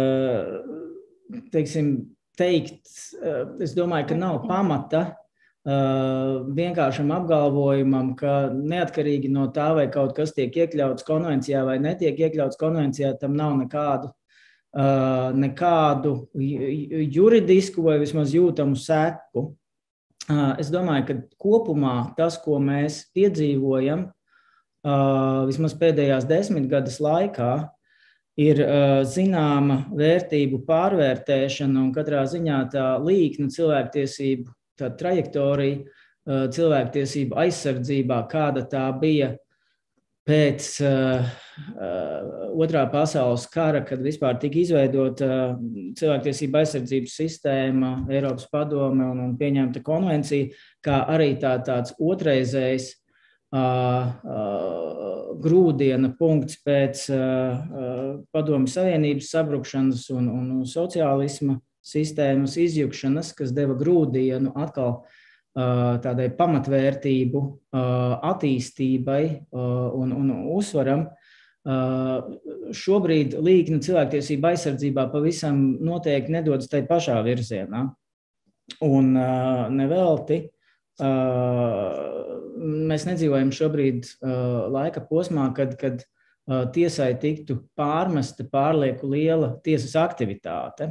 Speaker 2: es domāju, ka nav pamata vienkāršam apgalvojumam, ka neatkarīgi no tā, vai kaut kas tiek iekļauts konvencijā vai netiek iekļauts konvencijā, tam nav nekādu juridisku vai vismaz jūtamu seku. Es domāju, ka kopumā tas, ko mēs piedzīvojam vismaz pēdējās 10 gadus laikā, ir zināma vērtību pārvērtēšana un katrā ziņā tā līkne cilvēktiesību, tā trajektorija cilvēktiesību aizsardzībā, kāda tā bija pēc Otrā pasaules kara, kad vispār tika izveidota cilvēktiesība aizsardzības sistēma, Eiropas padome un pieņemta konvencija, kā arī tāds otrreizējs grūdiena punkts pēc Padomju Savienības sabrukšanas un sociālisma sistēmas izjukšanas, kas deva grūdienu atkal tādai pamatvērtību attīstībai un uzsvaram. Šobrīd līkne cilvēktiesība aizsardzībā pavisam noteikti nedodas tai pašā virzienā. Un nevelti mēs nedzīvojam šobrīd laika posmā, kad tiesai tiktu pārmesta pārlieku liela tiesas aktivitāte.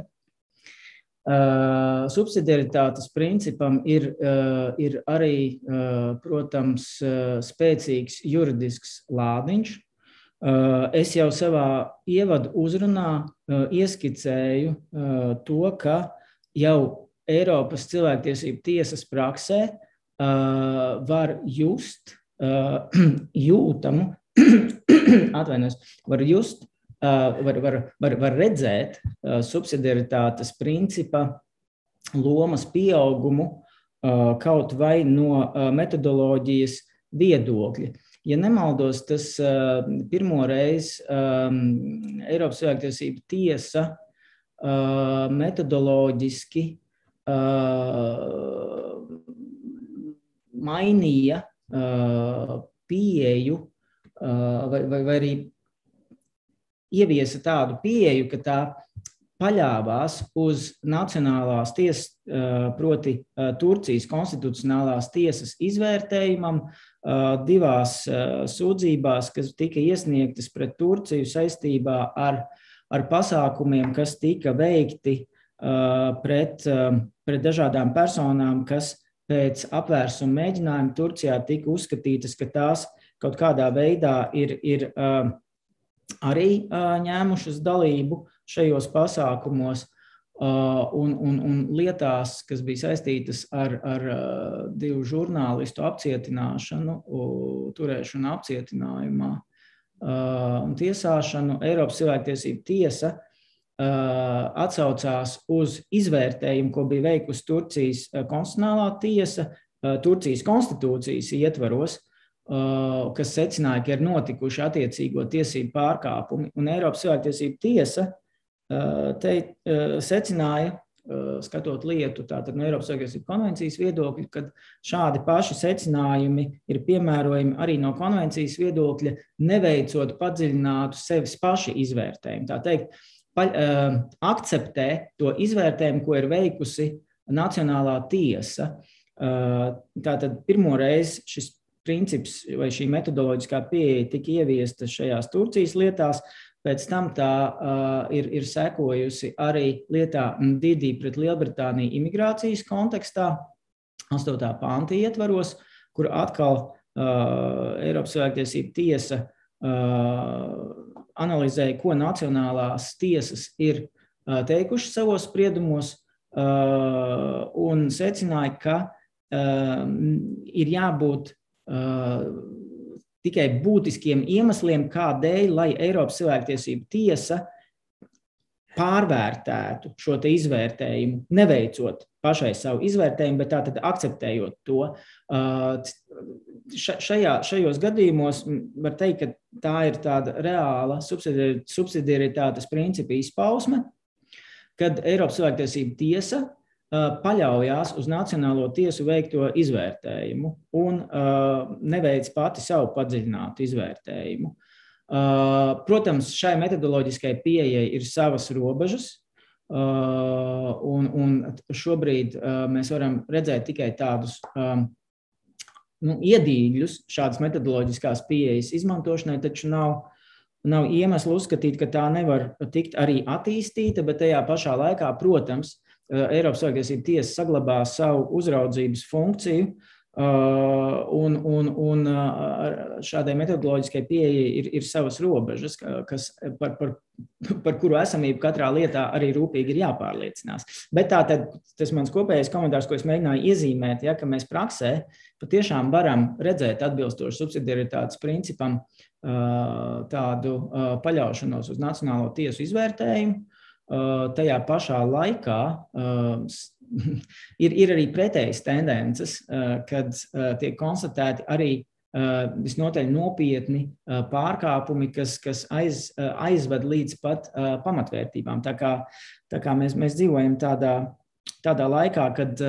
Speaker 2: Subsidiaritātes principam ir arī, protams, spēcīgs juridisks lādiņš. Es jau savā ievadu uzrunā ieskicēju to, ka jau Eiropas cilvēktiesību tiesas praksē var just jūtamu, var just var redzēt subsidiaritātes principa lomas pieaugumu kaut vai no metodoloģijas viedokļa. Ja nemaldos, tas pirmo reizi Eiropas cilvēktiesību tiesa metodoloģiski mainīja pieeju vai arī ieviesa tādu pieeju, ka tā paļāvās uz Nacionālās tiesas, proti Turcijas konstitucionālās tiesas izvērtējumam divās sūdzībās, kas tika iesniegtas pret Turciju saistībā ar pasākumiem, kas tika veikti pret dažādām personām, kas pēc apvērsuma mēģinājuma Turcijā tika uzskatītas, ka tās kaut kādā veidā ir arī ņēmušas dalību šajos pasākumos un lietās, kas bija saistītas ar divu žurnālistu apcietināšanu, turēšanu apcietinājumā un tiesāšanu. Eiropas cilvēktiesību tiesa atsaucās uz izvērtējumu, ko bija veikusi Turcijas konstitucionālā tiesa, Turcijas konstitūcijas ietvaros, kas secināja, ka ir notikuši attiecīgo tiesību pārkāpumi. Un Eiropas cilvēktiesību tiesa te secināja, skatot lietu tātad no Eiropas cilvēktiesību konvencijas viedokļa, kad šādi paši secinājumi ir piemērojami arī no konvencijas viedokļa, neveicot padziļinātu sevis paši izvērtējumu. Tā teikt, akceptē to izvērtējumu, ko ir veikusi Nacionālā tiesa. Tātad pirmo reizi šis princips vai šī metodoloģiskā pieeja tika ieviesta šajās Turcijas lietās, pēc tam tā ir sekojusi arī lietā Ndidi pret Lielbritāniju imigrācijas kontekstā, 8. panta ietvaros, kur atkal Eiropas cilvēktiesību tiesa analizēja, ko nacionālās tiesas ir teikušas savos spriedumos un secināja, ka ir jābūt tikai būtiskiem iemesliem, kādēļ, lai Eiropas cilvēktiesību tiesa pārvērtētu šo te izvērtējumu, neveicot pašai savu izvērtējumu, bet tātad akceptējot to. Šajos gadījumos var teikt, ka tā ir tāda reāla subsidiaritātes principa izpausme, kad Eiropas cilvēktiesību tiesa paļaujās uz Nacionālo tiesu veikto izvērtējumu un neveic pati savu padziļinātu izvērtējumu. Protams, šai metodoloģiskai pieejai ir savas robežas, un šobrīd mēs varam redzēt tikai tādus iedīgļus šādas metodoloģiskās pieejas izmantošanai, taču nav iemeslu uzskatīt, ka tā nevar tikt arī attīstīta, bet tajā pašā laikā, protams, Eiropas cilvēktiesību tiesa saglabā savu uzraudzības funkciju, un šādai metodoloģiskai pieejai ir savas robežas, kas par kuru esamību katrā lietā arī rūpīgi ir jāpārliecinās. Bet tātad tas mans kopējais komentārs, ko es mēģināju iezīmēt, ka mēs praksē patiešām varam redzēt atbilstoši subsidiaritātes principam tādu paļaušanos uz Nacionālo tiesu izvērtējumu. Tajā pašā laikā ir arī pretējas tendences, kad tiek konstatēti arī visnotaļ nopietni pārkāpumi, kas aizved līdz pat pamatvērtībām. Tā kā mēs dzīvojam tādā laikā, kad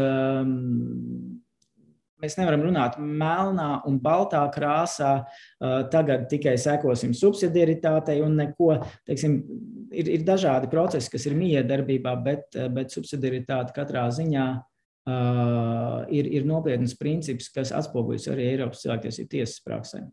Speaker 2: mēs nevaram runāt melnā un baltā krāsā, tagad tikai sekosim subsidiaritātei un neko, teiksim, ir dažādi procesi, kas ir miedarbībā, bet subsidiaritāte katrā ziņā ir nopietnas princips, kas atspoguļas arī Eiropas cilvēktiesību tiesas praksē.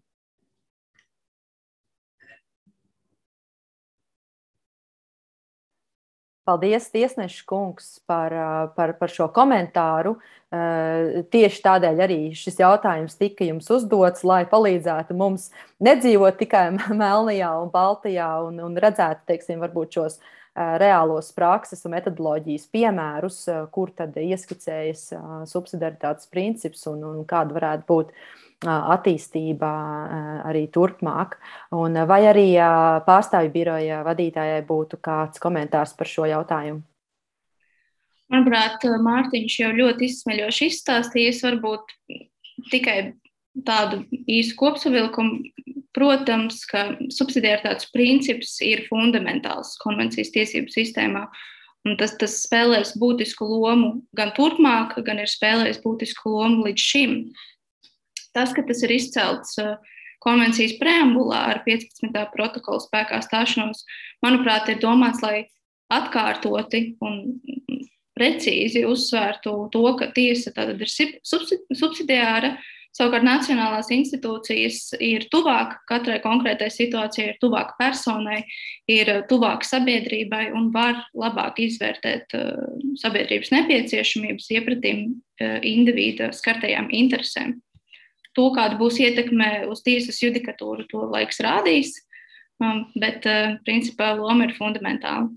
Speaker 1: Paldies, tiesneša kungs, par šo komentāru. Tieši tādēļ arī šis jautājums tika jums uzdots, lai palīdzētu mums nedzīvot tikai melnajā un baltajā un redzētu, teiksim, varbūt šos reālos prakses un metodoloģijas piemērus, kur tad ieskicējas subsidiaritātes princips un kāda varētu būt attīstība arī turpmāk. Un vai arī pārstāvju biroja vadītājai būtu kāds komentārs par šo jautājumu?
Speaker 3: Manuprāt, Mārtiņš jau ļoti izsmeļoši izstāstījis, varbūt tikai tādu īsu kopsavilkumu. Protams, ka subsidiaritātes princips ir fundamentāls konvencijas tiesību sistēmā, un tas spēlēs būtisku lomu gan turpmāk, gan ir spēlējis būtisku lomu līdz šim. Tas, ka tas ir izcelts konvencijas preambulā ar 15. protokola spēkā stāšanos, manuprāt, ir domāts, lai atkārtoti un precīzi uzsvērtu to, ka tiesa tātad ir subsidiāra, savukārt nacionālās institūcijas ir tuvāk katrai konkrētai situācijai, ir tuvāk personai, ir tuvāk sabiedrībai un var labāk izvērtēt sabiedrības nepieciešamības iepratīm individa skartajām interesēm. To, kāda būs ietekme uz tiesas judikatūru, to laiks rādīs, bet principā loma ir fundamentāla.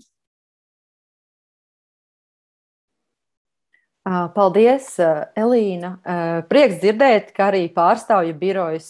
Speaker 1: Paldies, Elīna. Prieks dzirdēt, ka arī pārstāvju birojas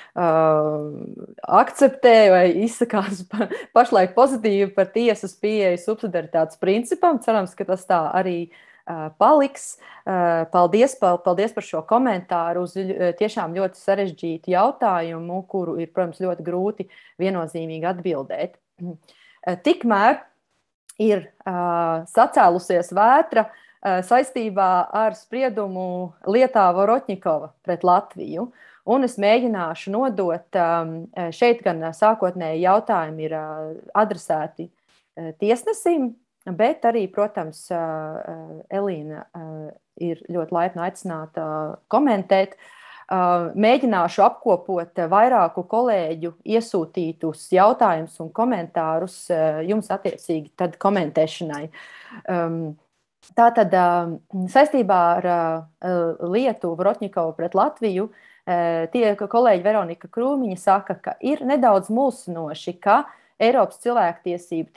Speaker 1: akceptē vai izsakās pašlaik pozitīvi par tiesas pieeju subsidiaritātes principam. Cerams, ka tas tā arī paliks. Paldies par šo komentāru uz tiešām ļoti sarežģītu jautājumu, kuru ir, protams, ļoti grūti viennozīmīgi atbildēt. Tikmēr ir sacēlusies vētra saistībā ar spriedumu lietā Vorotņikova pret Latviju. Un es mēģināšu nodot, šeit gan sākotnēji jautājumi ir adresēti tiesnesim, bet arī, protams, Elīna ir ļoti laipni aicināta komentēt. Mēģināšu apkopot vairāku kolēģu iesūtītus jautājumus un komentārus jums attiecīgi tad komentēšanai. Tātad saistībā ar lietu Vorotņikova pret Latviju kolēģi Veronika Krūmiņa saka, ka ir nedaudz mulsinoši, ka Eiropas cilvēktiesību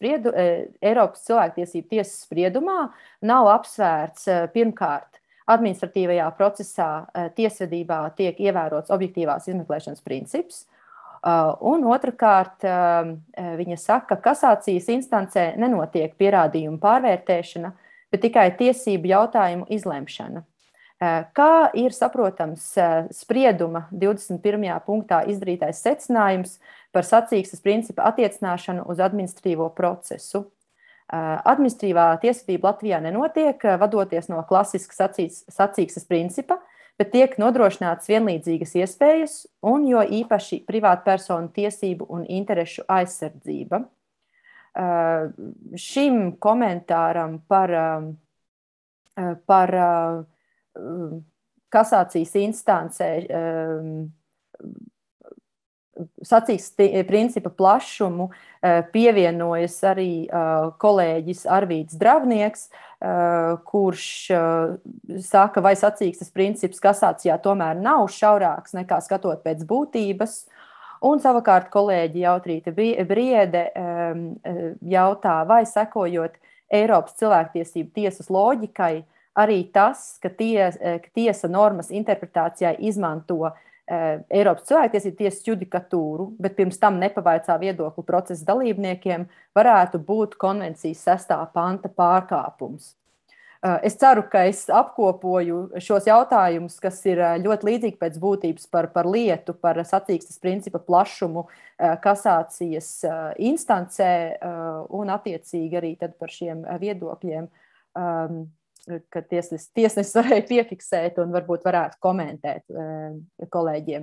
Speaker 1: tiesas spriedumā nav apsvērts pirmkārt administratīvajā procesā tiesvedībā tiek ievērots objektīvās izmeklēšanas princips, un otrkārt viņa saka, ka kasācijas instancē nenotiek pierādījumu pārvērtēšana, bet tikai tiesību jautājumu izlemšana. Kā ir saprotams sprieduma 21. punktā izdarītais secinājums par sacīkstes principa attiecināšanu uz administratīvo procesu? Administratīvā tiesvedība Latvijā nenotiek, vadoties no klasiska sacīkstes principa, bet tiek nodrošināts vienlīdzīgas iespējas un jo īpaši privātpersonu tiesību un interešu aizsardzība. Šim komentāram par kasācijas instancē sacīkstes principa plašumu pievienojas arī kolēģis Arvīds Dravnieks, kurš saka, vai sacīkstes princips kasācijā tomēr nav šaurāks nekā skatot pēc būtības. Un savukārt kolēģi Jautrīte Briede jautā, vai sekojot Eiropas cilvēktiesību tiesas loģikai, arī tas, ka tiesa normas interpretācijā izmanto Eiropas cilvēktiesību tiesas judikatūru, bet pirms tam nepavaicā viedokli procesa dalībniekiem, varētu būt konvencijas 6. panta pārkāpums. Es ceru, ka es apkopoju šos jautājumus, kas ir ļoti līdzīgi pēc būtības par lietu, par sacīkstes principa plašumu kasācijas instancē un attiecīgi arī tad par šiem viedokļiem, ka tiesnesis varēja piefiksēt un varbūt varētu komentēt kolēģiem.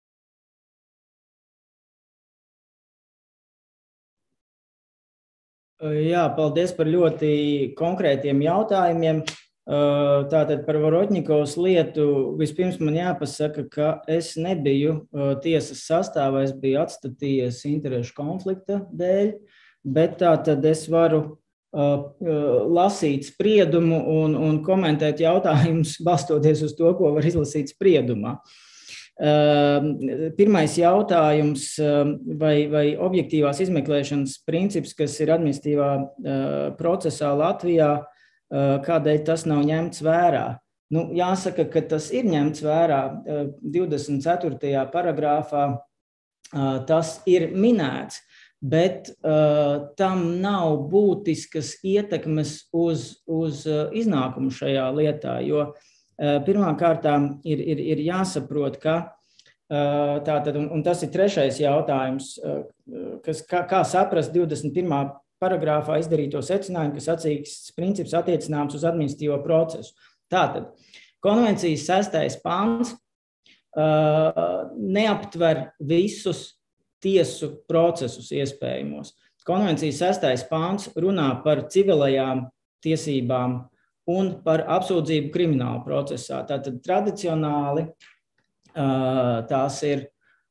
Speaker 2: Jā, paldies par ļoti konkrētiem jautājumiem. Tātad par Vorotņikovas lietu vispirms man jāpasaka, ka es nebiju tiesas sastāvā, es biju atstatījies interešu konflikta dēļ, bet tātad es varu lasīt spriedumu un komentēt jautājumus, balstoties uz to, ko var izlasīt spriedumā. Pirmais jautājums, vai objektīvās izmeklēšanas princips, kas ir administratīvā procesā Latvijā, kādēļ tas nav ņemts vērā? Nu, jāsaka, ka tas ir ņemts vērā 24. paragrāfā, tas ir minēts, bet tam nav būtiskas ietekmes uz iznākumu šajā lietā, jo pirmkārtām ir jāsaprot, ka tātad, un tas ir trešais jautājums, kā saprast 21. paragrāfā izdarīto secinājumu, kas atzīsts princips attiecināms uz administratīvo procesu. Tātad, konvencijas 6. pāns neaptver visus tiesu procesus iespējamos. Konvencijas 6. pāns runā par civilajām tiesībām un par apsūdzību krimināla procesā. Tātad tradicionāli tās ir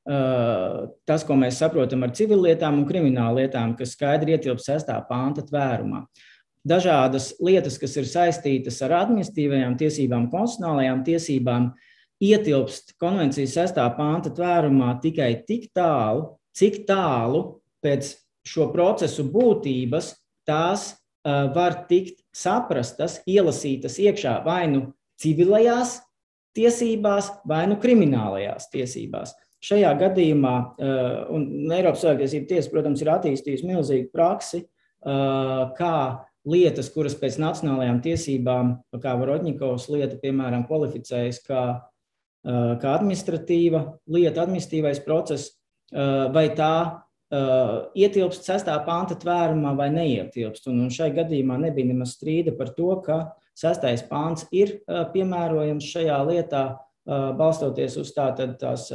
Speaker 2: tas, ko mēs saprotam ar civillietām un krimināllietām, kas skaidri ietilpst 6. pānta tvērumā. Dažādas lietas, kas ir saistītas ar administratīvajām tiesībām, konstitucionālajām tiesībām, ietilpst konvencijas 6. pānta tvērumā tikai tik tālu, cik tālu pēc šo procesu būtības tās var tikt saprastas, ielasītas iekšā vai nu civilajās tiesībās, vai nu kriminālajās tiesībās. Šajā gadījumā, un Eiropas cilvēktiesību tiesa, protams, ir attīstījusi milzīgu praksi, kā lietas, kuras pēc nacionālajām tiesībām, kā Varodņikovas lieta, piemēram, kvalificējas kā administratīva lieta, administratīvais process, vai tā ietilpst 6. panta tvērumā vai neietilpst. Un šai gadījumā nebija nemaz strīda par to, ka 6. pants ir piemērojams šajā lietā, balstoties uz tās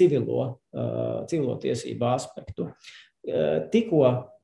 Speaker 2: civilo tiesību aspektu. Tikko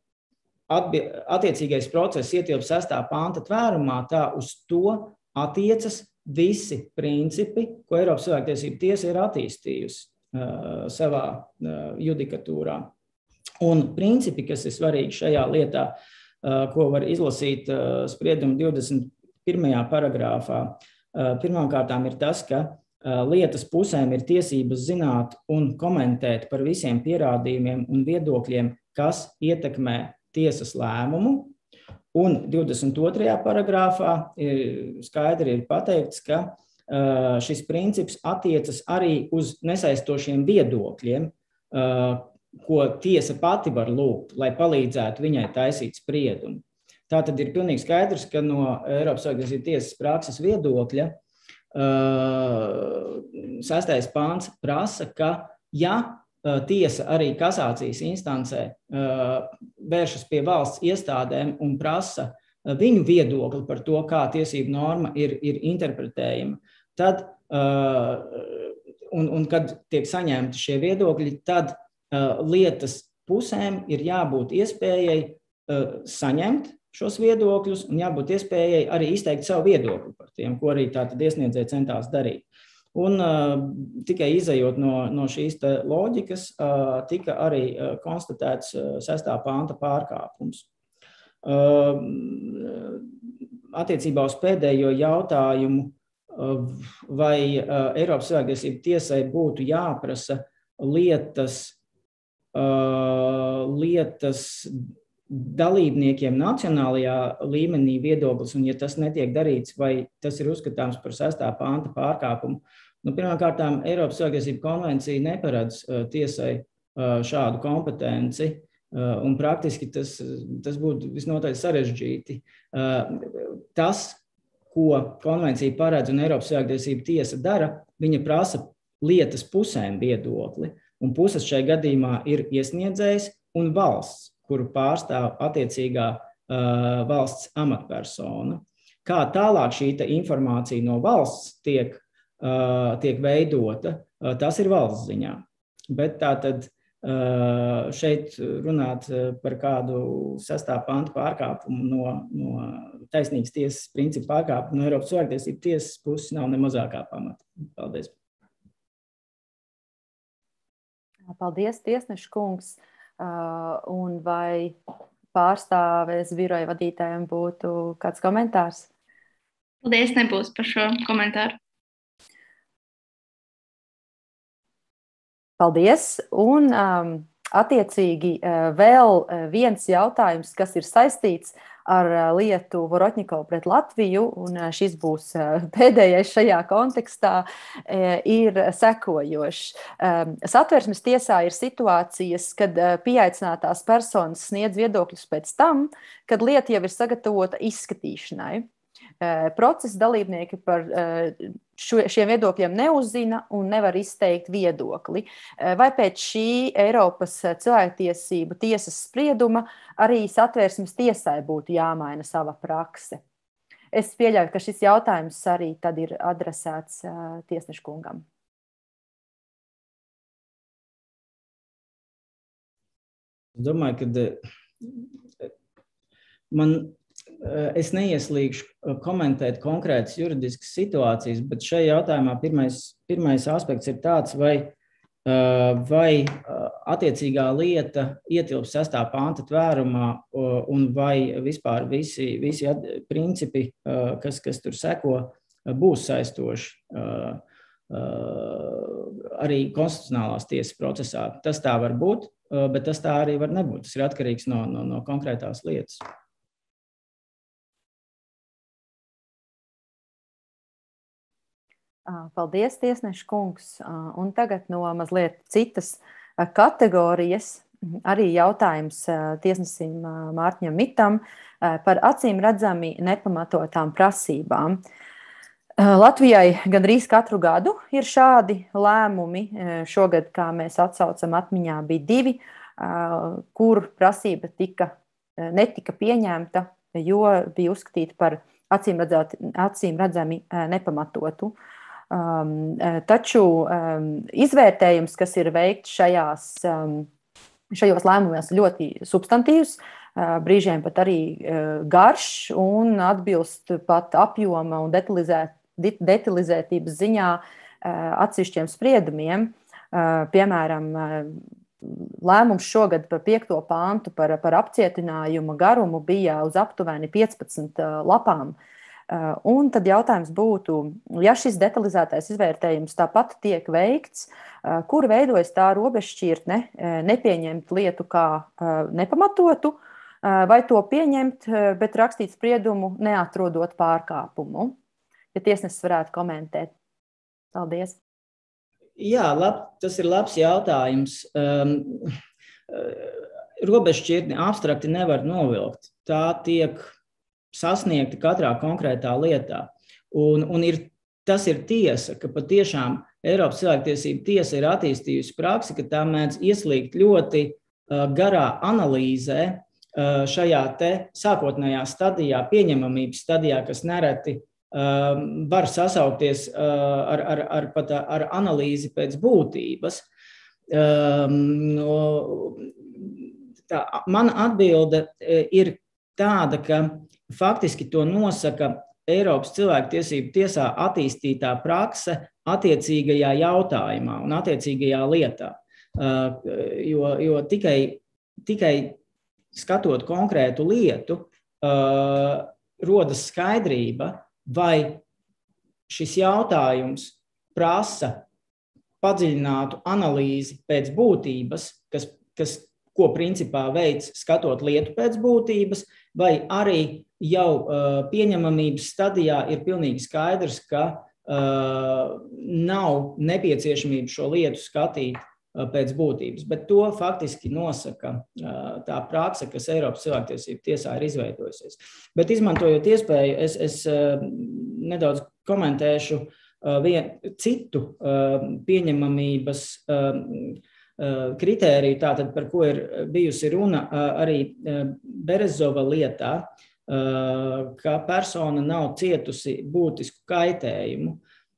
Speaker 2: attiecīgais process ietilpst 6. panta tvērumā, tā uz to attiecas visi principi, ko Eiropas cilvēktiesību tiesa ir attīstījusi savā judikatūrā. Un principi, kas ir svarīgi šajā lietā, ko var izlasīt sprieduma 21. paragrāfā, pirmkārtām ir tas, ka lietas pusēm ir tiesības zināt un komentēt par visiem pierādījumiem un viedokļiem, kas ietekmē tiesas lēmumu. Un 22. paragrāfā skaidri ir pateikts, ka šis princips attiecas arī uz nesaistošiem viedokļiem, ko tiesa pati var lūgt, lai palīdzētu viņai taisīt spriedumu. Tā tad ir pilnīgi skaidrs, ka no Eiropas Savienības tiesas prakses viedokļa 6. pāns prasa, ka ja tiesa arī kasācijas instancē vēršas pie valsts iestādēm un prasa viņu viedokli par to, kā tiesību norma ir interpretējama, tad, un kad tiek saņemti šie viedokļi, tad lietas pusēm ir jābūt iespējai saņemt šos viedokļus un jābūt iespējai arī izteikt savu viedokli par tiem, ko arī tātad iesniedzēji centās darīt. Un tikai izejot no šīs loģikas, tika arī konstatēts 6. panta pārkāpums. Attiecībā uz pēdējo jautājumu, vai Eiropas Savienības tiesai būtu jāprasa lietas dalībniekiem nacionālajā līmenī viedoklis, un ja tas netiek darīts, vai tas ir uzskatāms par 6. panta pārkāpumu. Pirmkārtām, Eiropas Savienības konvencija neparedz tiesai šādu kompetenci, un praktiski tas būtu visnotaļ sarežģīti. Tas, ko konvencija paredz un Eiropas Savienības tiesa dara, viņa prasa lietas pusēm viedokli, un puses šai gadījumā ir iesniedzējs un valsts, kuru pārstāv attiecīgā valsts amatpersona. Kā tālāk šī informācija no valsts tiek veidota, tas ir valsts ziņā. Bet tātad šeit runāt par kādu 6. panta pārkāpumu no taisnīgas tiesas principu pārkāpumu no Eiropas cilvēktiesību tiesas puses nav ne mazākā pamata. Paldies.
Speaker 1: Paldies, tiesneša kungs. Un vai pārstāvēs biroja vadītājiem būtu kāds komentārs?
Speaker 3: Paldies, nebūs par šo komentāru.
Speaker 1: Paldies! Un attiecīgi vēl viens jautājums, kas ir saistīts ar lietu Vorotņikovu pret Latviju, un šis būs pēdējais šajā kontekstā, ir sekojošs. Satversmes tiesā ir situācijas, kad pieaicinātās personas sniedz viedokļus pēc tam, kad lieta jau ir sagatavota izskatīšanai. Procesa dalībnieki par šiem viedokļiem neuzzina un nevar izteikt viedokli. Vai pēc šī Eiropas cilvēktiesību tiesas sprieduma arī Satversmes tiesai būtu jāmaina sava prakse? Es pieļauju, ka šis jautājums arī tad ir adresēts tiesneša kungam.
Speaker 2: Es domāju, ka es neieslīgšu komentēt konkrētas juridiskas situācijas, bet šajā jautājumā pirmais aspekts ir tāds, vai attiecīgā lieta ietilpst 6. panta tvērumā un vai vispār visi principi, kas tur seko, būs saistoši arī konstitucionālās tiesas procesā. Tas tā var būt, bet tas tā arī var nebūt. Tas ir atkarīgs no konkrētās lietas.
Speaker 1: Paldies, tiesneša kungs. Un tagad no mazliet citas kategorijas arī jautājums tiesnesim Mārtiņam Mitam par acīm redzami nepamatotām prasībām. Latvijai gandrīz katru gadu ir šādi lēmumi. Šogad, kā mēs atsaucam atmiņā, bija 2, kur prasība netika pieņemta, jo bija uzskatīta par acīm redzami nepamatotu. Taču izvērtējums, kas ir veikts šajos lēmumos, ļoti substantīvs, brīžiem pat arī garš un atbilst pat apjoma un detalizētības ziņā atsevišķiem spriedumiem. Piemēram, lēmums šogad par 5. pāntu par apcietinājuma garumu bija uz aptuveni 15 lapām. Un tad jautājums būtu, ja šis detalizētais izvērtējums tāpat tiek veikts, kur veidojas tā robežšķirtne nepieņemt lietu kā nepamatotu, vai to pieņemt, bet rakstīt spriedumu neatrodot pārkāpumu? Ja tiesnesis varētu komentēt. Paldies.
Speaker 2: Jā, tas ir labs jautājums. Robežšķirtni abstrakti nevar novilkt. Tā tiek sasniegti katrā konkrētā lietā. Un tas ir tiesa, ka patiešām Eiropas cilvēktiesību tiesa ir attīstījusi praksi, ka tā mēdz ieslīgt ļoti garā analīzē šajā te sākotnējā stadijā, pieņemamības stadijā, kas nereti var sasaukties ar analīzi pēc būtības. Mana atbilde ir tāda, ka faktiski to nosaka Eiropas cilvēktiesību tiesā attīstītā prakse attiecīgajā jautājumā un attiecīgajā lietā. Jo tikai skatot konkrētu lietu, rodas skaidrība, vai šis jautājums prasa padziļinātu analīzi pēc būtības, ko principā veids skatot lietu pēc būtības, vai arī jau pieņemamības stadijā ir pilnīgi skaidrs, ka nav nepieciešamība šo lietu skatīt pēc būtības. Bet to faktiski nosaka tā prakse, kas Eiropas cilvēktiesību tiesā ir izveidojusies. Bet izmantojot iespēju, es nedaudz komentēšu citu pieņemamības kritēriju, tātad par ko ir bijusi runa arī Berezova lietā, ka persona nav cietusi būtisku kaitējumu.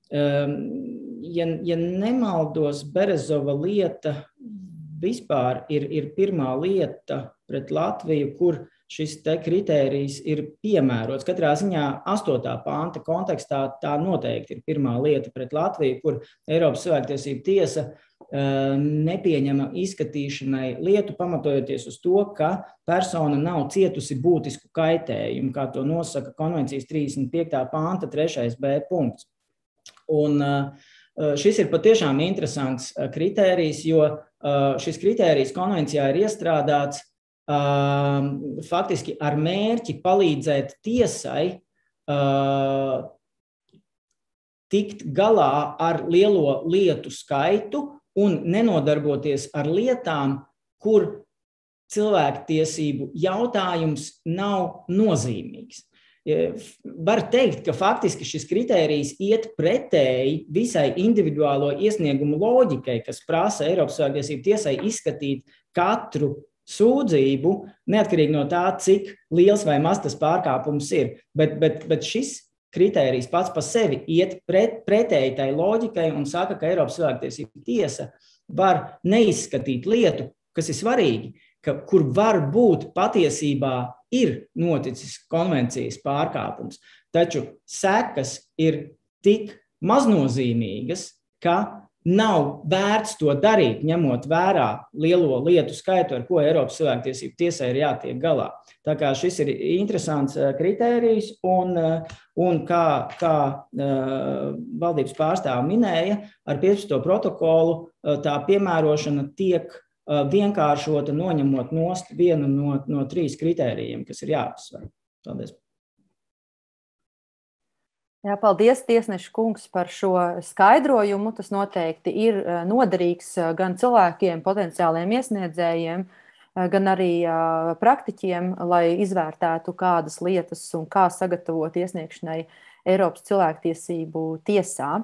Speaker 2: Ja nemaldos, Berezova lieta vispār ir pirmā lieta pret Latviju, kur šis te kritērijs ir piemērots. Katrā ziņā 8. panta kontekstā tā noteikti ir pirmā lieta pret Latviju, kur Eiropas cilvēktiesību tiesa nepieņema izskatīšanai lietu, pamatojoties uz to, ka persona nav cietusi būtisku kaitējumu, kā to nosaka konvencijas 35. panta 3. b punkts. Un šis ir patiešām interesants kritērijs, jo šis kritērijs konvencijā ir iestrādāts faktiski ar mērķi palīdzēt tiesai tikt galā ar lielo lietu skaitu un nenodarboties ar lietām, kur cilvēktiesību jautājums nav nozīmīgs. Var teikt, ka faktiski šis kritērijs iet pretēji visai individuālo iesniegumu loģikai, kas prasa Eiropas cilvēktiesību tiesai izskatīt katru sūdzību, neatkarīgi no tā, cik liels vai maz tas pārkāpums ir. Bet šis kritērijs pats par sevi iet pretēji tai loģikai un saka, ka Eiropas cilvēktiesību tiesa var neizskatīt lietu, kas ir svarīgi, kur var būt patiesībā ir noticis konvencijas pārkāpums, taču sekas ir tik maznozīmīgas, ka nav vērts to darīt, ņemot vērā lielo lietu skaitu, ar ko Eiropas cilvēktiesību tiesai ir jātiek galā. Tā kā šis ir interesants kritērijs, un kā valdības pārstāve minēja, ar 15. protokolu tā piemērošana tiek vienkāršota, noņemot nost vienu no 3 kritērijiem, kas ir jāapsver. Paldies.
Speaker 1: Jā, paldies, tiesneša kungs, par šo skaidrojumu. Tas noteikti ir noderīgs gan cilvēkiem, potenciāliem iesniedzējiem, gan arī praktiķiem, lai izvērtētu kādas lietas un kā sagatavot iesniegšanai Eiropas cilvēktiesību tiesā.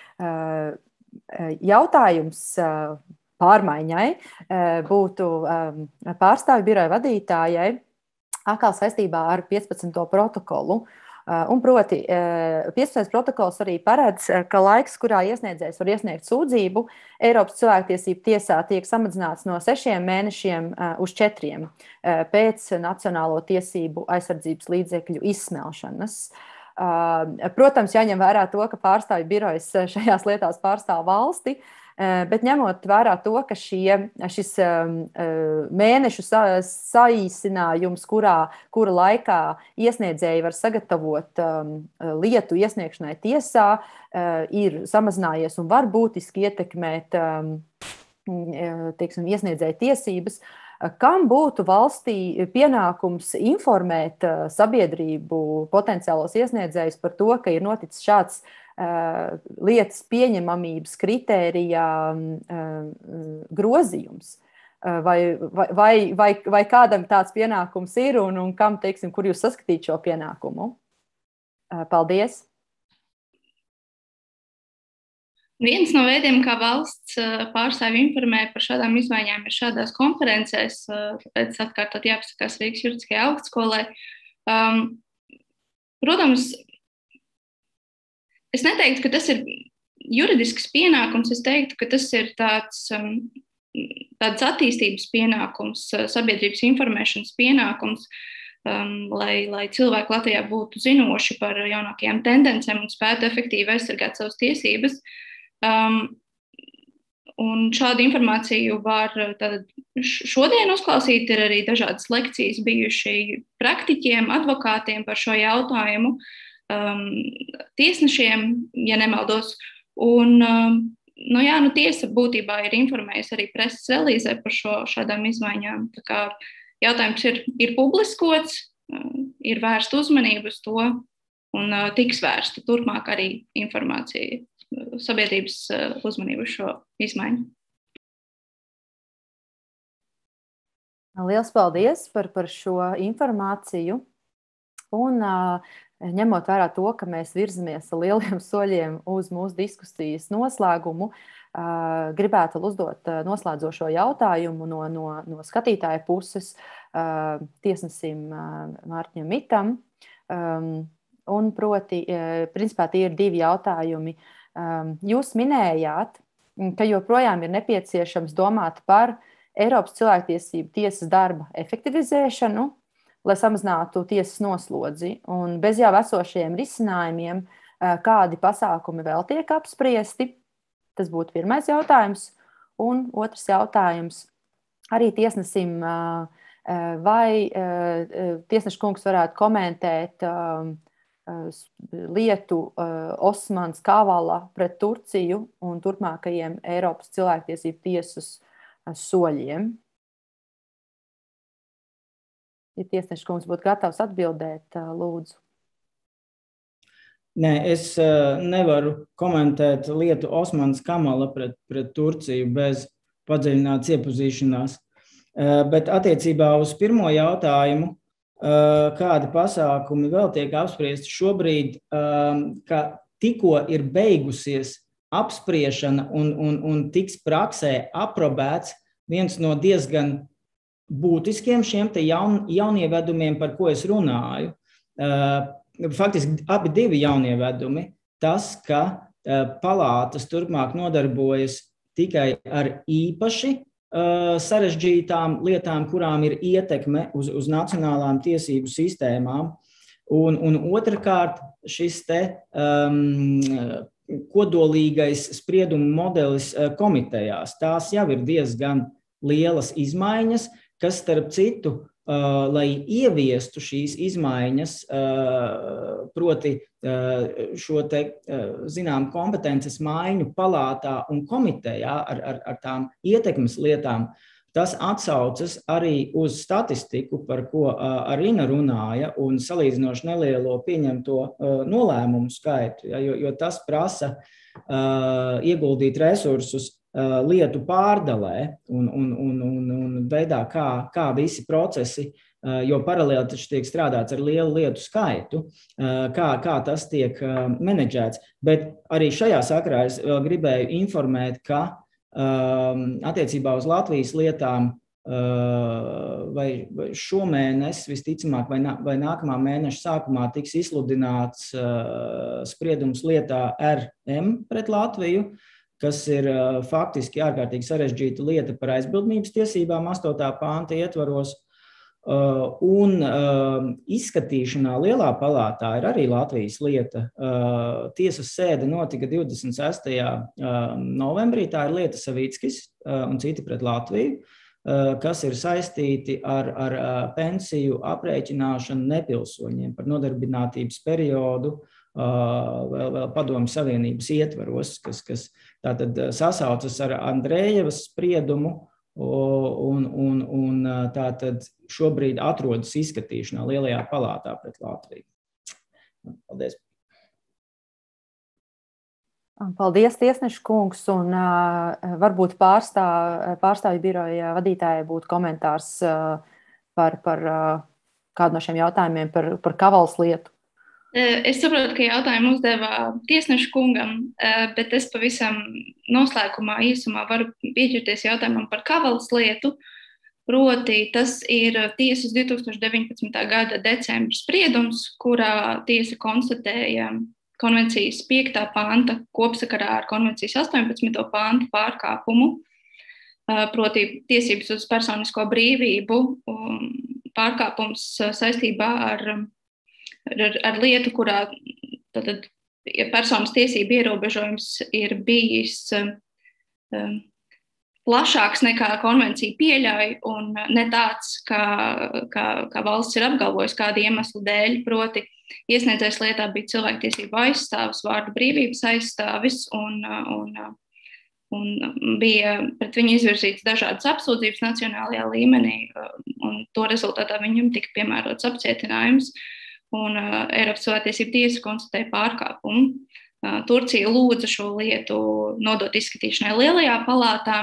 Speaker 1: Jautājums pārmaiņai būtu pārstāvju biroja vadītājai atkal saistībā ar 15. protokolu. Un proti, 15. protokols arī paredz, ka laiks, kurā iesniedzējs var iesniegt sūdzību, Eiropas cilvēktiesību tiesā tiek samazināts no 6 mēnešiem uz 4 pēc Nacionālo tiesību aizsardzības līdzekļu izsmelšanas. Protams, jāņem vērā to, ka pārstāvju birojas šajās lietās pārstāv valsti, bet ņemot vērā to, ka šis mēnešu saīsinājums, kura laikā iesniedzēji var sagatavot lietu iesniegšanai tiesā, ir samazinājies un var būtiski ietekmēt iesniedzēju tiesības, kam būtu valstī pienākums informēt sabiedrību potenciālos iesniedzējus par to, ka ir noticis šāds lietas pieņemamības kritērijā grozījums. Vai kādam tāds pienākums ir un kam, kur jūs saskatīt šo pienākumu? Paldies!
Speaker 3: Viens no veidiem, kā valsts pārstāvji informē par šādām izmaiņām, ir šādās konferencēs, tāpēc atkārtot jāpasakās Rīgas juridiskajai augstskolai. Protams, es neteiktu, ka tas ir juridisks pienākums, es teiktu, ka tas ir tāds attīstības pienākums, sabiedrības informēšanas pienākums, lai cilvēki Latvijā būtu zinoši par jaunākajām tendencēm un spētu efektīvi aizsargāt savas tiesības. Un šādu informāciju var šodien uzklausīt, ir arī dažādas lekcijas bijuši praktiķiem, advokātiem par šo jautājumu, tiesnešiem, ja nemaldos. Un, tiesa būtībā ir informējusi arī preses relīzē par šādām izmaiņām. Tā kā jautājums ir publiskots, ir vērsta uzmanība uz to un tiks vērsta turpmāk arī informācija, sabiedrības uzmanību uz šo izmaiņu.
Speaker 1: Liels paldies par šo informāciju. Un ņemot vērā to, ka mēs virzamies lieliem soļiem uz mūsu diskusijas noslēgumu, gribētu uzdot noslēdzošo jautājumu no skatītāja puses tiesnesim Mārtiņam Mitam. Un proti, principā tie ir 2 jautājumi. Jūs minējāt, ka joprojām ir nepieciešams domāt par Eiropas cilvēktiesību tiesas darba efektivizēšanu, lai samazinātu tiesas noslodzi. Un bez jau esošajiem risinājumiem, kādi pasākumi vēl tiek apspriesti? Tas būtu pirmais jautājums. Un otrs jautājums arī tiesnesim, vai tiesneša kungs varētu komentēt lietu Osmans Kavala pret Turciju un turpmākajiem Eiropas cilvēktiesību tiesas soļiem. Ja tiesneša kungs būtu gatavs atbildēt, lūdzu.
Speaker 2: Nē, es nevaru komentēt lietu Osmans Kamala pret Turciju bez padziļinātas iepazīšanās. Bet attiecībā uz pirmo jautājumu, kādi pasākumi vēl tiek apspriesti šobrīd, ka tikko ir beigusies apspriešana un tiks praksē aprobēts viens no diezgan būtiskiem šiem te jaunievedumiem, par ko es runāju. Faktiski abi divi jaunievedumi, tas, ka palātas turpmāk nodarbojas tikai ar īpaši sarežģītām lietām, kurām ir ietekme uz nacionālām tiesību sistēmām. Un otrkārt, šis te kodolīgais spriedumu modelis komitejās. Tās jau ir diezgan lielas izmaiņas, kas starp citu, lai ieviestu šīs izmaiņas, proti šo te, zinām, kompetences maiņu palātā un komitejā ar tām ietekmes lietām, tas atsaucas arī uz statistiku, par ko Arina runāja, un salīdzinoši nelielo pieņemto nolēmumu skaitu, jo tas prasa ieguldīt resursus lietu pārdalē un veidā, kā visi procesi, jo paralēli taču tiek strādāts ar lielu lietu skaitu, kā tas tiek menedžēts. Bet arī šajā sakarā es vēl gribēju informēt, ka attiecībā uz Latvijas lietām vai šomēnes visticamāk vai nākamā mēneša sākumā tiks izsludināts spriedums lietā RM pret Latviju, kas ir faktiski ārkārtīgi sarežģīta lieta par aizbildnības tiesībām 8. panta ietvaros. Un izskatīšanā lielā palātā ir arī Latvijas lieta. Tiesas sēde notika 26. novembrī, tā ir lieta Savickis un citi pret Latviju, kas ir saistīti ar pensiju aprēķināšanu nepilsoņiem par nodarbinātības periodu vēl Padomju Savienības ietvaros, kas tātad sasaucas ar Andrējevas spriedumu un tātad šobrīd atrodas izskatīšanā lielajā palātā pret Latviju. Paldies.
Speaker 1: Paldies, tiesneša kungs, un varbūt pārstāvju biroja vadītājai būtu komentārs par kādu no šiem jautājumiem par Kavalas lietu.
Speaker 3: Es saprotu, ka jautājumu uzdeva tiesneša kungam, bet es pavisam noslēgumā īsumā varu pieķerties jautājumam par Kavalas lietu. Proti, tas ir tiesas 2019. gada decembra spriedums, kurā tiesa konstatēja konvencijas 5. panta kopsakarā ar konvencijas 18. pantu pārkāpumu, proti tiesības uz personisko brīvību, pārkāpums saistībā ar lietu, kurā tātad, personas tiesību ierobežojums ir bijis plašāks nekā konvencija pieļauj un ne tāds, kā valsts ir apgalvojusi kādu iemeslu dēļ, proti iesniedzējs lietā bija cilvēktiesību aizstāvis, vārdu brīvības aizstāvis un bija pret viņu izvirzīts dažādas apsūdzības nacionālajā līmenī un to rezultātā viņam tika piemērots apcietinājums. Un Eiropas cilvēktiesību tiesa konstatēja pārkāpumu. Turcija lūdza šo lietu nodot izskatīšanai lielajā palātā.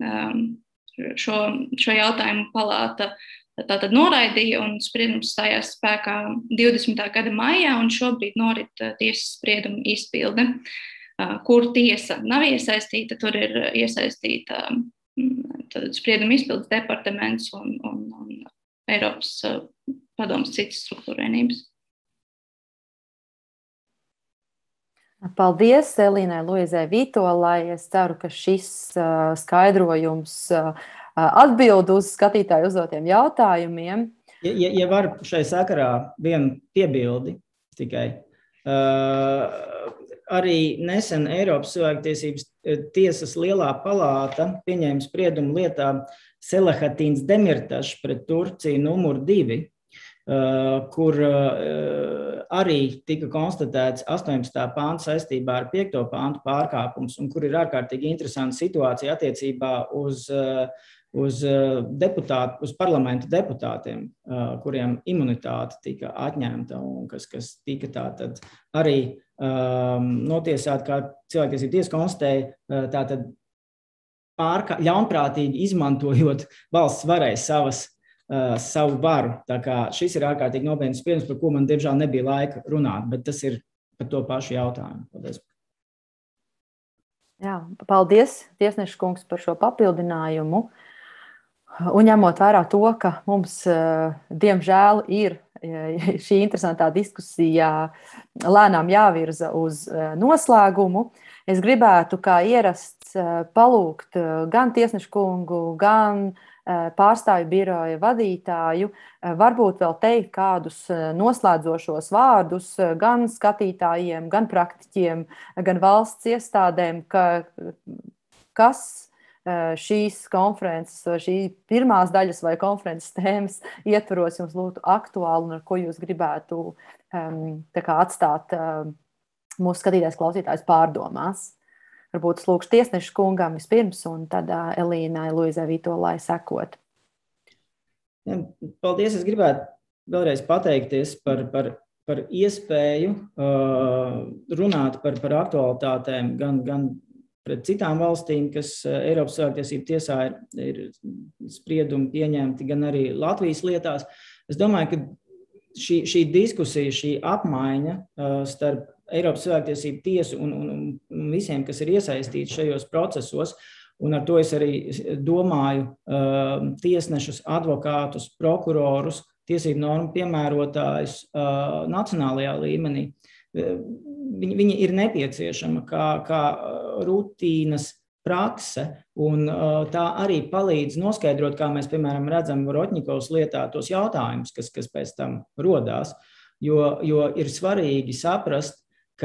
Speaker 3: Šo jautājumu palāta tātad noraidīja un spriedums stājās spēkā 20. gada maijā un šobrīd norit tiesas sprieduma izpilde, kur tiesa nav iesaistīta, tur ir iesaistīta sprieduma izpildes departaments un Eiropas padomes citas struktūrvienības.
Speaker 1: Paldies Elīnai Luizai Vītolai. Es ceru, ka šis skaidrojums atbild uz skatītāju uzdotiem jautājumiem.
Speaker 2: Ja var šai sakarā vienu piebildi tikai. Arī nesen Eiropas cilvēktiesības tiesas lielā palāta pieņēma spriedumu lietā Selahatins Demirtašs pret Turciju numur 2, kur arī tika konstatēts 18. pānta saistībā ar 5. pāntu pārkāpums, un kur ir ārkārtīgi interesanta situācija attiecībā uz parlamentu deputātiem, kuriem imunitāte tika atņemta un kas tika tātad arī notiesāti, kā cilvēktiesību tiesa konstatēja, tātad ļaunprātīgi izmantojot valsts varai savu varu. Tā kā šis ir ārkārtīgi nopietns spriedums, par ko man diemžēl nebija laika runāt, bet tas ir par to pašu jautājumu. Paldies.
Speaker 1: Jā, paldies, tiesneša kungs, par šo papildinājumu. Un ņemot vērā to, ka mums, diemžēl, ir šī interesantā diskusija lēnām jāvirza uz noslēgumu, es gribētu, kā ierasts, palūgt gan tiesneša kungu, gan pārstāvju biroja vadītāju, varbūt vēl teikt kādus noslēdzošos vārdus gan skatītājiem, gan praktiķiem, gan valsts iestādēm, kas šīs konferences, šī pirmās daļas vai konferences tēmas ietvaros jums būtu aktuāli un ar ko jūs gribētu atstāt mūsu skatītājs klausītājs pārdomās. Varbūt es lūkšu tiesnešu kungam vispirms un tad Elīnai Luizai Vītolai sekot.
Speaker 2: Paldies, es gribētu vēlreiz pateikties par iespēju runāt par aktualitātēm gan pret citām valstīm, kas Eiropas cilvēktiesību tiesā ir spriedumi pieņemti, gan arī Latvijas lietās. Es domāju, ka šī diskusija, šī apmaiņa starp Eiropas cilvēktiesību tiesu un visiem, kas ir iesaistīti šajos procesos, un ar to es arī domāju tiesnešus, advokātus, prokurorus, tiesību normu piemērotājus nacionālajā līmenī. Viņi ir nepieciešama kā rutīnas prakse, un tā arī palīdz noskaidrot, kā mēs, piemēram, redzam Vorotņikovas lietā tos jautājumus, kas pēc tam rodās, jo ir svarīgi saprast,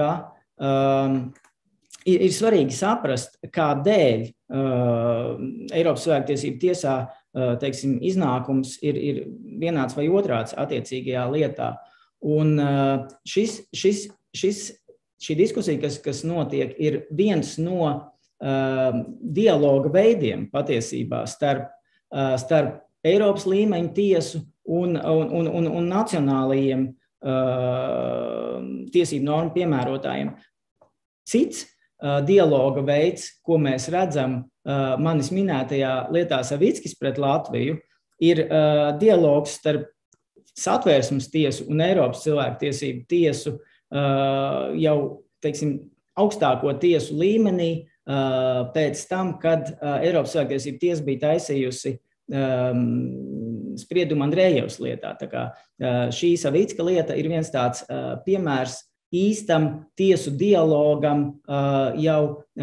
Speaker 2: kādēļ Eiropas cilvēktiesību tiesā, teiksim, iznākums ir vienāds vai otrāds attiecīgajā lietā. Un šī diskusija, kas notiek, ir viens no dialoga veidiem patiesībā starp Eiropas līmeņa tiesu un nacionālajiem tiesību normu piemērotājiem. Cits dialoga veids, ko mēs redzam manis minētajā lietā Savickis pret Latviju, ir dialogs starp Satversmes tiesu un Eiropas cilvēktiesību tiesu jau, teiksim, augstāko tiesu līmenī pēc tam, kad Eiropas cilvēktiesību tiesa bija taisījusi spriedumu Andrejevas lietā. Tā kā šī Savicka lieta ir viens tāds piemērs īstam tiesu dialogam jau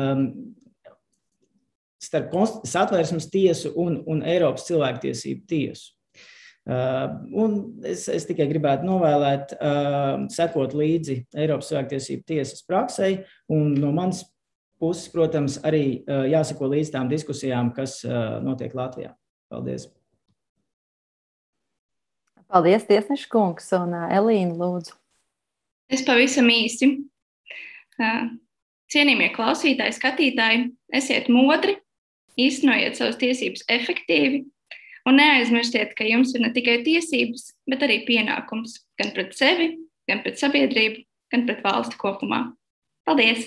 Speaker 2: starp Satversmes tiesu un Eiropas cilvēktiesību tiesu. Un es tikai gribētu novēlēt sekot līdzi Eiropas cilvēktiesību tiesas praksei, un no manas puses, protams, arī jāseko līdz tām diskusijām, kas notiek Latvijā. Paldies.
Speaker 1: Paldies, tiesneša kungs, un Elīna, lūdzu.
Speaker 3: Es pavisam īsi. Cienījamie klausītāji, skatītāji, esiet modri, īstenojiet savas tiesības efektīvi un neaizmirstiet, ka jums ir ne tikai tiesības, bet arī pienākums gan pret sevi, gan pret sabiedrību, gan pret valsti kopumā. Paldies!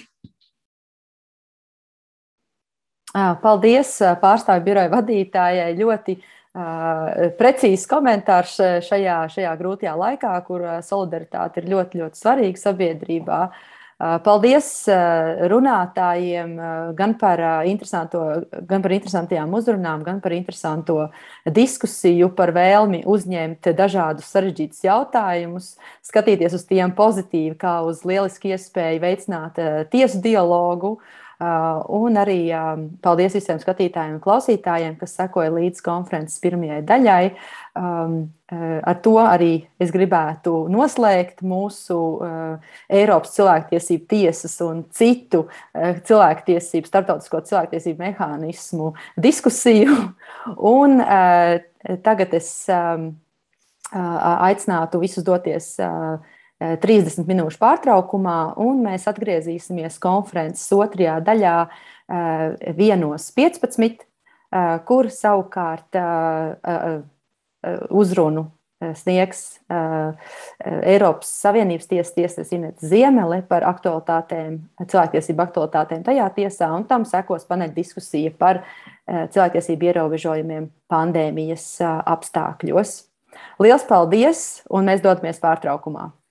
Speaker 1: Paldies pārstāvju biroja vadītājai. Ļoti precīzs komentārs šajā grūtajā laikā, kur solidaritāte ir ļoti, ļoti svarīga sabiedrībā. Paldies runātājiem gan par interesantajām uzrunām, gan par interesanto diskusiju, par vēlmi uzņemt dažādus sarežģītus jautājumus, skatīties uz tiem pozitīvi, kā uz lielisku iespēju veicināt tiesu dialogu. Un arī paldies visiem skatītājiem un klausītājiem, kas sekoja līdz konferences pirmajai daļai. Ar to arī es gribētu noslēgt mūsu Eiropas cilvēktiesību tiesas un citu cilvēktiesību, starptautisko cilvēktiesību mehānismu diskusiju. Un tagad es aicinātu visus doties 30 minūšu pārtraukumā, un mēs atgriezīsimies konferences otrajā daļā 1:15, kur savukārt uzrunu sniegs Eiropas Savienības tiesnesis Inete Ziemele par cilvēktiesību aktualitātēm tajā tiesā, un tam sekos paneļdiskusija par cilvēktiesību ierobežojumiem pandēmijas apstākļos. Liels paldies, un mēs dodamies pārtraukumā!